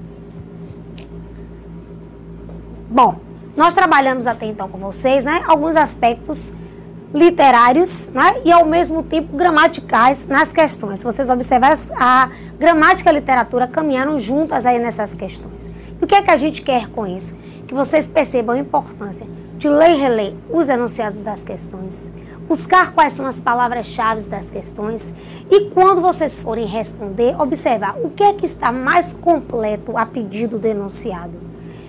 Bom, nós trabalhamos até então com vocês, né, alguns aspectos literários, né? E ao mesmo tempo gramaticais nas questões. Se vocês observarem, a gramática e a literatura caminharam juntas aí nessas questões. E o que é que a gente quer com isso? Que vocês percebam a importância de ler e reler os enunciados das questões, buscar quais são as palavras-chave das questões e quando vocês forem responder, observar o que é que está mais completo a pedido do enunciado.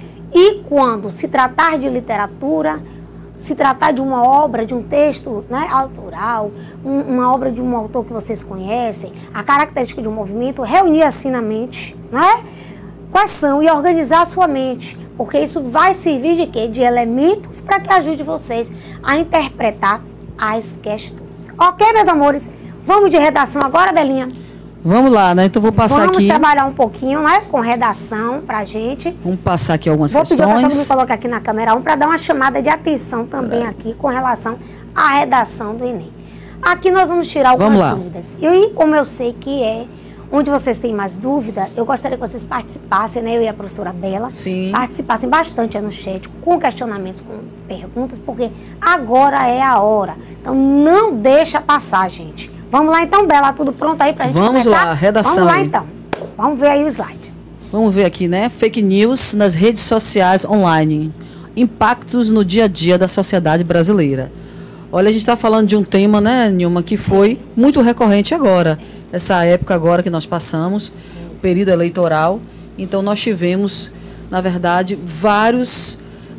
E quando se tratar de literatura, se tratar de uma obra, de um texto, né, autoral, uma obra de um autor que vocês conhecem, a característica de um movimento, reunir assim na mente, né, quais são e organizar a sua mente, porque isso vai servir de quê? De elementos para que ajude vocês a interpretar as questões. Ok, meus amores? Vamos de redação agora, Belinha? Vamos lá, né? Então vou passar aqui. Vamos trabalhar um pouquinho, né? Com redação pra gente. Vamos passar aqui algumas questões. Vou pedir para me colocar aqui na câmera 1 para dar uma chamada de atenção também aqui com relação à redação do Enem. Aqui nós vamos tirar algumas dúvidas. E como eu sei que é onde vocês têm mais dúvida, eu gostaria que vocês participassem, né? Eu e a professora Bela. Sim. Participassem bastante no chat, com questionamentos, com perguntas, porque agora é a hora. Então não deixa passar, gente. Vamos lá então, Bela, tudo pronto aí pra gente começar? Vamos lá, redação. Vamos lá aí. então. Vamos ver aí o slide. Vamos ver aqui, né? Fake news nas redes sociais online. Impactos no dia a dia da sociedade brasileira. Olha, a gente está falando de um tema, né, Nilma, que foi muito recorrente agora. Essa época agora que nós passamos, período eleitoral. Então, nós tivemos, na verdade, vários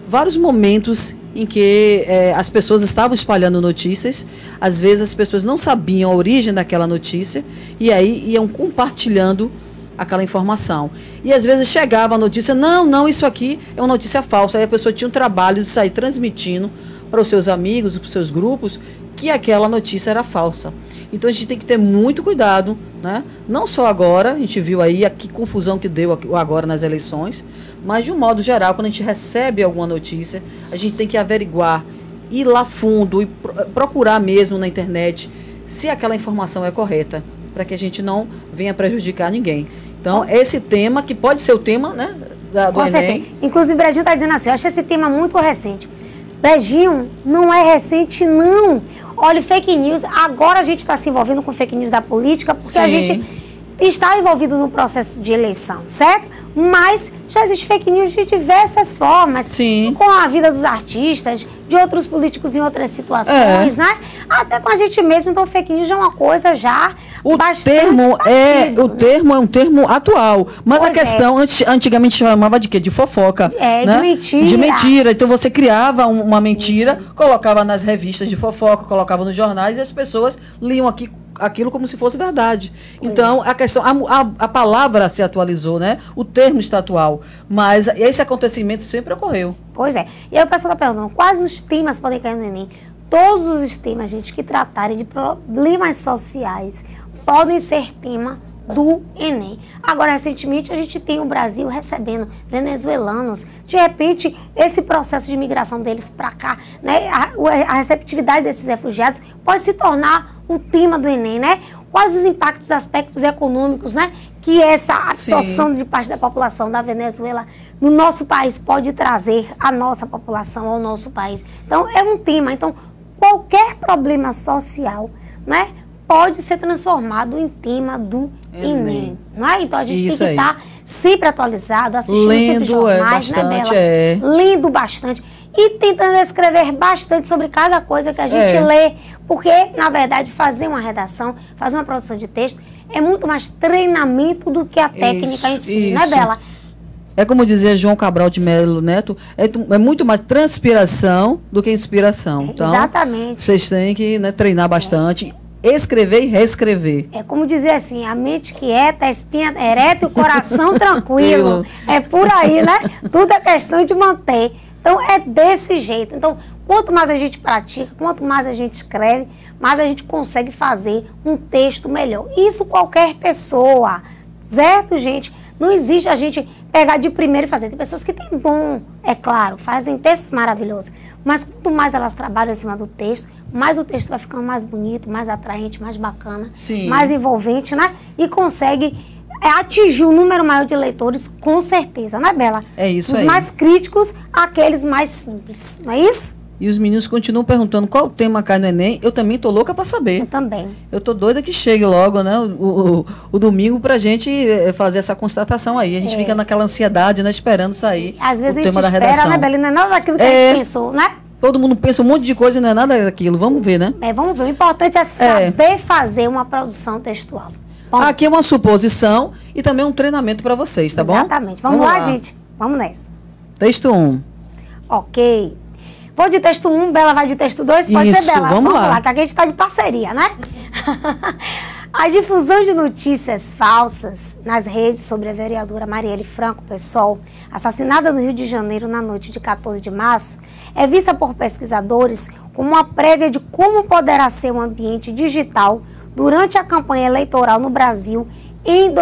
momentos em que as pessoas estavam espalhando notícias, às vezes as pessoas não sabiam a origem daquela notícia e aí iam compartilhando aquela informação. E às vezes chegava a notícia, não, isso aqui é uma notícia falsa. Aí a pessoa tinha um trabalho de sair transmitindo para os seus amigos, para os seus grupos, que aquela notícia era falsa. Então a gente tem que ter muito cuidado, né? Não só agora, a gente viu aí a que confusão que deu agora nas eleições, mas de um modo geral, quando a gente recebe alguma notícia, a gente tem que averiguar, ir lá fundo e procurar mesmo na internet se aquela informação é correta, para que a gente não venha prejudicar ninguém. Então, esse tema, que pode ser o tema, né, do Enem. Inclusive, o Brejinho está dizendo assim, eu acho esse tema muito recente. Brejinho, não é recente, não. Olha, fake news, agora a gente está se envolvendo com fake news da política, porque a gente está envolvido no processo de eleição, certo? Mas já existe fake news de diversas formas, com a vida dos artistas, de outros políticos em outras situações, né? Até com a gente mesmo, então fake news é uma coisa já o termo é um termo atual, mas a questão antigamente chamava de quê? De fofoca, né? De mentira. De mentira. Então você criava uma mentira, colocava nas revistas de fofoca, colocava nos jornais e as pessoas liam aquilo como se fosse verdade. Então, a questão, a palavra se atualizou, né? O termo está atual, mas esse acontecimento sempre ocorreu. Pois é. E aí o pessoal está perguntando, quais os temas podem cair no Enem? Todos os temas, gente, que tratarem de problemas sociais podem ser tema do Enem. Agora, recentemente, a gente tem o Brasil recebendo venezuelanos. De repente, esse processo de migração deles para cá, né? A receptividade desses refugiados pode se tornar o tema do Enem, né? Quais os impactos, aspectos econômicos, né? Que essa absorção de parte da população da Venezuela no nosso país pode trazer à nossa população, ao nosso país. Então, é um tema. Então, qualquer problema social, né? Pode ser transformado em tema do Enem. Não é? Então, a gente tem que estar sempre atualizado, assistindo sempre jornais, bastante, né, Bela? Lendo bastante. E tentando escrever bastante sobre cada coisa que a gente lê. Porque, na verdade, fazer uma redação, fazer uma produção de texto, é muito mais treinamento do que a técnica em si, né, Bela? É como dizia João Cabral de Melo Neto, é muito mais transpiração do que inspiração. Então, exatamente. Vocês têm que, né, treinar bastante. Escrever e reescrever. É como dizer assim, a mente quieta, a espinha ereta e o coração tranquilo. É por aí, né? Tudo é questão de manter. Então, é desse jeito. Então, quanto mais a gente pratica, quanto mais a gente escreve, mais a gente consegue fazer um texto melhor. Isso qualquer pessoa, certo, gente? Não existe a gente pegar de primeiro e fazer. Tem pessoas que têm dom, é claro, fazem textos maravilhosos. Mas quanto mais elas trabalham em cima do texto, mais o texto vai ficando mais bonito, mais atraente, mais bacana, mais envolvente, né? E consegue atingir um número maior de leitores, com certeza, né, Bela? É isso aí. Os mais críticos, aqueles mais simples, não é isso? E os meninos continuam perguntando qual o tema cai no Enem. Eu também tô louca para saber. Eu também. Eu tô doida que chegue logo, né? O domingo pra gente fazer essa constatação aí. A gente fica naquela ansiedade, né? Esperando sair Às vezes o a tema gente da espera, redação. né, Beli? Não é nada daquilo que a gente pensou, né? Todo mundo pensa um monte de coisa e não é nada daquilo. Vamos ver, né? Vamos ver. O importante é saber fazer uma produção textual. Bom, Aqui é uma suposição e também um treinamento para vocês, tá bom? exatamente. Vamos lá, gente. Vamos nessa. Texto 1. Ok. Vou de texto 1, Bela vai de texto 2, pode Isso, ser Bela. vamos lá. Que aqui a gente está de parceria, né? A difusão de notícias falsas nas redes sobre a vereadora Marielle Franco, PSOL, assassinada no Rio de Janeiro na noite de 14 de março, é vista por pesquisadores como uma prévia de como poderá ser o ambiente digital durante a campanha eleitoral no Brasil em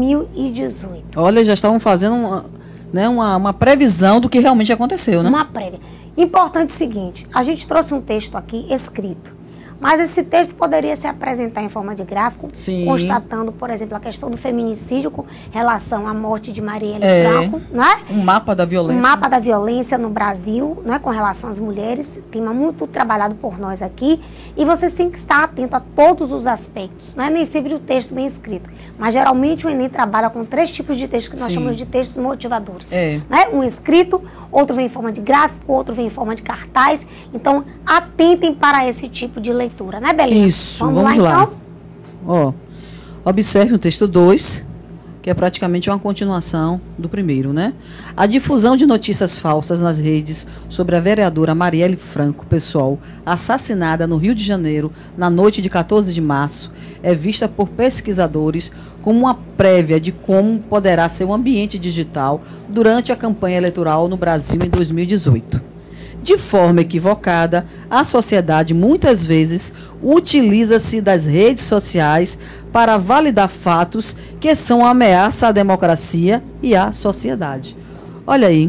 2018. Olha, já estavam fazendo uma previsão do que realmente aconteceu, né? Uma prévia. Importante o seguinte, a gente trouxe um texto aqui escrito, mas esse texto poderia se apresentar em forma de gráfico, Sim. constatando, por exemplo, a questão do feminicídio com relação à morte de Marielle Franco, né? Um mapa da violência. Um mapa da violência no Brasil, né, com relação às mulheres, tema muito trabalhado por nós aqui, e vocês têm que estar atentos a todos os aspectos, né? Nem sempre o texto vem escrito, mas geralmente o Enem trabalha com 3 tipos de textos que nós chamamos de textos motivadores, né? Um escrito, outro vem em forma de gráfico, outro vem em forma de cartaz, então atentem para esse tipo de leitura, né, Belinha? Isso, vamos lá. Então? Ó, observe o texto 2, que é praticamente uma continuação do primeiro, né? A difusão de notícias falsas nas redes sobre a vereadora Marielle Franco, PSOL, assassinada no Rio de Janeiro na noite de 14 de março, é vista por pesquisadores como uma prévia de como poderá ser o ambiente digital durante a campanha eleitoral no Brasil em 2018. De forma equivocada, a sociedade muitas vezes utiliza-se das redes sociais para validar fatos que são ameaça à democracia e à sociedade. Olha aí.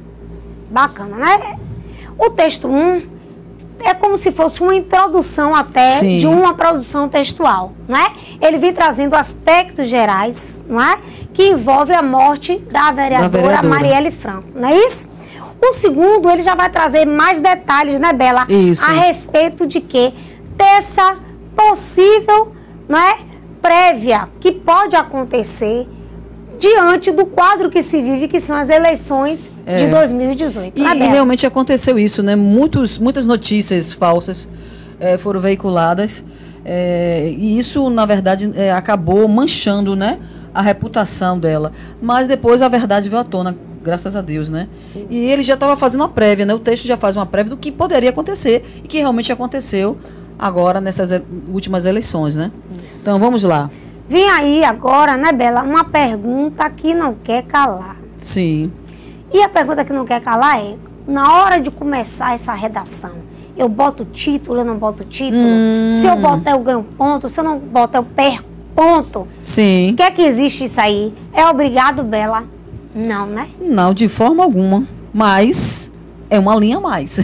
Bacana, né? O texto 1 é como se fosse uma introdução até de uma produção textual, né? Ele vem trazendo aspectos gerais, não é? Que envolve a morte da vereadora Marielle Franco, não é isso? O segundo, ele já vai trazer mais detalhes, né, Bela? Isso. A respeito de que dessa possível, não é, prévia que pode acontecer diante do quadro que se vive, que são as eleições de 2018. E realmente aconteceu isso, né? Muitas notícias falsas foram veiculadas e isso, na verdade, acabou manchando, né, a reputação dela. Mas depois a verdade veio à tona, graças a Deus, né? E ele já estava fazendo uma prévia, né? O texto já faz uma prévia do que poderia acontecer e que realmente aconteceu agora nessas últimas eleições, né? Isso. Então, vamos lá. Vem aí agora, né, Bela, uma pergunta que não quer calar. Sim. E a pergunta que não quer calar é, na hora de começar essa redação, eu boto o título, eu não boto o título? Se eu botar, eu ganho ponto? Se eu não botar, eu perco ponto? Sim. O que é que existe isso aí? É obrigado, Bela? Não, né? Não, de forma alguma. Mas é uma linha a mais.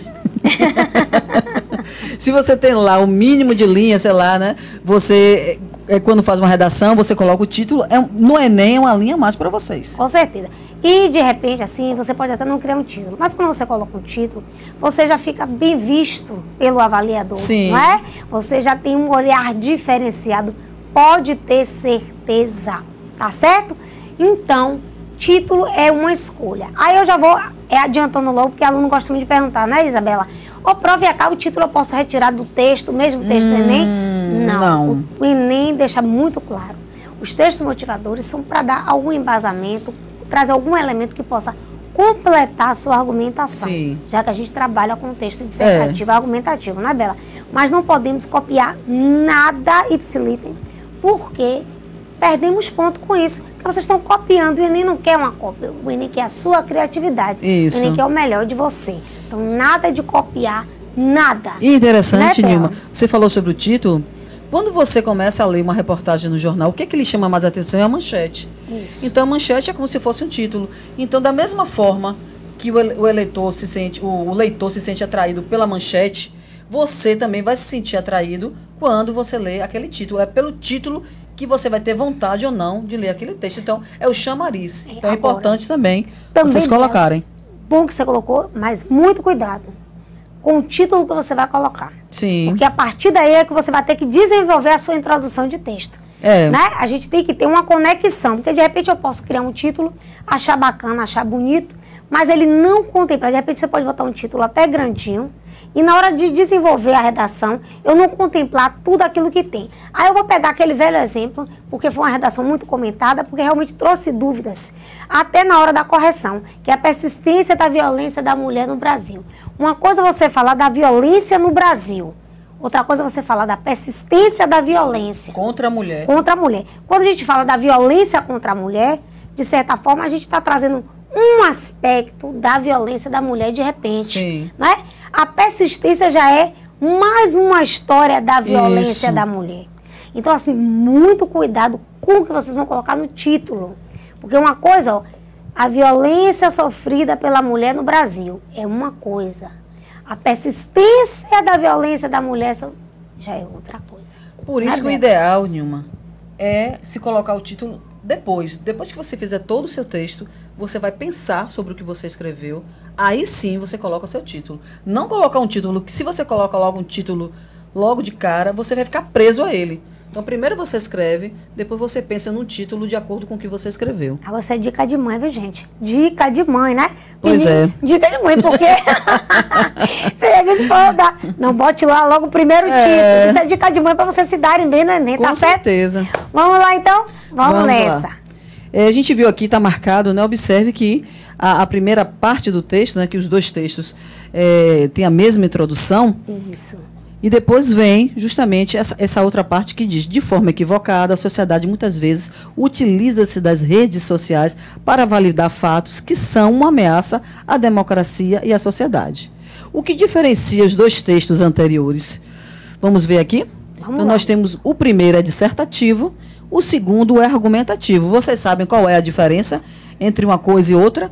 Se você tem lá o mínimo de linha, sei lá, né? Você, quando faz uma redação, você coloca o título. No Enem é uma linha a mais para vocês. Com certeza. E, de repente, assim, você pode até não criar um título. Mas quando você coloca um título, você já fica bem visto pelo avaliador. Sim. Não é? Você já tem um olhar diferenciado. Pode ter certeza. Tá certo? Então, título é uma escolha. Aí eu já vou adiantando logo, porque aluno gosta muito de perguntar, né, Isabela? Ô, prova e cá, o título eu posso retirar do texto, mesmo texto do Enem? Não. O Enem deixa muito claro. Os textos motivadores são para dar algum embasamento, trazer algum elemento que possa completar a sua argumentação. Sim. Já que a gente trabalha com texto dissertativo e argumentativo, né, Bela? Mas não podemos copiar nada ipsilítem, porque perdemos ponto com isso. Porque vocês estão copiando, o Enem não quer uma cópia, o Enem quer a sua criatividade. Isso. O Enem quer o melhor de você. Então, nada de copiar, nada. E interessante, né, Nilma, você falou sobre o título. Quando você começa a ler uma reportagem no jornal, o que lhe chama mais atenção é a manchete. Isso. Então, a manchete é como se fosse um título. Então, da mesma forma que o leitor se sente atraído pela manchete, você também vai se sentir atraído quando você lê aquele título. É pelo título que você vai ter vontade ou não de ler aquele texto. Então, é o chamariz. Então, é importante também vocês colocarem. Bom que você colocou, mas muito cuidado. com o título que você vai colocar. Sim. Porque a partir daí é que você vai ter que desenvolver a sua introdução de texto. Né? A gente tem que ter uma conexão, porque de repente eu posso criar um título, achar bacana, achar bonito, mas ele não contempla. De repente você pode botar um título até grandinho, e na hora de desenvolver a redação, eu não contemplar tudo aquilo que tem. Aí eu vou pegar aquele velho exemplo, porque foi uma redação muito comentada, porque realmente trouxe dúvidas, até na hora da correção, que é a persistência da violência da mulher no Brasil. Uma coisa é você falar da violência no Brasil, outra coisa é você falar da persistência da violência. Contra a mulher. Contra a mulher. Quando a gente fala da violência contra a mulher, de certa forma, a gente está trazendo um aspecto da violência da mulher de repente. Sim. Né? A persistência já é mais uma história da violência Isso. da mulher. Então, assim, muito cuidado com o que vocês vão colocar no título. Porque uma coisa, ó, a violência sofrida pela mulher no Brasil é uma coisa. A persistência da violência da mulher já é outra coisa. Por isso que o ideal, Nilma, é se colocar o título depois. Depois que você fizer todo o seu texto, você vai pensar sobre o que você escreveu. Aí sim você coloca o seu título. Não colocar um título que, se você coloca logo um título logo de cara, você vai ficar preso a ele. Então, primeiro você escreve, depois você pensa num título de acordo com o que você escreveu. Agora, isso é dica de mãe, viu, gente? Dica de mãe, né? Pois é. Dica de mãe, porque se a gente for dar, não bote lá logo o primeiro título. Isso é dica de mãe para vocês se darem bem no Enem, Com certeza. Certo? Vamos lá, então? Vamos nessa. Lá. A gente viu aqui, está marcado, né? Observe que a primeira parte do texto, né, que os dois textos têm a mesma introdução. Isso. E depois vem justamente essa outra parte que diz: de forma equivocada, a sociedade muitas vezes utiliza-se das redes sociais para validar fatos que são uma ameaça à democracia e à sociedade. O que diferencia os dois textos anteriores? Vamos ver aqui? Então, nós temos o primeiro é dissertativo, o segundo é argumentativo. Vocês sabem qual é a diferença entre uma coisa e outra?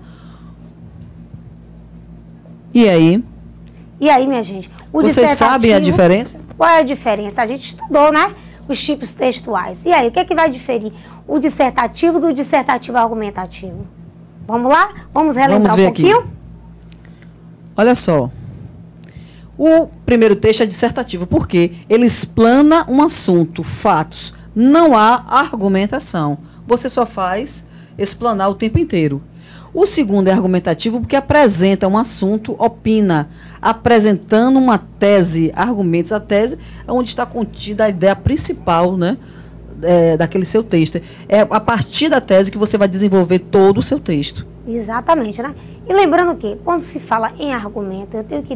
E aí? E aí, minha gente? Vocês sabem a diferença? Qual é a diferença? A gente estudou, né? Os tipos textuais. E aí, o que é que vai diferir o dissertativo do dissertativo argumentativo? Vamos lá? Vamos relembrar um pouquinho? Aqui. Olha só. O primeiro texto é dissertativo, porque ele explana um assunto, fatos. Não há argumentação. Você só faz explanar o tempo inteiro. O segundo é argumentativo porque apresenta um assunto, opina, apresentando uma tese, argumentos. A tese é onde está contida a ideia principal, né, daquele seu texto. É a partir da tese que você vai desenvolver todo o seu texto. Exatamente, né? E lembrando que, quando se fala em argumento, eu tenho que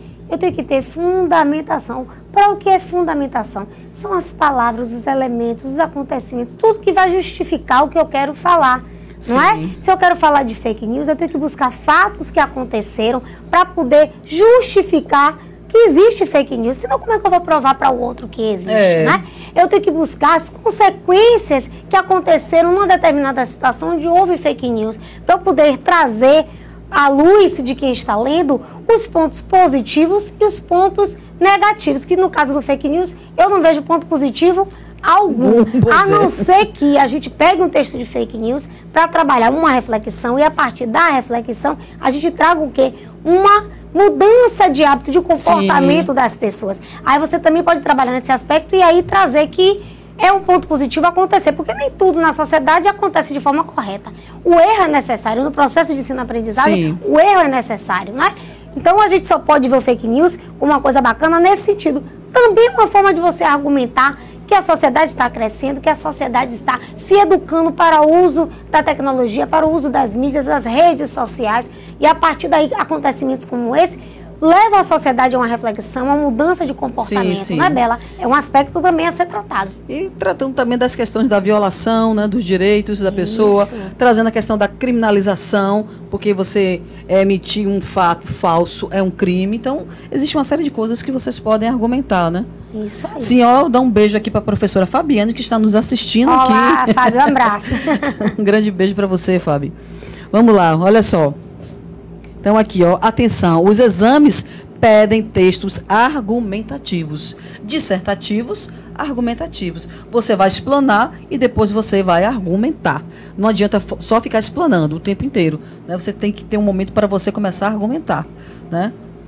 ter fundamentação. Para o que é fundamentação? São as palavras, os elementos, os acontecimentos, tudo que vai justificar o que eu quero falar. Não é? Se eu quero falar de fake news, eu tenho que buscar fatos que aconteceram para poder justificar que existe fake news. Senão, como é que eu vou provar para o outro que existe? Né? Eu tenho que buscar as consequências que aconteceram numa determinada situação onde houve fake news, para eu poder trazer à luz de quem está lendo os pontos positivos e os pontos negativos, que no caso do fake news, eu não vejo ponto positivo algum, a não ser que a gente pegue um texto de fake news para trabalhar uma reflexão e a partir da reflexão a gente traga o quê? Uma mudança de hábito, de comportamento das pessoas. Aí você também pode trabalhar nesse aspecto e aí trazer que é um ponto positivo acontecer, porque nem tudo na sociedade acontece de forma correta. O erro é necessário, no processo de ensino-aprendizagem, o erro é necessário, né? Então a gente só pode ver o fake news como uma coisa bacana nesse sentido. Também uma forma de você argumentar que a sociedade está crescendo, que a sociedade está se educando para o uso da tecnologia, para o uso das mídias, das redes sociais, e a partir daí acontecimentos como esse levam a sociedade a uma reflexão, a uma mudança de comportamento, né, Bela? É um aspecto também a ser tratado. E tratando também das questões da violação, né, dos direitos da pessoa, trazendo a questão da criminalização, porque você emitir um fato falso é um crime. Então, existe uma série de coisas que vocês podem argumentar, né? Isso aí. Senhor, dá um beijo aqui para a professora Fabiane, que está nos assistindo. Olá, aqui. Fábio, um abraço. Um grande beijo para você, Fábio. Vamos lá, olha só. Então, aqui, ó, atenção, os exames pedem textos argumentativos, dissertativos, argumentativos. Você vai explanar e depois você vai argumentar. Não adianta só ficar explanando o tempo inteiro, né? Você tem que ter um momento para você começar a argumentar, né?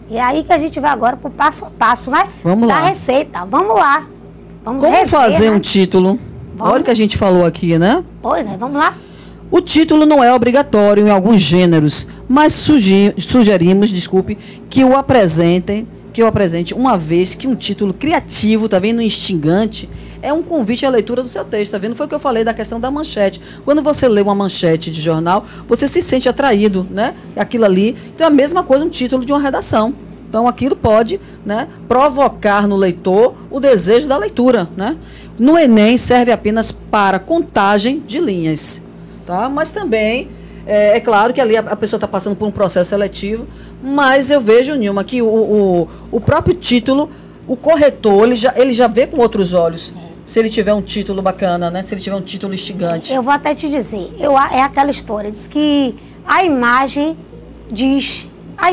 E é aí que a gente vai agora pro passo a passo, né? Vamos da lá. receita. Vamos lá. Vamos Como rever, fazer né? um título? Vamos. Olha o que a gente falou aqui, né? Pois é, vamos lá. O título não é obrigatório em alguns gêneros, mas sugerimos, que o apresente uma vez que um título criativo, tá vendo, instigante, é um convite à leitura do seu texto, tá vendo? Foi o que eu falei da questão da manchete. Quando você lê uma manchete de jornal, você se sente atraído, né? Aquilo ali. Então é a mesma coisa um título de uma redação. Então aquilo pode, né, provocar no leitor o desejo da leitura, né? No Enem serve apenas para contagem de linhas, tá? Mas também é claro que ali a pessoa está passando por um processo seletivo, mas eu vejo, Nilma, que o próprio título, o corretor, ele já vê com outros olhos. Se ele tiver um título bacana, né? Se ele tiver um título instigante. Eu vou até te dizer, é aquela história, diz que a imagem diz,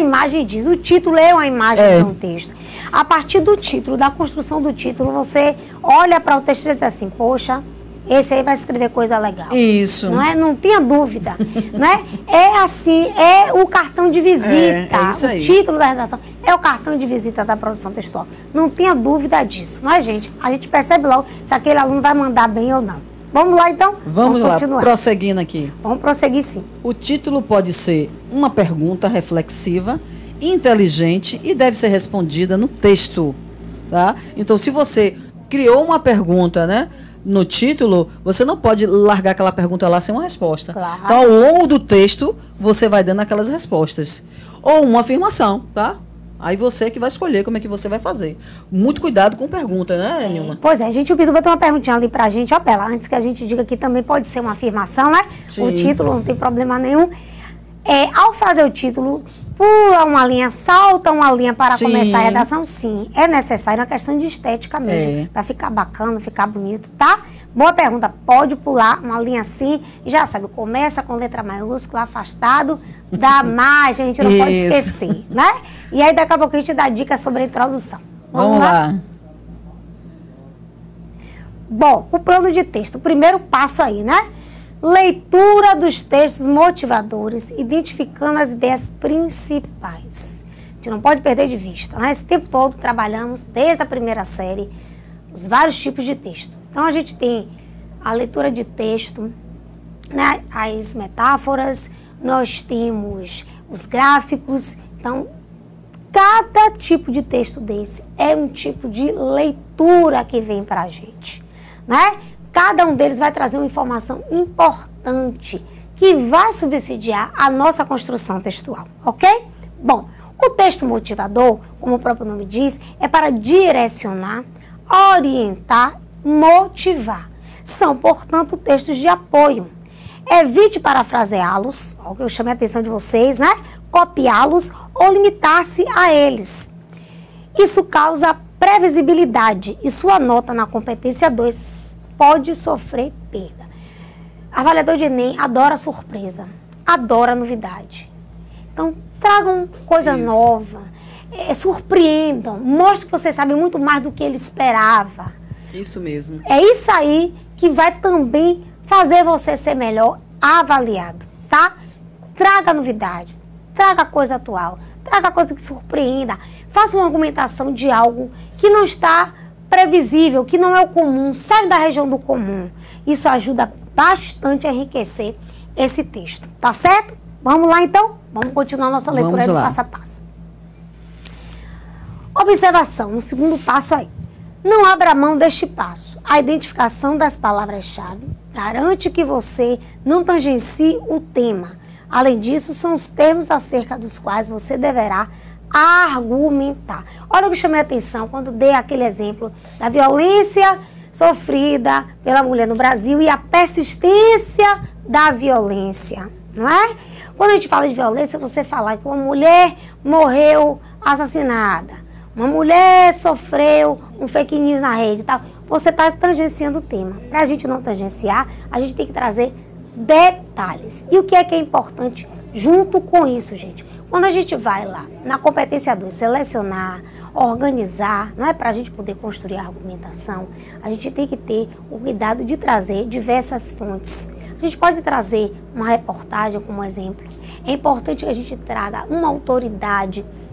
o título é uma imagem de um texto. A partir do título, da construção do título, você olha para o texto e diz assim, poxa, esse aí vai escrever coisa legal. Isso. Não é? Não tenha dúvida. Né? É assim, é o cartão de visita. É isso aí. O título da redação é o cartão de visita da produção textual. Não tenha dúvida disso. Não é, gente? A gente percebe logo se aquele aluno vai mandar bem ou não. Vamos lá, então? Vamos lá, continuar. prosseguindo aqui. Vamos prosseguir, sim. O título pode ser uma pergunta reflexiva, inteligente e deve ser respondida no texto, tá? Então, se você criou uma pergunta, né, no título, você não pode largar aquela pergunta lá sem uma resposta. Claro. Então, ao longo do texto, você vai dando aquelas respostas. Ou uma afirmação, tá? Aí você que vai escolher como é que você vai fazer. Muito cuidado com pergunta, né, Nilma? Pois é, gente, o Bidu botou uma perguntinha ali pra gente, ó, Bela, antes que a gente diga que também pode ser uma afirmação, né? Sim. O título não tem problema nenhum. Ao fazer o título, pula uma linha, salta uma linha para Sim. começar a redação, sim. É necessário, é uma questão de estética mesmo, para ficar bacana, ficar bonito, tá? Boa pergunta, pode pular uma linha assim, e já sabe, começa com letra maiúscula, afastado da margem, a gente não pode esquecer, né? E aí daqui a pouco a gente dá dicas sobre a introdução. Vamos lá. Bom, o plano de texto, o primeiro passo aí, né? Leitura dos textos motivadores, identificando as ideias principais. A gente não pode perder de vista, né? Esse tempo todo trabalhamos, desde a primeira série, os vários tipos de texto. Então, a gente tem a leitura de texto, né? As metáforas, nós temos os gráficos. Então, cada tipo de texto desse é um tipo de leitura que vem para a gente, né? Cada um deles vai trazer uma informação importante que vai subsidiar a nossa construção textual, ok? Bom, o texto motivador, como o próprio nome diz, é para direcionar, orientar, motivar. São, portanto, textos de apoio. Evite parafraseá-los, o que eu chamei a atenção de vocês, né? Copiá-los ou limitar-se a eles. Isso causa previsibilidade e sua nota na competência 2 pode sofrer perda. Avaliador de Enem adora surpresa, adora novidade. Então, tragam coisa nova, surpreendam, mostrem que você sabe muito mais do que ele esperava. Isso mesmo. É isso aí que vai também fazer você ser melhor avaliado, tá? Traga novidade, traga coisa atual, traga coisa que surpreenda, faça uma argumentação de algo que não está previsível, que não é o comum, sai da região do comum. Isso ajuda bastante a enriquecer esse texto, tá certo? Vamos lá então? Vamos continuar nossa leitura do passo a passo. Observação, no segundo passo aí. Não abra mão deste passo. A identificação das palavras-chave garante que você não tangencie o tema. Além disso, são os termos acerca dos quais você deverá argumentar. Olha o que chamei a atenção quando dei aquele exemplo da violência sofrida pela mulher no Brasil e a persistência da violência, não é? Quando a gente fala de violência, você falar que uma mulher morreu assassinada, uma mulher sofreu um fake news na rede e tal, você está tangenciando o tema. Para a gente não tangenciar, a gente tem que trazer detalhes. E o que é importante junto com isso, gente? Quando a gente vai lá na competência 2, selecionar, organizar, não é para a gente poder construir a argumentação, a gente tem que ter o cuidado de trazer diversas fontes. A gente pode trazer uma reportagem como exemplo. É importante que a gente traga uma autoridade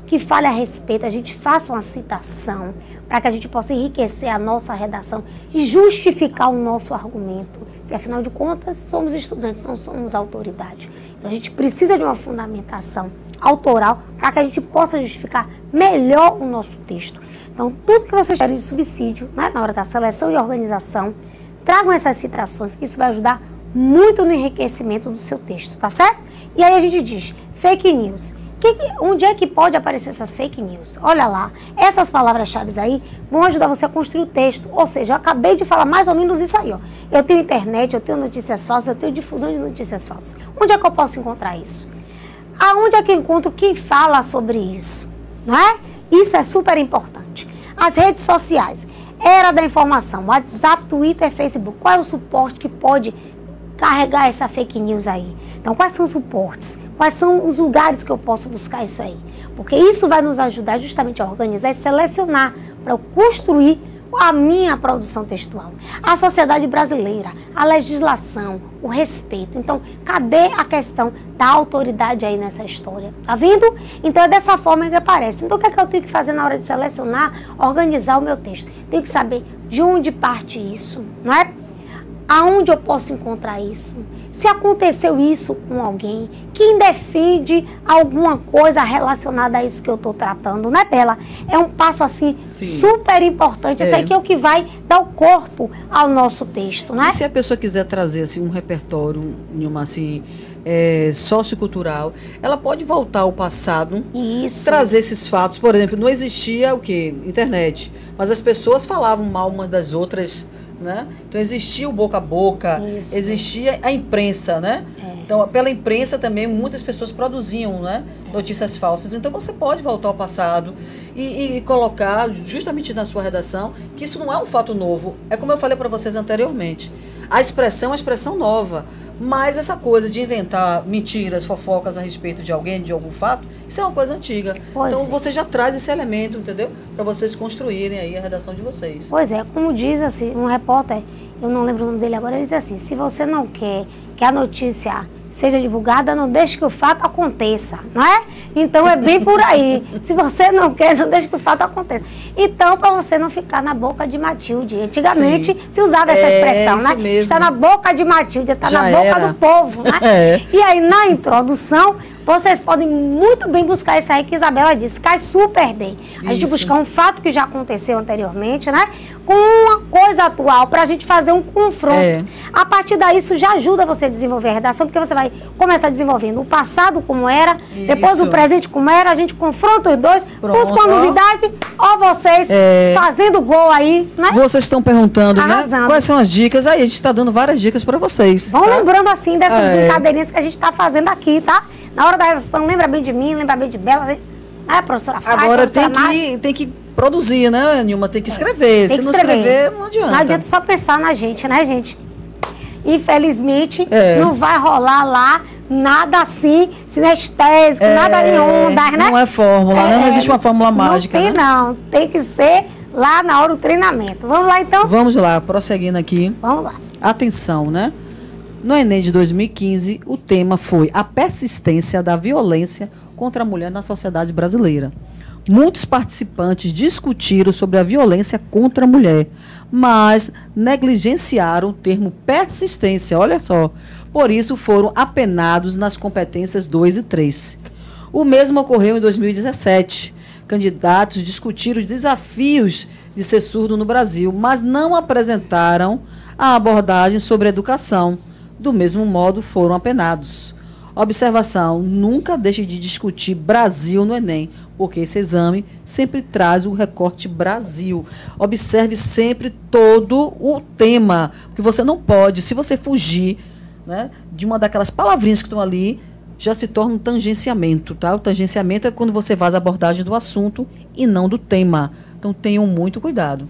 que fale a respeito, a gente faça uma citação para que a gente possa enriquecer a nossa redação e justificar o nosso argumento. Porque, afinal de contas, somos estudantes, não somos autoridade. Então, a gente precisa de uma fundamentação autoral para que a gente possa justificar melhor o nosso texto. Então, tudo que vocês querem de subsídio, né, na hora da seleção e organização, tragam essas citações, que isso vai ajudar muito no enriquecimento do seu texto, tá certo? E aí a gente diz, fake news. Onde é que pode aparecer essas fake news? Olha lá, essas palavras-chave aí vão ajudar você a construir o texto. Ou seja, eu acabei de falar mais ou menos isso aí, ó. Eu tenho internet, eu tenho notícias falsas, eu tenho difusão de notícias falsas. Onde é que eu posso encontrar isso? Aonde é que eu encontro quem fala sobre isso? Não é? Isso é super importante. As redes sociais, era da informação, WhatsApp, Twitter, Facebook. Qual é o suporte que pode carregar essa fake news aí? Então, quais são os suportes? Quais são os lugares que eu posso buscar isso aí? Porque isso vai nos ajudar justamente a organizar e selecionar para eu construir a minha produção textual. A sociedade brasileira, a legislação, o respeito. Então, cadê a questão da autoridade aí nessa história? Tá vendo? Então, é dessa forma que aparece. Então, o que é que eu tenho que fazer na hora de selecionar, organizar o meu texto? Tenho que saber de onde parte isso, não é? Aonde eu posso encontrar isso? Se aconteceu isso com alguém, quem defende alguma coisa relacionada a isso que eu estou tratando, né, Bela? É um passo, assim, super importante. Isso aí que é o que vai dar o corpo ao nosso texto, né? E se a pessoa quiser trazer, assim, um repertório, assim, sociocultural, ela pode voltar ao passado, trazer esses fatos. Por exemplo, não existia o quê? Internet. Mas as pessoas falavam mal umas das outras, né? Então existia o boca a boca, existia a imprensa, né? Então, pela imprensa também muitas pessoas produziam, né, notícias falsas. Então você pode voltar ao passado e colocar justamente na sua redação que isso não é um fato novo. É como eu falei para vocês anteriormente. A expressão é uma expressão nova. Mas essa coisa de inventar mentiras, fofocas a respeito de alguém, de algum fato, isso é uma coisa antiga. Então você já traz esse elemento, entendeu? Para vocês construírem aí a redação de vocês. Pois é, como diz assim, um repórter, eu não lembro o nome dele agora, ele diz assim, se você não quer que a notícia seja divulgada, não deixe que o fato aconteça, não é? Então é bem por aí. Se você não quer, não deixe que o fato aconteça. Então, para você não ficar na boca de Matilde. Antigamente se usava essa expressão, né? Mesmo. Está na boca de Matilde, está na boca era do povo, né? E aí, na introdução, vocês podem muito bem buscar isso aí que a Isabela disse, cai super bem. A gente buscar um fato que já aconteceu anteriormente, né? Com uma coisa atual, para a gente fazer um confronto. A partir daí, isso já ajuda você a desenvolver a redação, porque você vai começar desenvolvendo o passado como era, depois o presente como era, a gente confronta os dois, busca uma novidade, ó vocês fazendo gol aí, né? Vocês estão perguntando, né? Quais são as dicas? Aí a gente está dando várias dicas para vocês. Vão lembrando assim dessas brincadeirinhas que a gente está fazendo aqui, tá? Na hora da redação, lembra bem de mim, lembra bem de Bela, né, professora Fábio? Agora tem que produzir, né, Nilma? Tem que escrever. Se não escrever, não adianta. Não adianta só pensar na gente, né, gente? Infelizmente, não vai rolar lá nada assim, sinestésico, nada de ondas, né? Não é fórmula, né? Não existe uma fórmula mágica, não tem, né? Não, tem que ser lá na hora do treinamento. Vamos lá, então? Vamos lá, prosseguindo aqui. Vamos lá. Atenção, né? No Enem de 2015, o tema foi a persistência da violência contra a mulher na sociedade brasileira. Muitos participantes discutiram sobre a violência contra a mulher, mas negligenciaram o termo persistência, olha só. Por isso, foram apenados nas competências 2 e 3. O mesmo ocorreu em 2017. Candidatos discutiram os desafios de ser surdo no Brasil, mas não apresentaram a abordagem sobre a educação. Do mesmo modo, foram apenados. Observação, nunca deixe de discutir Brasil no Enem, porque esse exame sempre traz o recorte Brasil. Observe sempre todo o tema, porque você não pode, se você fugir, né, de uma daquelas palavrinhas que estão ali, já se torna um tangenciamento, tá? O tangenciamento é quando você faz a abordagem do assunto e não do tema. Então, tenham muito cuidado.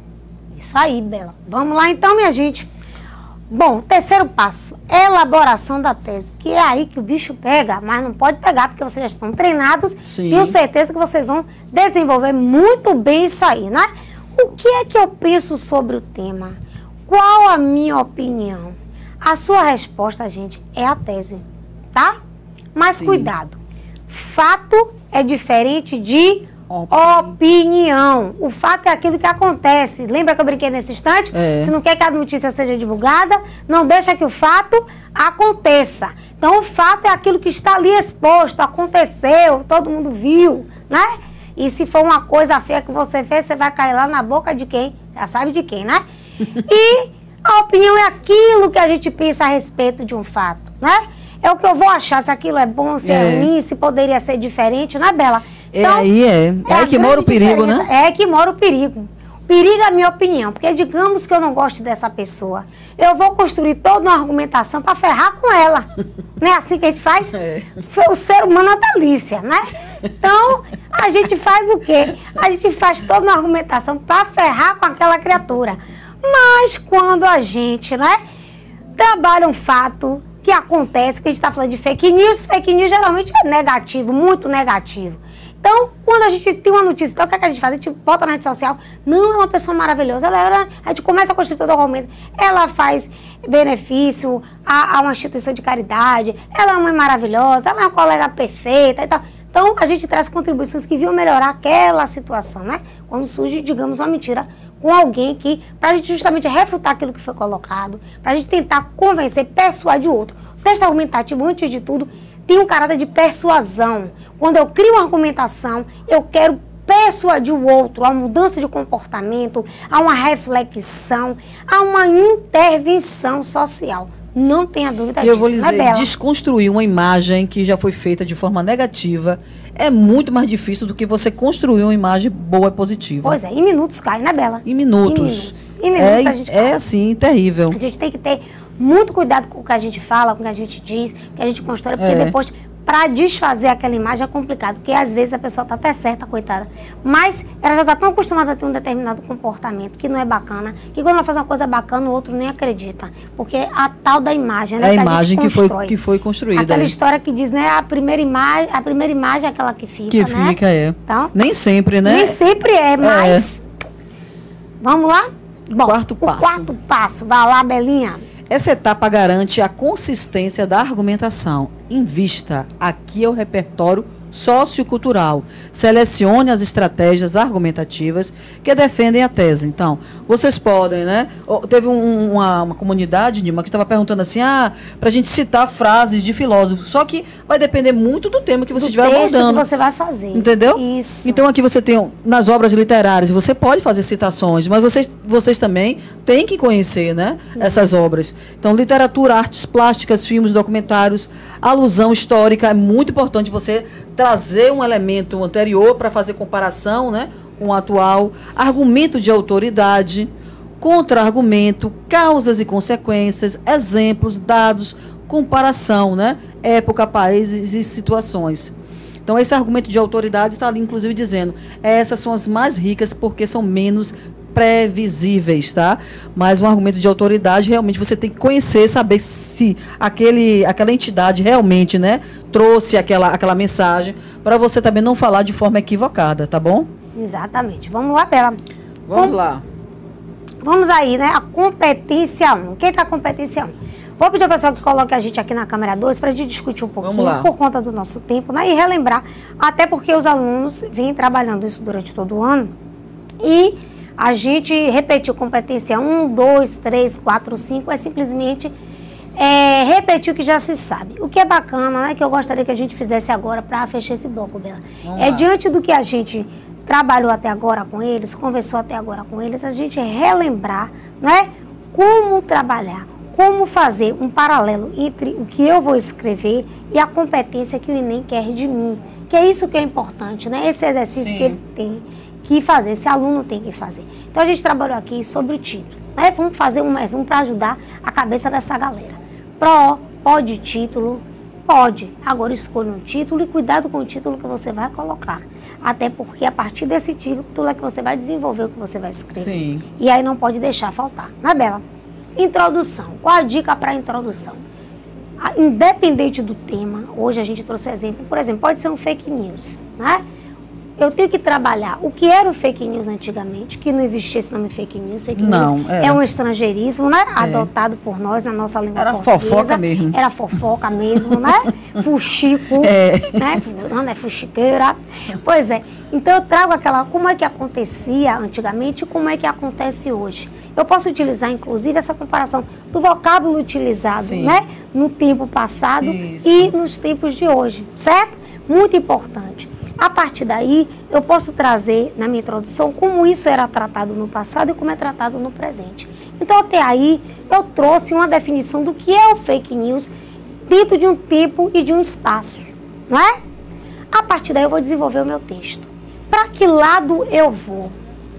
Isso aí, Bela. Vamos lá, então, minha gente. Bom, terceiro passo, elaboração da tese, que é aí que o bicho pega, mas não pode pegar, porque vocês já estão treinados. Tenho certeza que vocês vão desenvolver muito bem isso aí, né? O que é que eu penso sobre o tema? Qual a minha opinião? A sua resposta, gente, é a tese, tá? Mas cuidado, Fato é diferente de opinião. O fato é aquilo que acontece. Lembra que eu brinquei nesse instante? Se não quer que a notícia seja divulgada, não deixa que o fato aconteça. Então, o fato é aquilo que está ali exposto, aconteceu, todo mundo viu, né? E se for uma coisa feia que você fez, você vai cair lá na boca de quem? Já sabe de quem, né? E a opinião é aquilo que a gente pensa a respeito de um fato, né? É o que eu vou achar, se aquilo é bom, se é ruim, se poderia ser diferente, né, Bela? Então, é aí que mora o perigo, né? É que mora o perigo. O perigo é a minha opinião, porque digamos que eu não gosto dessa pessoa, eu vou construir toda uma argumentação para ferrar com ela. Não é assim que a gente faz? O ser humano é uma delícia, né? Então, a gente faz o quê? A gente faz toda uma argumentação para ferrar com aquela criatura. Mas quando a gente, né, trabalha um fato que acontece, que a gente está falando de fake news geralmente é negativo, muito negativo. Então, quando a gente tem uma notícia, então o que a gente faz? A gente bota na rede social, não, é uma pessoa maravilhosa, a gente começa a construir todo o argumento, ela faz benefício a uma instituição de caridade, ela é uma mãe maravilhosa, ela é uma colega perfeita e tal. Então, a gente traz contribuições que vinham melhorar aquela situação, né? Quando surge, digamos, uma mentira com alguém que, para a gente justamente refutar aquilo que foi colocado, para a gente tentar convencer, persuadir o outro. O texto argumentativo, antes de tudo, tem um caráter de persuasão. Quando eu crio uma argumentação, eu quero persuadir o outro a uma mudança de comportamento, a uma reflexão, a uma intervenção social. Não tenha dúvida disso. Eu vou lhe dizer, desconstruir uma imagem que já foi feita de forma negativa é muito mais difícil do que você construir uma imagem boa e positiva. Pois é, em minutos cai, né, Bela? Em minutos. Em minutos a gente cai. Assim, terrível. A gente tem que ter muito cuidado com o que a gente fala, com o que a gente diz, com o que a gente constrói, porque depois, para desfazer aquela imagem é complicado, porque às vezes a pessoa está até certa, coitada, mas ela já está tão acostumada a ter um determinado comportamento que não é bacana, que quando ela faz uma coisa bacana, o outro nem acredita, porque a tal da imagem, né, a imagem que foi construída. Aquela história que diz, né, a primeira imagem é aquela que fica, que né? Fica, Então, nem sempre, né? Nem sempre mas... Vamos lá? Bom, quarto passo. O quarto passo, vai lá, Belinha. Essa etapa garante a consistência da argumentação. Invista. Aqui é o repertório sociocultural. Selecione as estratégias argumentativas que defendem a tese. Então, vocês podem, né? Teve uma comunidade, Nilma, que estava perguntando assim, para a gente citar frases de filósofos. Só que vai depender muito do tema que você estiver abordando. Que você vai fazer. Entendeu? Isso. Então, aqui você tem, nas obras literárias, você pode fazer citações, mas vocês também têm que conhecer, né? Essas obras. Então, literatura, artes plásticas, filmes, documentários, alusão histórica, é muito importante você trazer um elemento anterior para fazer comparação, né, com o atual, argumento de autoridade, contra-argumento, causas e consequências, exemplos, dados, comparação, né, época, países e situações. Então, esse argumento de autoridade está ali, inclusive, dizendo essas são as mais ricas porque são menos previsíveis, tá? Mas um argumento de autoridade, realmente, você tem que conhecer, saber se aquela entidade realmente, né, trouxe aquela mensagem, para você também não falar de forma equivocada, tá bom? Exatamente. Vamos lá, Bela. Vamos lá. Vamos aí, né? A competência 1. O que é a competência 1? Vou pedir ao pessoal que coloque a gente aqui na câmera 2 para a gente discutir um pouquinho, por conta do nosso tempo, né? E relembrar, até porque os alunos vêm trabalhando isso durante todo o ano, e a gente repetiu competência 1, 2, 3, 4, 5, é simplesmente repetir o que já se sabe. O que é bacana, né, que eu gostaria que a gente fizesse agora para fechar esse bloco, Bela. Diante do que a gente trabalhou até agora com eles, conversou até agora com eles, a gente relembrar, né, como trabalhar, como fazer um paralelo entre o que eu vou escrever e a competência que o Enem quer de mim. Que é isso que é importante, né? Esse exercício que ele tem que fazer, esse aluno tem que fazer. Então a gente trabalhou aqui sobre o título, né? Vamos fazer um mais um para ajudar a cabeça dessa galera. Pode título? Pode. Agora escolha um título e cuidado com o título que você vai colocar. Até porque a partir desse título é que você vai desenvolver o que você vai escrever. Sim. E aí não pode deixar faltar. Né, Bela? Introdução. Qual a dica para a introdução? Independente do tema, hoje a gente trouxe o exemplo, por exemplo, pode ser um fake news, né? eu tenho que trabalhar o que era o fake news antigamente, que não existia esse nome fake news. Fake não, news é um estrangeirismo, né? Adotado por nós na nossa língua portuguesa. Era fofoca mesmo. Era fofoca mesmo, né? Fuxico, né? Não é fuxiqueira. Pois é. Então eu trago como é que acontecia antigamente e como é que acontece hoje. Eu posso utilizar, inclusive, essa comparação do vocábulo utilizado, né? No tempo passado e nos tempos de hoje, certo? Muito importante. A partir daí, eu posso trazer na minha introdução como isso era tratado no passado e como é tratado no presente. Então, até aí, eu trouxe uma definição do que é o fake news dentro de um tempo e de um espaço, não é? A partir daí, eu vou desenvolver o meu texto. Para que lado eu vou?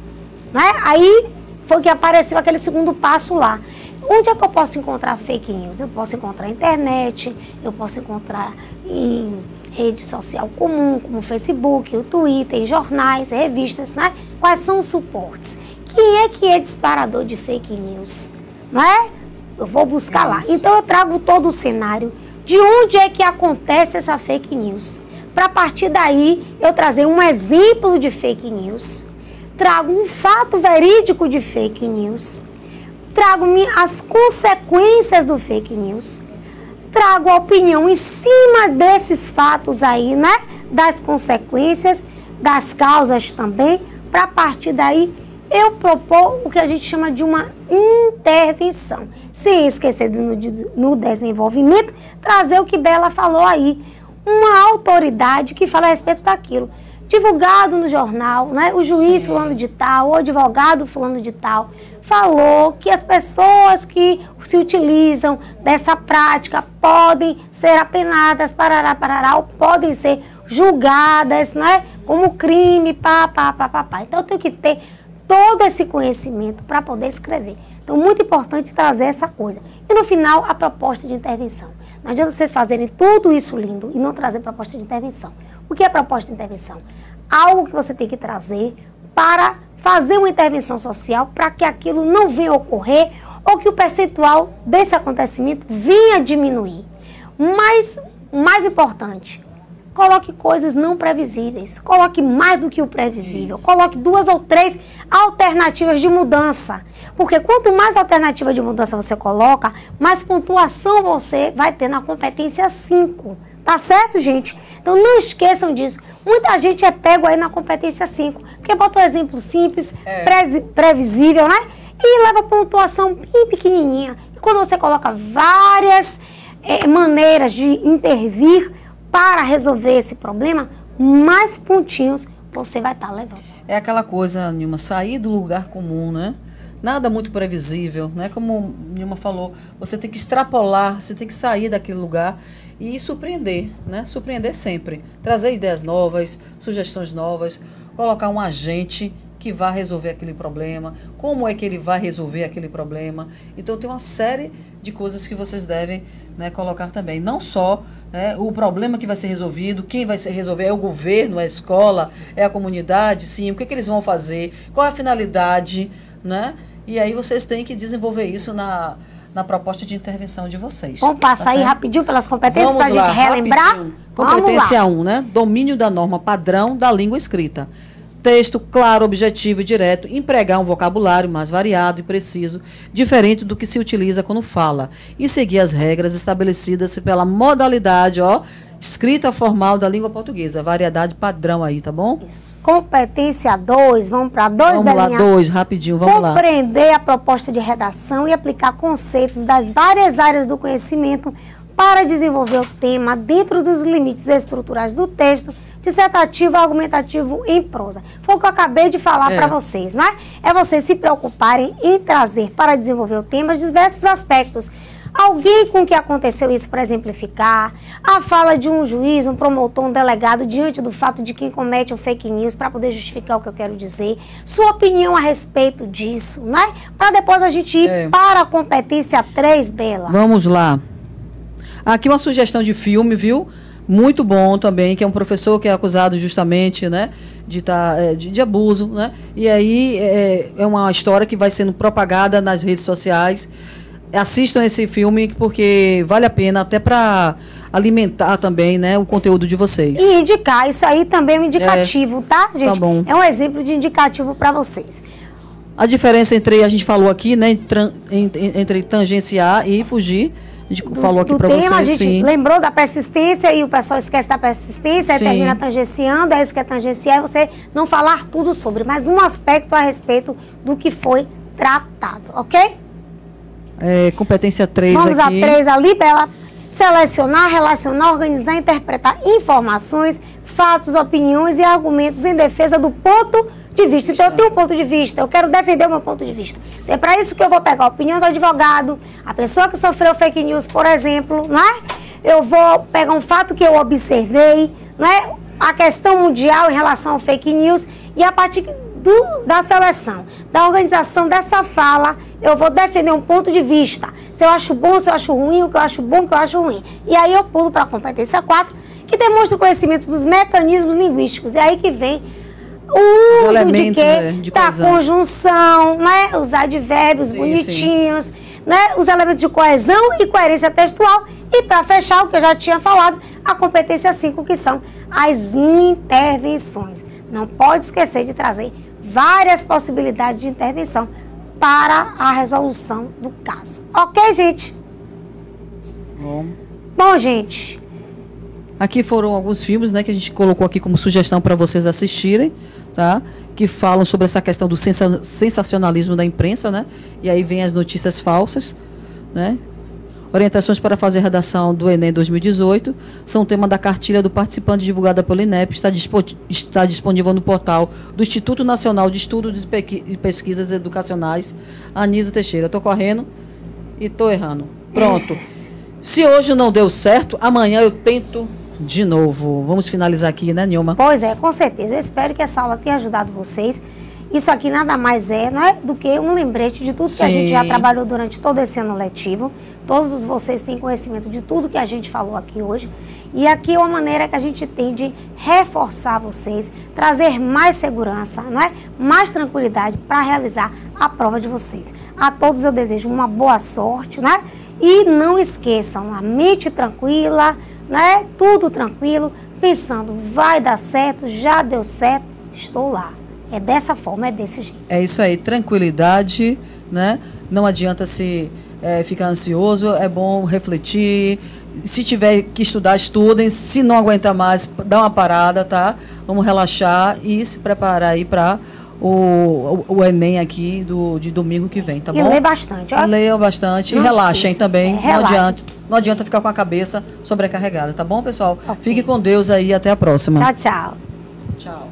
Né? Aí foi que apareceu aquele segundo passo lá. Onde é que eu posso encontrar fake news? Eu posso encontrar na internet, eu posso encontrar em rede social comum, como o Facebook, o Twitter, em jornais, revistas, né? Quais são os suportes? Quem é disparador de fake news? Não é? Eu vou buscar lá. Então eu trago todo o cenário de onde é que acontece essa fake news. Para a partir daí eu trazer um exemplo de fake news, trago um fato verídico de fake news, trago as consequências do fake news, trago a opinião em cima desses fatos aí, né? Das consequências, das causas também, para a partir daí eu propor o que a gente chama de uma intervenção. Sem esquecer no desenvolvimento, trazer o que Bela falou aí, uma autoridade que fala a respeito daquilo. Divulgado no jornal, né? O juiz fulano de tal, o advogado fulano de tal, falou que as pessoas que se utilizam dessa prática podem ser apenadas, parará, ou podem ser julgadas, né? Como crime, pá. Então eu tenho que ter todo esse conhecimento para poder escrever. Então, muito importante trazer essa coisa. E no final, a proposta de intervenção. Não adianta vocês fazerem tudo isso lindo e não trazer proposta de intervenção. O que é proposta de intervenção? Algo que você tem que trazer para fazer uma intervenção social para que aquilo não venha ocorrer ou que o percentual desse acontecimento venha diminuir. Mas, o mais importante, coloque coisas não previsíveis, coloque mais do que o previsível, coloque 2 ou 3 alternativas de mudança, porque quanto mais alternativa de mudança você coloca, mais pontuação você vai ter na competência 5, tá certo, gente? Então não esqueçam disso, muita gente é pego aí na competência 5, porque bota um exemplo simples, previsível, né? E leva pontuação bem pequenininha, e quando você coloca várias maneiras de intervir para resolver esse problema, mais pontinhos você vai estar levando. É aquela coisa, Nilma, sair do lugar comum, né? Nada muito previsível, né? Como Nilma falou, você tem que extrapolar, você tem que sair daquele lugar e surpreender, né? Surpreender sempre. Trazer ideias novas, sugestões novas, colocar um agente que vai resolver aquele problema, como é que ele vai resolver aquele problema. Então tem uma série de coisas que vocês devem, né, colocar também. Não só, né, o problema que vai ser resolvido, quem vai resolver é o governo, é a escola, é a comunidade, sim, o que eles vão fazer, qual é a finalidade, né? E aí vocês têm que desenvolver isso na proposta de intervenção de vocês. Vamos passar aí rapidinho pelas competências para a gente relembrar? Rapidinho. Competência 1, né? Domínio da norma padrão da língua escrita. Texto claro, objetivo e direto, empregar um vocabulário mais variado e preciso, diferente do que se utiliza quando fala, e seguir as regras estabelecidas pela modalidade, escrita formal da língua portuguesa, variedade padrão aí, tá bom? Isso. Competência 2, vamos para 2, Vamos lá, 2, rapidinho, vamos lá. Compreender a proposta de redação e aplicar conceitos das várias áreas do conhecimento para desenvolver o tema dentro dos limites estruturais do texto, dissertativo, argumentativo em prosa. Foi o que eu acabei de falar para vocês, não é? É vocês se preocuparem em trazer para desenvolver o tema diversos aspectos. Alguém com que aconteceu isso para exemplificar, a fala de um juiz, um promotor, um delegado diante do fato de quem comete um fake news para poder justificar o que eu quero dizer, sua opinião a respeito disso, né? Para depois a gente ir para a competência 3, Bela. Vamos lá. Aqui uma sugestão de filme, viu? Muito bom também, que é um professor que é acusado justamente, né, de abuso, né? E aí é uma história que vai sendo propagada nas redes sociais. assistam esse filme porque vale a pena até para alimentar também, né, o conteúdo de vocês. E indicar, isso aí também é um indicativo, tá, gente? Tá bom. É um exemplo de indicativo para vocês. A diferença entre, a gente falou aqui, né, entre tangenciar e fugir. A gente falou aqui para vocês, a gente sim. lembrou da persistência e o pessoal esquece da persistência, aí Sim. termina tangenciando, é isso que é tangenciar, é você não falar tudo sobre, mas um aspecto a respeito do que foi tratado, ok? Competência 3 Vamos aqui. a 3 ali, Bela. Selecionar, relacionar, organizar, interpretar informações, fatos, opiniões e argumentos em defesa do ponto de vista. Então, eu tenho um ponto de vista, eu quero defender o meu ponto de vista. É para isso que eu vou pegar a opinião do advogado, a pessoa que sofreu fake news, por exemplo, né? Eu vou pegar um fato que eu observei, né? A questão mundial em relação ao fake news e a partir da seleção, da organização dessa fala, eu vou defender um ponto de vista. Se eu acho bom, se eu acho ruim, o que eu acho bom, o que eu acho ruim. E aí eu pulo para a competência 4, que demonstra o conhecimento dos mecanismos linguísticos. É aí que vem o uso de quê? Da conjunção, né? Os advérbios bonitinhos, né? Os elementos de coesão e coerência textual. E para fechar, o que eu já tinha falado, a competência 5, que são as intervenções. Não pode esquecer de trazer várias possibilidades de intervenção para a resolução do caso. Ok, gente? Bom, gente. Aqui foram alguns filmes, né, que a gente colocou aqui como sugestão para vocês assistirem, tá? Que falam sobre essa questão do sensacionalismo da imprensa, né? E aí vem as notícias falsas, né? Orientações para fazer a redação do Enem 2018 são tema da cartilha do participante divulgada pelo INEP, está disponível no portal do Instituto Nacional de Estudos e Pesquisas Educacionais, Anísio Teixeira. Estou correndo e estou errando. Pronto. Se hoje não deu certo, amanhã eu tento de novo. Vamos finalizar aqui, né, Nilma? Pois é, com certeza. Eu espero que essa aula tenha ajudado vocês. Isso aqui nada mais não é do que um lembrete de tudo que a gente já trabalhou durante todo esse ano letivo. Todos vocês têm conhecimento de tudo que a gente falou aqui hoje. E aqui é uma maneira que a gente tem de reforçar vocês, trazer mais segurança, não é? Mais tranquilidade para realizar a prova de vocês. A todos eu desejo uma boa sorte, né? E não esqueçam, a mente tranquila, né? Tudo tranquilo, pensando, vai dar certo, já deu certo, estou lá. É dessa forma, é desse jeito. É isso aí, tranquilidade, né? Não adianta se ficar ansioso, é bom refletir. Se tiver que estudar, estudem. Se não aguentar mais, dá uma parada, tá? Vamos relaxar e se preparar aí para o Enem aqui de domingo que vem, tá bom? E lê bastante, ó. Leiam bastante e relaxem também. Relaxem. Não adianta ficar com a cabeça sobrecarregada, tá bom, pessoal? Okay. Fique com Deus aí, até a próxima. Tchau, tchau. Tchau.